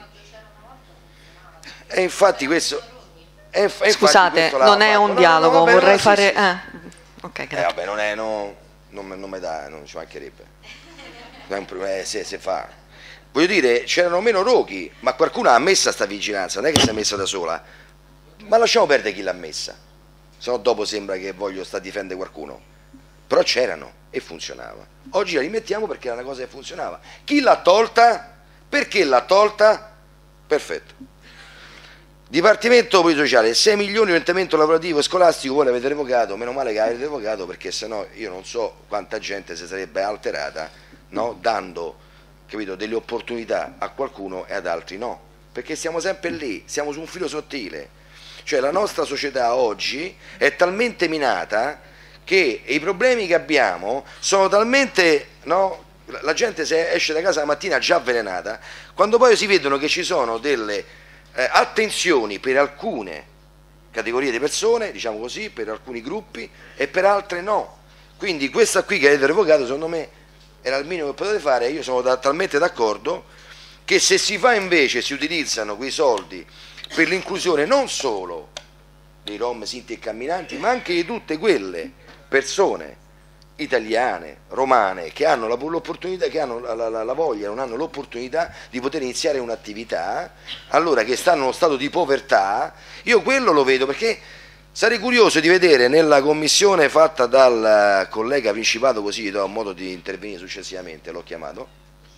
E infatti questo... E inf e Scusate, questo non è un no, dialogo, no, vabbè, vorrei no, fare... Sì, sì. Eh. Okay, eh, vabbè, non è... No, non, non mi dà, non ci mancherebbe. Non è un problema, eh, se, se fa. Voglio dire, c'erano meno roghi, ma qualcuno ha messa sta vigilanza, non è che si è messa da sola. Ma lasciamo perdere chi l'ha messa, se no dopo sembra che voglio sta a difendere qualcuno. Però c'erano e funzionava. Oggi la rimettiamo perché era una cosa che funzionava. Chi l'ha tolta? Perché l'ha tolta? Perfetto. Dipartimento Politico Sociale, sei milioni di orientamento lavorativo e scolastico, voi l'avete revocato, meno male che l'avete revocato, perché sennò io non so quanta gente si sarebbe alterata, no? Dando, capito, delle opportunità a qualcuno e ad altri no, perché siamo sempre lì, siamo su un filo sottile, cioè la nostra società oggi è talmente minata che i problemi che abbiamo sono talmente, no? La gente se esce da casa la mattina già avvelenata, quando poi si vedono che ci sono delle Eh, attenzioni per alcune categorie di persone, diciamo così, per alcuni gruppi e per altre no. Quindi questa qui che avete revocato secondo me era il minimo che potete fare. Io sono da, talmente d'accordo che se si fa invece, si utilizzano quei soldi per l'inclusione non solo dei rom, sinti e camminanti, ma anche di tutte quelle persone italiane, romane, che hanno l'opportunità, che hanno la, la, la voglia, non hanno l'opportunità di poter iniziare un'attività, allora che stanno in uno stato di povertà, io quello lo vedo, perché sarei curioso di vedere nella commissione fatta dal collega Principato, così gli do modo di intervenire successivamente, l'ho chiamato,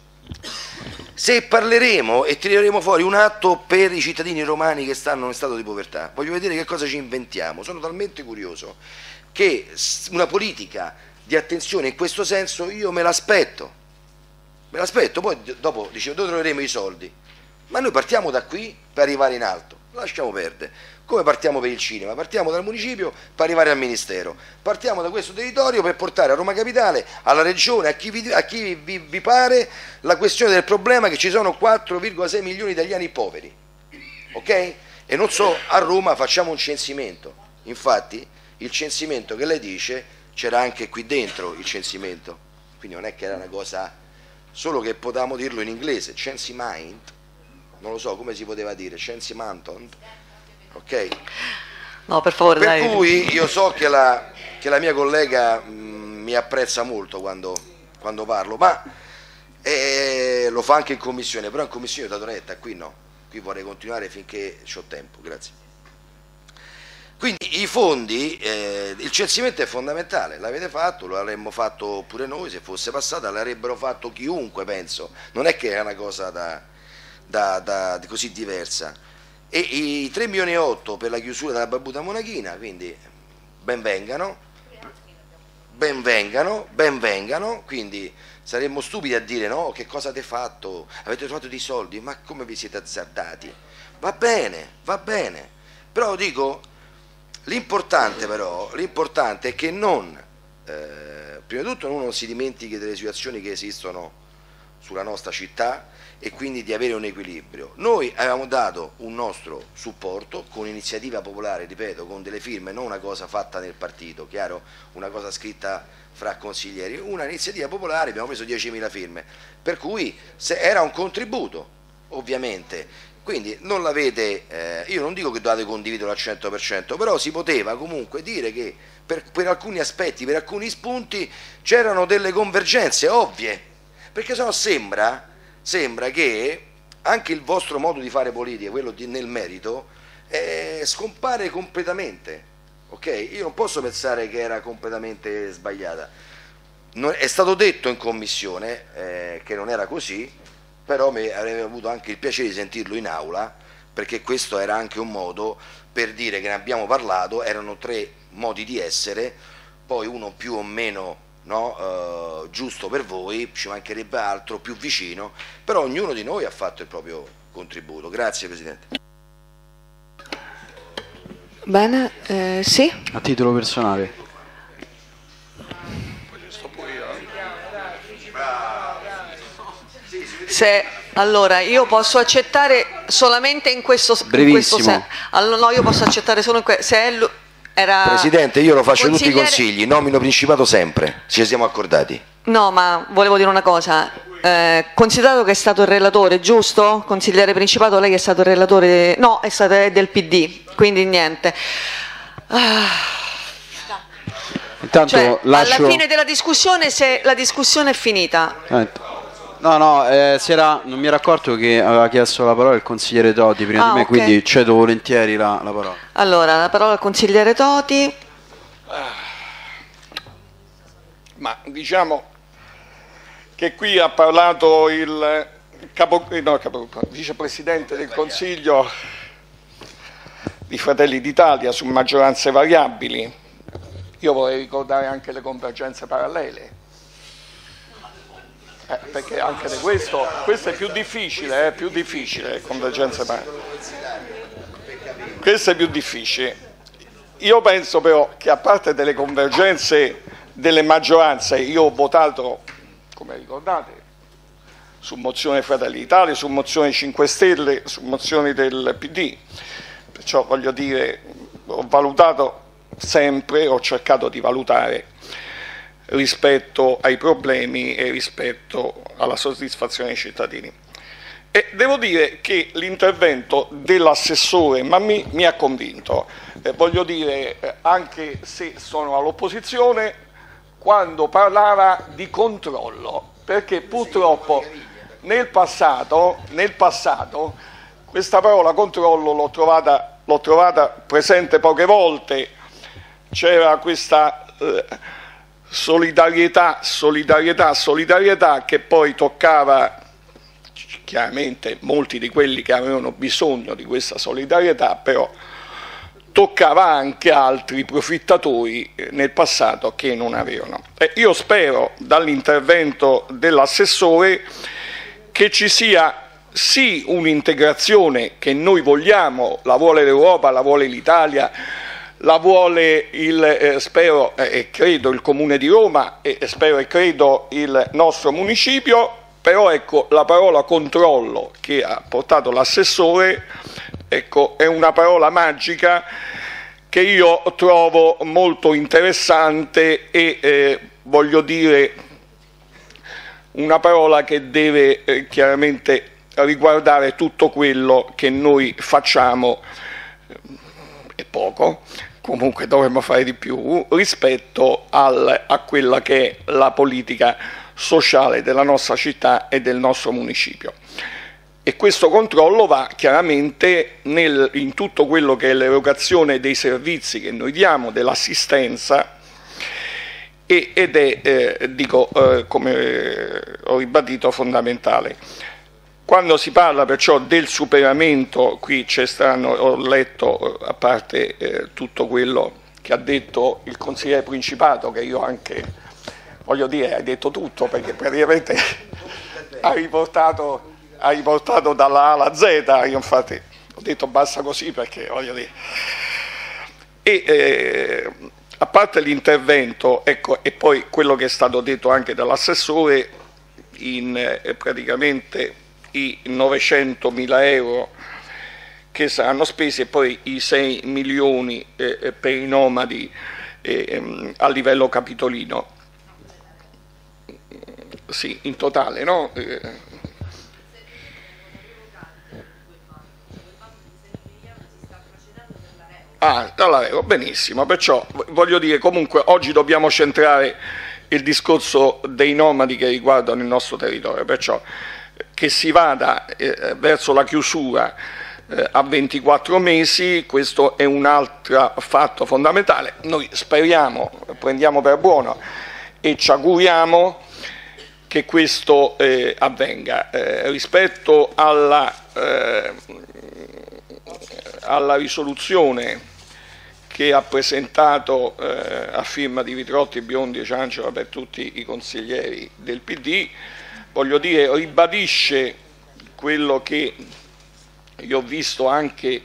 se parleremo e tireremo fuori un atto per i cittadini romani che stanno in stato di povertà. Voglio vedere che cosa ci inventiamo, sono talmente curioso che una politica di attenzione in questo senso io me l'aspetto, me l'aspetto, poi dopo dicevo dove troveremo i soldi, ma noi partiamo da qui per arrivare in alto, lasciamo perdere, come partiamo per il cinema, partiamo dal municipio per arrivare al ministero, partiamo da questo territorio per portare a Roma Capitale, alla regione, a chi vi, a chi vi, vi pare, la questione del problema che ci sono quattro virgola sei milioni di italiani poveri, ok? E non so, a Roma facciamo un censimento, infatti il censimento che lei dice c'era anche qui dentro il censimento, quindi non è che era una cosa, solo che potevamo dirlo in inglese, censimento, non lo so come si poteva dire, censimento, ok? No, per favore, per dai. Cui io so che la, che la mia collega mh, mi apprezza molto quando, quando parlo, ma eh, lo fa anche in commissione, però in commissione ho dato retta, qui no, qui vorrei continuare finché ho tempo, grazie. Quindi i fondi, eh, il censimento è fondamentale, l'avete fatto, lo avremmo fatto pure noi, se fosse passata l'avrebbero fatto chiunque, penso, non è che è una cosa da, da, da, così diversa. E i tre milioni e otto per la chiusura della barbuta monachina, quindi ben vengano, ben vengano, ben vengano, quindi saremmo stupidi a dire no, che cosa avete fatto, avete trovato dei soldi, ma come vi siete azzardati? Va bene, va bene, però dico, l'importante però, l'importante è che non, eh, prima di tutto uno non si dimentichi delle situazioni che esistono sulla nostra città e quindi di avere un equilibrio. Noi avevamo dato un nostro supporto con iniziativa popolare, ripeto, con delle firme, non una cosa fatta nel partito, chiaro, una cosa scritta fra consiglieri, una iniziativa popolare, abbiamo preso diecimila firme, per cui se era un contributo, ovviamente, quindi non l'avete, eh, io non dico che dovete condividerlo al cento per cento, però si poteva comunque dire che per, per alcuni aspetti, per alcuni spunti c'erano delle convergenze ovvie, perché sennò sembra sembra che anche il vostro modo di fare politica, quello di, nel merito, eh, scompare completamente, ok? Io non posso pensare che era completamente sbagliata. Non, è stato detto in commissione eh, che non era così, però mi avrei avuto anche il piacere di sentirlo in aula, perché questo era anche un modo per dire che ne abbiamo parlato, erano tre modi di essere, poi uno più o meno no, uh, giusto per voi, ci mancherebbe altro, più vicino, però ognuno di noi ha fatto il proprio contributo. Grazie Presidente. Bene, eh, sì? A titolo personale. Se, allora, io posso accettare solamente in questo, in questo senso. Allora, no, io posso accettare solo in questo. Se è lui, era Presidente, io lo faccio consigliere... tutti i consigli, nomino Principato sempre, ci siamo accordati. No, ma volevo dire una cosa, eh, considerato che è stato il relatore, giusto? Consigliere Principato, lei è stato il relatore, no, è stato del P D, quindi niente. Ah. Intanto cioè, lascio... alla fine della discussione, se la discussione è finita... Eh. No, no, eh, si era, non mi ero accorto che aveva chiesto la parola il consigliere Toti prima ah, di me, okay. Quindi cedo volentieri la, la parola. Allora, la parola al consigliere Toti. Ma diciamo che qui ha parlato il capo, no, capo, vicepresidente del Consiglio di Fratelli d'Italia su maggioranze variabili. Io vorrei ricordare anche le convergenze parallele. Eh, perché anche di questo, questo è più difficile, eh, più difficile, convergenze parallele. Questo è più difficile. Io penso però che a parte delle convergenze delle maggioranze, io ho votato, come ricordate, su mozione Fratelli d'Italia, su mozione cinque Stelle, su mozioni del P D, perciò voglio dire, ho valutato sempre, ho cercato di valutare rispetto ai problemi e rispetto alla soddisfazione dei cittadini. E devo dire che l'intervento dell'assessore ma mi, mi ha convinto, eh, voglio dire, eh, anche se sono all'opposizione, quando parlava di controllo, perché purtroppo nel passato, nel passato questa parola controllo l'ho trovata, l'ho trovata presente poche volte, c'era questa... Eh, solidarietà, solidarietà, solidarietà che poi toccava chiaramente molti di quelli che avevano bisogno di questa solidarietà, però toccava anche altri profittatori nel passato che non avevano. E io spero dall'intervento dell'assessore che ci sia sì un'integrazione che noi vogliamo, la vuole l'Europa, la vuole l'Italia, la vuole il, eh, spero e eh, credo il Comune di Roma e eh, spero e credo il nostro municipio, però ecco la parola controllo che ha portato l'assessore, ecco, è una parola magica che io trovo molto interessante e eh, voglio dire una parola che deve eh, chiaramente riguardare tutto quello che noi facciamo, è poco, comunque dovremmo fare di più rispetto al, a quella che è la politica sociale della nostra città e del nostro municipio. E questo controllo va chiaramente nel, in tutto quello che è l'erogazione dei servizi che noi diamo, dell'assistenza, e, ed è, eh, dico, eh, come ho ribadito, fondamentale. Quando si parla perciò del superamento, qui c'è strano, ho letto, a parte eh, tutto quello che ha detto il consigliere Principato, che io anche, voglio dire, hai detto tutto, perché praticamente ha riportato, ha riportato dalla A alla Z, io infatti ho detto basta così perché voglio dire. E eh, a parte l'intervento, ecco, e poi quello che è stato detto anche dall'assessore, in eh, praticamente i novecentomila euro che saranno spesi e poi i sei milioni eh, per i nomadi eh, a livello capitolino, sì, in totale, no? Eh, ah, dall'Areco, benissimo, perciò voglio dire, comunque oggi dobbiamo centrare il discorso dei nomadi che riguardano il nostro territorio, perciò che si vada eh, verso la chiusura eh, a ventiquattro mesi, questo è un altro fatto fondamentale. Noi speriamo, prendiamo per buono e ci auguriamo che questo eh, avvenga. Eh, rispetto alla, eh, alla risoluzione che ha presentato eh, a firma di Vitrotti, Biondi e Cianciola per tutti i consiglieri del P D, voglio dire, ribadisce quello che io ho visto anche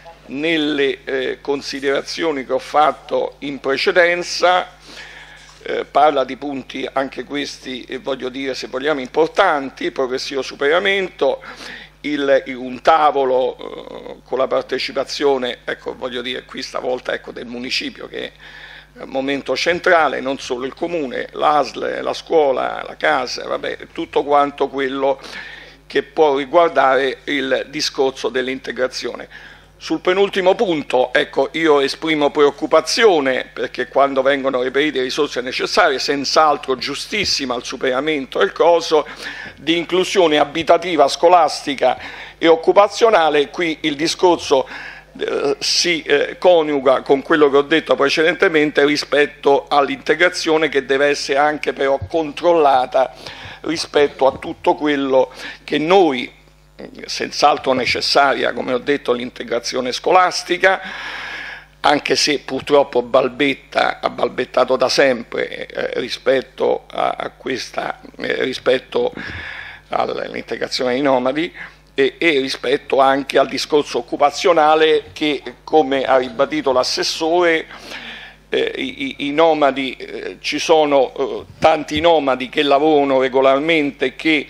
nelle eh, considerazioni che ho fatto in precedenza, eh, parla di punti anche questi, eh, voglio dire, se vogliamo, importanti: progressivo superamento, il, un tavolo eh, con la partecipazione, ecco, voglio dire, qui stavolta, ecco, del municipio, che è un momento centrale, non solo il comune, l'A S L, la scuola, la casa, vabbè, tutto quanto quello che può riguardare il discorso dell'integrazione. Sul penultimo punto, ecco, io esprimo preoccupazione perché quando vengono reperite risorse necessarie, senz'altro giustissima il superamento del coso, di inclusione abitativa, scolastica e occupazionale, qui il discorso eh, si eh, coniuga con quello che ho detto precedentemente rispetto all'integrazione, che deve essere anche però controllata rispetto a tutto quello che noi, senz'altro necessaria, come ho detto, l'integrazione scolastica, anche se purtroppo balbetta, ha balbettato da sempre eh, rispetto a, a questa, eh, rispetto all'integrazione dei nomadi e, e rispetto anche al discorso occupazionale che, come ha ribadito l'assessore, eh, i, i nomadi, eh, ci sono eh, tanti nomadi che lavorano regolarmente, che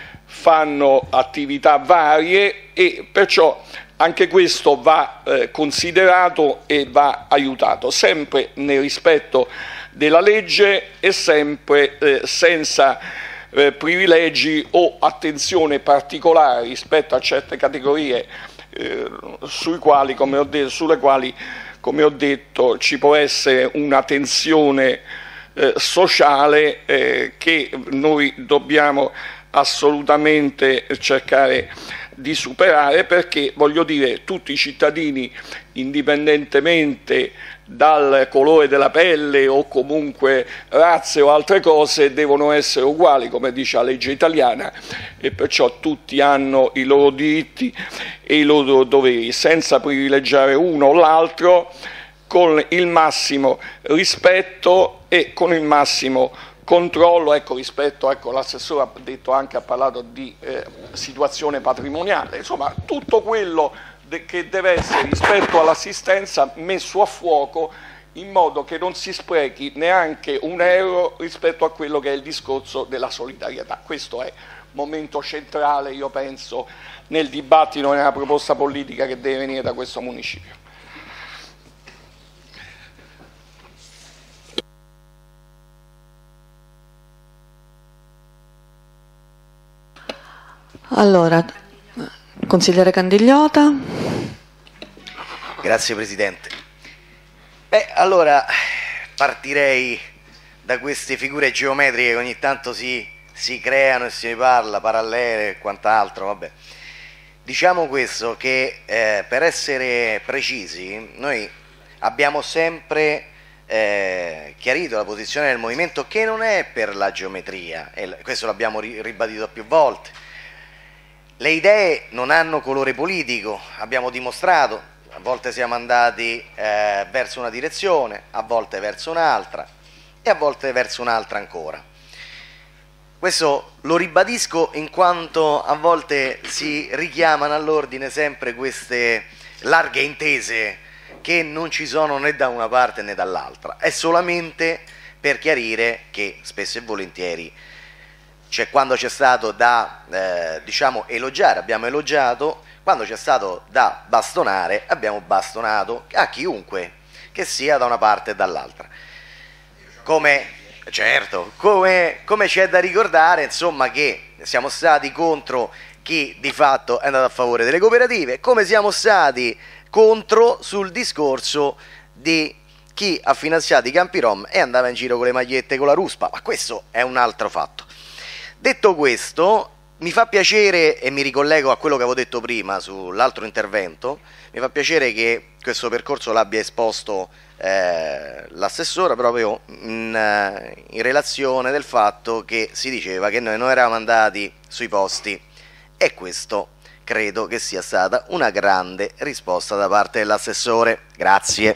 fanno attività varie e perciò anche questo va eh, considerato e va aiutato, sempre nel rispetto della legge e sempre eh, senza eh, privilegi o attenzione particolare rispetto a certe categorie eh, sui quali, come ho detto, sulle quali, come ho detto, ci può essere una tensione eh, sociale eh, che noi dobbiamo assolutamente cercare di superare, perché voglio dire, tutti i cittadini, indipendentemente dal colore della pelle o comunque razze o altre cose, devono essere uguali, come dice la legge italiana, e perciò tutti hanno i loro diritti e i loro doveri, senza privilegiare uno o l'altro, con il massimo rispetto e con il massimo controllo, ecco, rispetto, ecco, l'assessore ha detto anche, ha parlato di eh, situazione patrimoniale, insomma tutto quello de che deve essere rispetto all'assistenza messo a fuoco in modo che non si sprechi neanche un euro rispetto a quello che è il discorso della solidarietà. Questo è momento centrale, io penso, nel dibattito e nella proposta politica che deve venire da questo municipio. Allora, consigliere Candigliota. Grazie Presidente. Beh, allora partirei da queste figure geometriche che ogni tanto si, si creano e si ne parla, parallele e quant'altro, vabbè. Diciamo questo, che eh, per essere precisi, noi abbiamo sempre eh, chiarito la posizione del movimento, che non è per la geometria, e questo l'abbiamo ribadito più volte. Le idee non hanno colore politico, abbiamo dimostrato, volte siamo andati eh, verso una direzione, a volte verso un'altra e a volte verso un'altra ancora. Questo lo ribadisco in quanto a volte si richiamano all'ordine sempre queste larghe intese che non ci sono né da una parte né dall'altra. È solamente per chiarire che spesso e volentieri c'è, quando c'è stato da eh, diciamo elogiare abbiamo elogiato, quando c'è stato da bastonare abbiamo bastonato a chiunque, che sia da una parte e dall'altra. Come certo, come, come c'è da ricordare, insomma, che siamo stati contro chi di fatto è andato a favore delle cooperative, come siamo stati contro sul discorso di chi ha finanziato i campi rom e andava in giro con le magliette con la ruspa, ma questo è un altro fatto. Detto questo, mi fa piacere, e mi ricollego a quello che avevo detto prima sull'altro intervento, mi fa piacere che questo percorso l'abbia esposto eh, l'assessore proprio in, in relazione del fatto che si diceva che noi non eravamo andati sui posti, e questo credo che sia stata una grande risposta da parte dell'assessore. Grazie.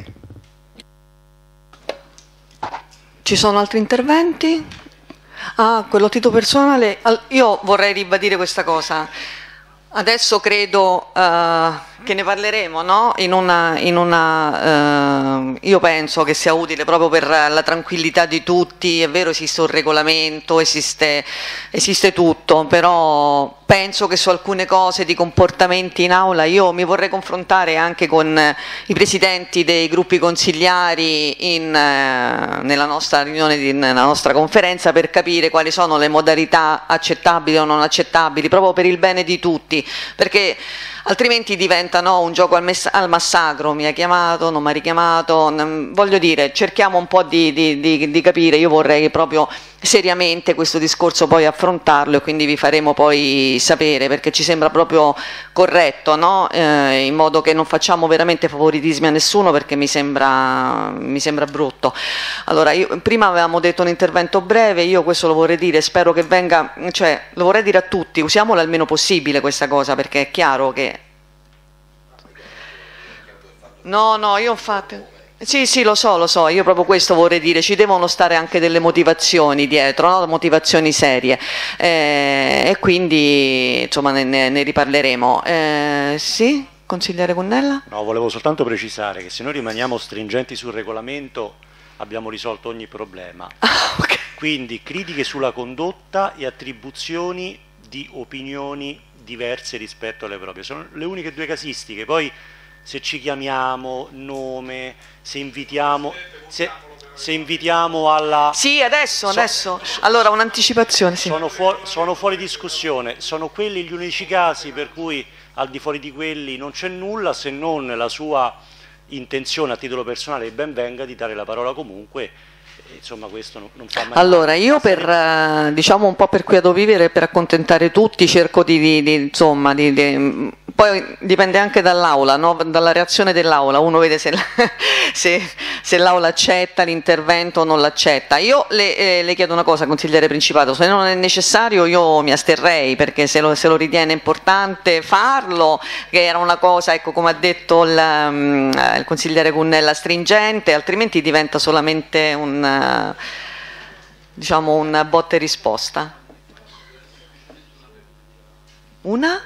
Ci sono altri interventi? Ah, quello a titolo personale, io vorrei ribadire questa cosa. Adesso credo uh, che ne parleremo, no? In una, in una, uh, io penso che sia utile proprio per la tranquillità di tutti. È vero, esiste un regolamento, esiste, esiste tutto, però penso che su alcune cose di comportamenti in aula io mi vorrei confrontare anche con i presidenti dei gruppi consigliari in, uh, nella nostra riunione, di, nella nostra conferenza, per capire quali sono le modalità accettabili o non accettabili, proprio per il bene di tutti, perché altrimenti diventa no, un gioco al, al massacro. Mi ha chiamato, non mi ha richiamato, voglio dire, cerchiamo un po' di, di, di, di capire. Io vorrei proprio seriamente questo discorso poi affrontarlo, e quindi vi faremo poi sapere, perché ci sembra proprio corretto, no? Eh, in modo che non facciamo veramente favoritismi a nessuno, perché mi sembra, mi sembra brutto. Allora, io, prima avevamo detto un intervento breve, io questo lo vorrei dire, spero che venga, cioè lo vorrei dire a tutti, usiamola il meno possibile questa cosa, perché è chiaro che no, no, io infatti sì, sì, lo so, lo so, io proprio questo vorrei dire, ci devono stare anche delle motivazioni dietro, no? Motivazioni serie, eh, e quindi insomma ne, ne riparleremo. Eh, sì, consigliere Cunnella? No, volevo soltanto precisare che se noi rimaniamo stringenti sul regolamento abbiamo risolto ogni problema. Ah, okay. Quindi critiche sulla condotta e attribuzioni di opinioni diverse rispetto alle proprie, sono le uniche due casistiche. Poi se ci chiamiamo, nome, se invitiamo, se, se invitiamo alla... Sì, adesso, so, adesso. Allora, un'anticipazione, sì. Sono, fuor, sono fuori discussione, sono quelli gli unici casi per cui al di fuori di quelli non c'è nulla, se non la sua intenzione a titolo personale, ben venga, di dare la parola comunque. Insomma, questo non, non fa mai. Allora, io per, diciamo un po' per qui a vivere, per accontentare tutti, cerco di, di, di insomma, di, di, poi dipende anche dall'aula, no? Dalla reazione dell'aula, uno vede se, se, se l'aula accetta l'intervento o non l'accetta. Io le, eh, le chiedo una cosa, consigliere Principato, se non è necessario io mi asterrei, perché se lo, se lo ritiene importante farlo, che era una cosa, ecco, come ha detto il, um, il consigliere Cunnella, stringente, altrimenti diventa solamente un diciamo una botta e risposta. Una?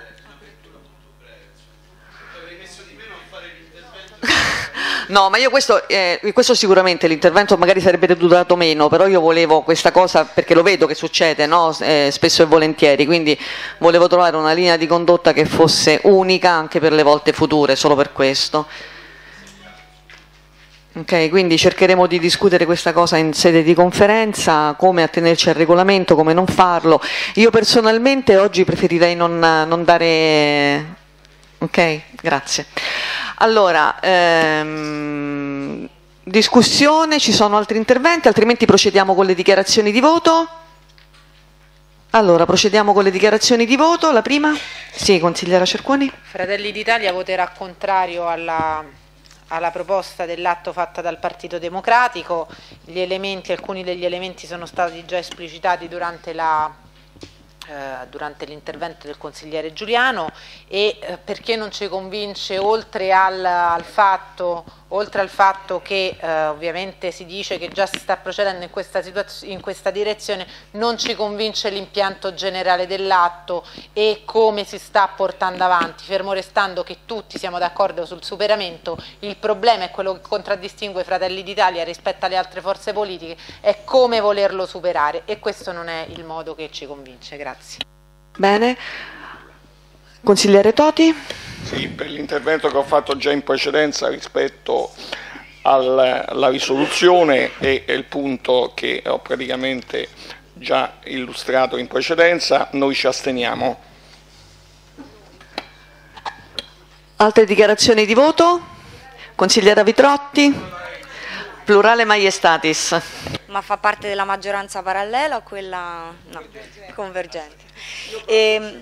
No, ma io questo, eh, questo sicuramente l'intervento magari sarebbe durato meno, però io volevo questa cosa, perché lo vedo che succede, no? eh, spesso e volentieri, quindi volevo trovare una linea di condotta che fosse unica anche per le volte future, solo per questo. Ok, quindi cercheremo di discutere questa cosa in sede di conferenza, come attenerci al regolamento, come non farlo. Io personalmente oggi preferirei non, non dare... Ok, grazie. Allora, ehm, discussione, ci sono altri interventi, altrimenti procediamo con le dichiarazioni di voto. Allora, procediamo con le dichiarazioni di voto. La prima? Sì, consigliera Cerquoni. Fratelli d'Italia voterà contrario alla... alla proposta dell'atto fatta dal Partito Democratico. Gli elementi, alcuni degli elementi sono stati già esplicitati durante la eh, durante l'intervento del consigliere Giuliano e eh, perché non ci convince oltre al, al fatto oltre al fatto che eh, ovviamente si dice che già si sta procedendo in questa, in questa direzione, non ci convince l'impianto generale dell'atto e come si sta portando avanti, fermo restando che tutti siamo d'accordo sul superamento. Il problema è quello che contraddistingue Fratelli d'Italia rispetto alle altre forze politiche, è come volerlo superare, e questo non è il modo che ci convince. Grazie. Bene. Consigliere Toti? Sì, per l'intervento che ho fatto già in precedenza rispetto al, alla risoluzione e il punto che ho praticamente già illustrato in precedenza, noi ci asteniamo. Altre dichiarazioni di voto? Consigliera Vitrotti? Plurale maiestatis. Ma fa parte della maggioranza parallela o quella no, convergente? E,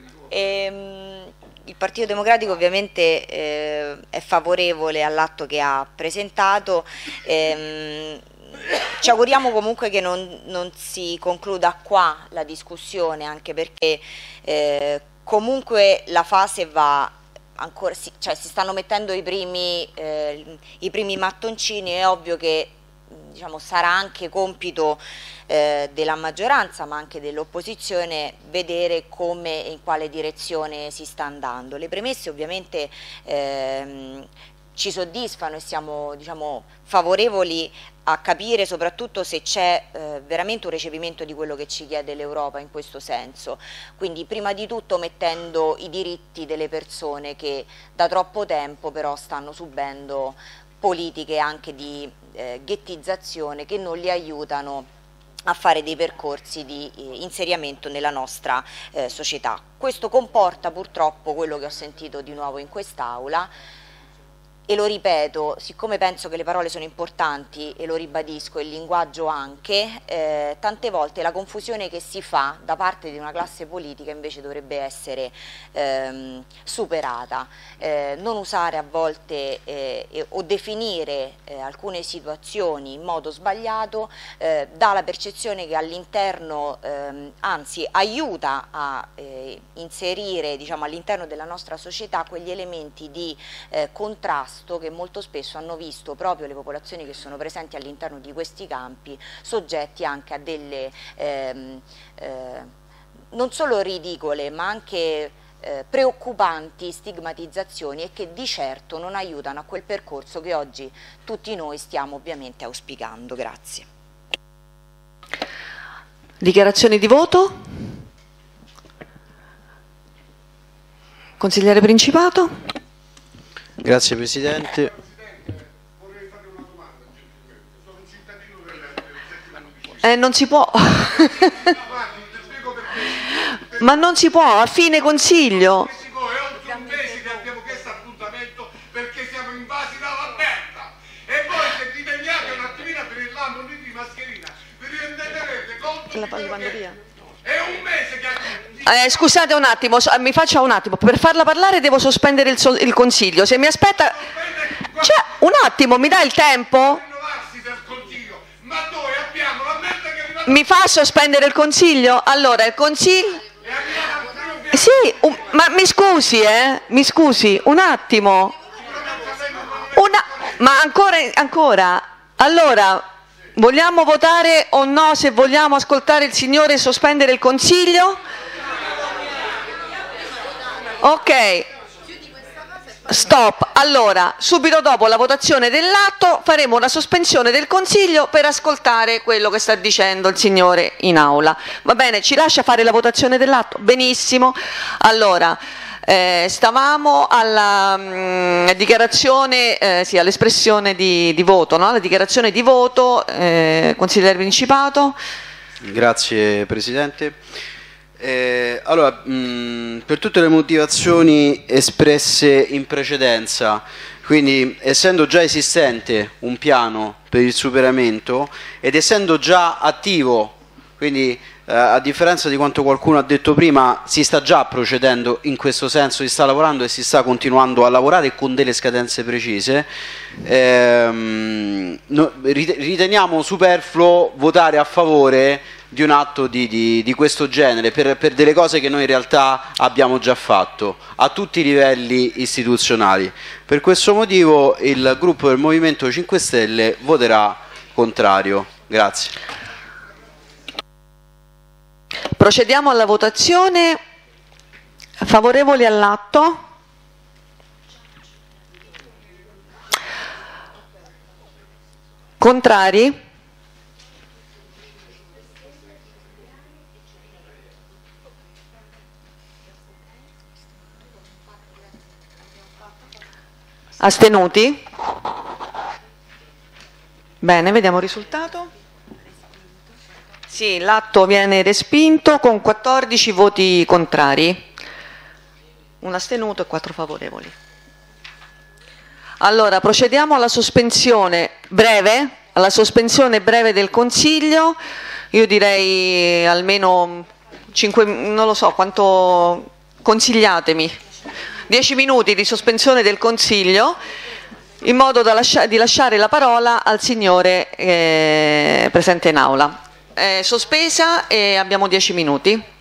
e, il Partito Democratico ovviamente eh, è favorevole all'atto che ha presentato. Ehm, ci auguriamo comunque che non, non si concluda qua la discussione, anche perché eh, comunque la fase va ancora, si, cioè si stanno mettendo i primi, eh, i primi mattoncini. È ovvio che diciamo, sarà anche compito eh, della maggioranza ma anche dell'opposizione vedere come e in quale direzione si sta andando. Le premesse ovviamente ehm, ci soddisfano e siamo diciamo, favorevoli a capire soprattutto se c'è eh, veramente un recepimento di quello che ci chiede l'Europa in questo senso, quindi prima di tutto mettendo i diritti delle persone che da troppo tempo però stanno subendo politiche anche di eh, ghettizzazione che non li aiutano a fare dei percorsi di eh, inserimento nella nostra eh, società. Questo comporta purtroppo quello che ho sentito di nuovo in quest'Aula, e lo ripeto, siccome penso che le parole sono importanti e lo ribadisco, il linguaggio anche, eh, tante volte la confusione che si fa da parte di una classe politica invece dovrebbe essere ehm, superata. Eh, non usare a volte eh, eh, o definire eh, alcune situazioni in modo sbagliato eh, dà la percezione che all'interno, ehm, anzi aiuta a eh, inserire diciamo, all'interno della nostra società quegli elementi di eh, contrasto che molto spesso hanno visto proprio le popolazioni che sono presenti all'interno di questi campi soggetti anche a delle ehm, eh, non solo ridicole ma anche eh, preoccupanti stigmatizzazioni, e che di certo non aiutano a quel percorso che oggi tutti noi stiamo ovviamente auspicando. Grazie. Dichiarazioni di voto? Consigliere Principato? Grazie Presidente. Eh, non si può. Ma non si può, a fine consiglio. È un mese che abbiamo chiesto appuntamento perché siamo invasi dalla merda. E voi se vi degnate un attimino per il lampo di mascherina, vi renderete conto di quello che è un mese che... Eh, scusate un attimo, mi faccia un attimo, per farla parlare devo sospendere il, so il consiglio, se mi aspetta... Cioè, un attimo, mi dà il tempo? Mi fa sospendere il consiglio? Allora, il consiglio... Sì, un... ma mi scusi, eh? Mi scusi, un attimo. Una... Ma ancora, ancora, allora... Vogliamo votare o no se vogliamo ascoltare il signore e sospendere il consiglio? Ok, stop. Allora, subito dopo la votazione dell'atto faremo una sospensione del consiglio per ascoltare quello che sta dicendo il signore in aula. Va bene, ci lascia fare la votazione dell'atto? Benissimo. Allora... Eh, stavamo alla mh, dichiarazione, eh, sì, all'espressione di, di voto, no? La dichiarazione di voto, eh, consigliere Principato. Grazie Presidente. Eh, allora, mh, per tutte le motivazioni espresse in precedenza, quindi essendo già esistente un piano per il superamento ed essendo già attivo, quindi eh, a differenza di quanto qualcuno ha detto prima, si sta già procedendo in questo senso, si sta lavorando e si sta continuando a lavorare con delle scadenze precise. Ehm, no, riteniamo superfluo votare a favore di un atto di, di, di questo genere, per, per delle cose che noi in realtà abbiamo già fatto a tutti i livelli istituzionali. Per questo motivo il gruppo del Movimento cinque Stelle voterà contrario. Grazie. Procediamo alla votazione. Favorevoli all'atto? Contrari? Astenuti? Bene, vediamo il risultato. Sì, l'atto viene respinto con quattordici voti contrari, un astenuto e quattro favorevoli. Allora, procediamo alla sospensione breve, alla sospensione breve del Consiglio. Io direi almeno cinque, non lo so quanto, consigliatemi. dieci minuti di sospensione del Consiglio in modo da lascia, di lasciare la parola al signore eh, presente in aula. È sospesa e abbiamo dieci minuti.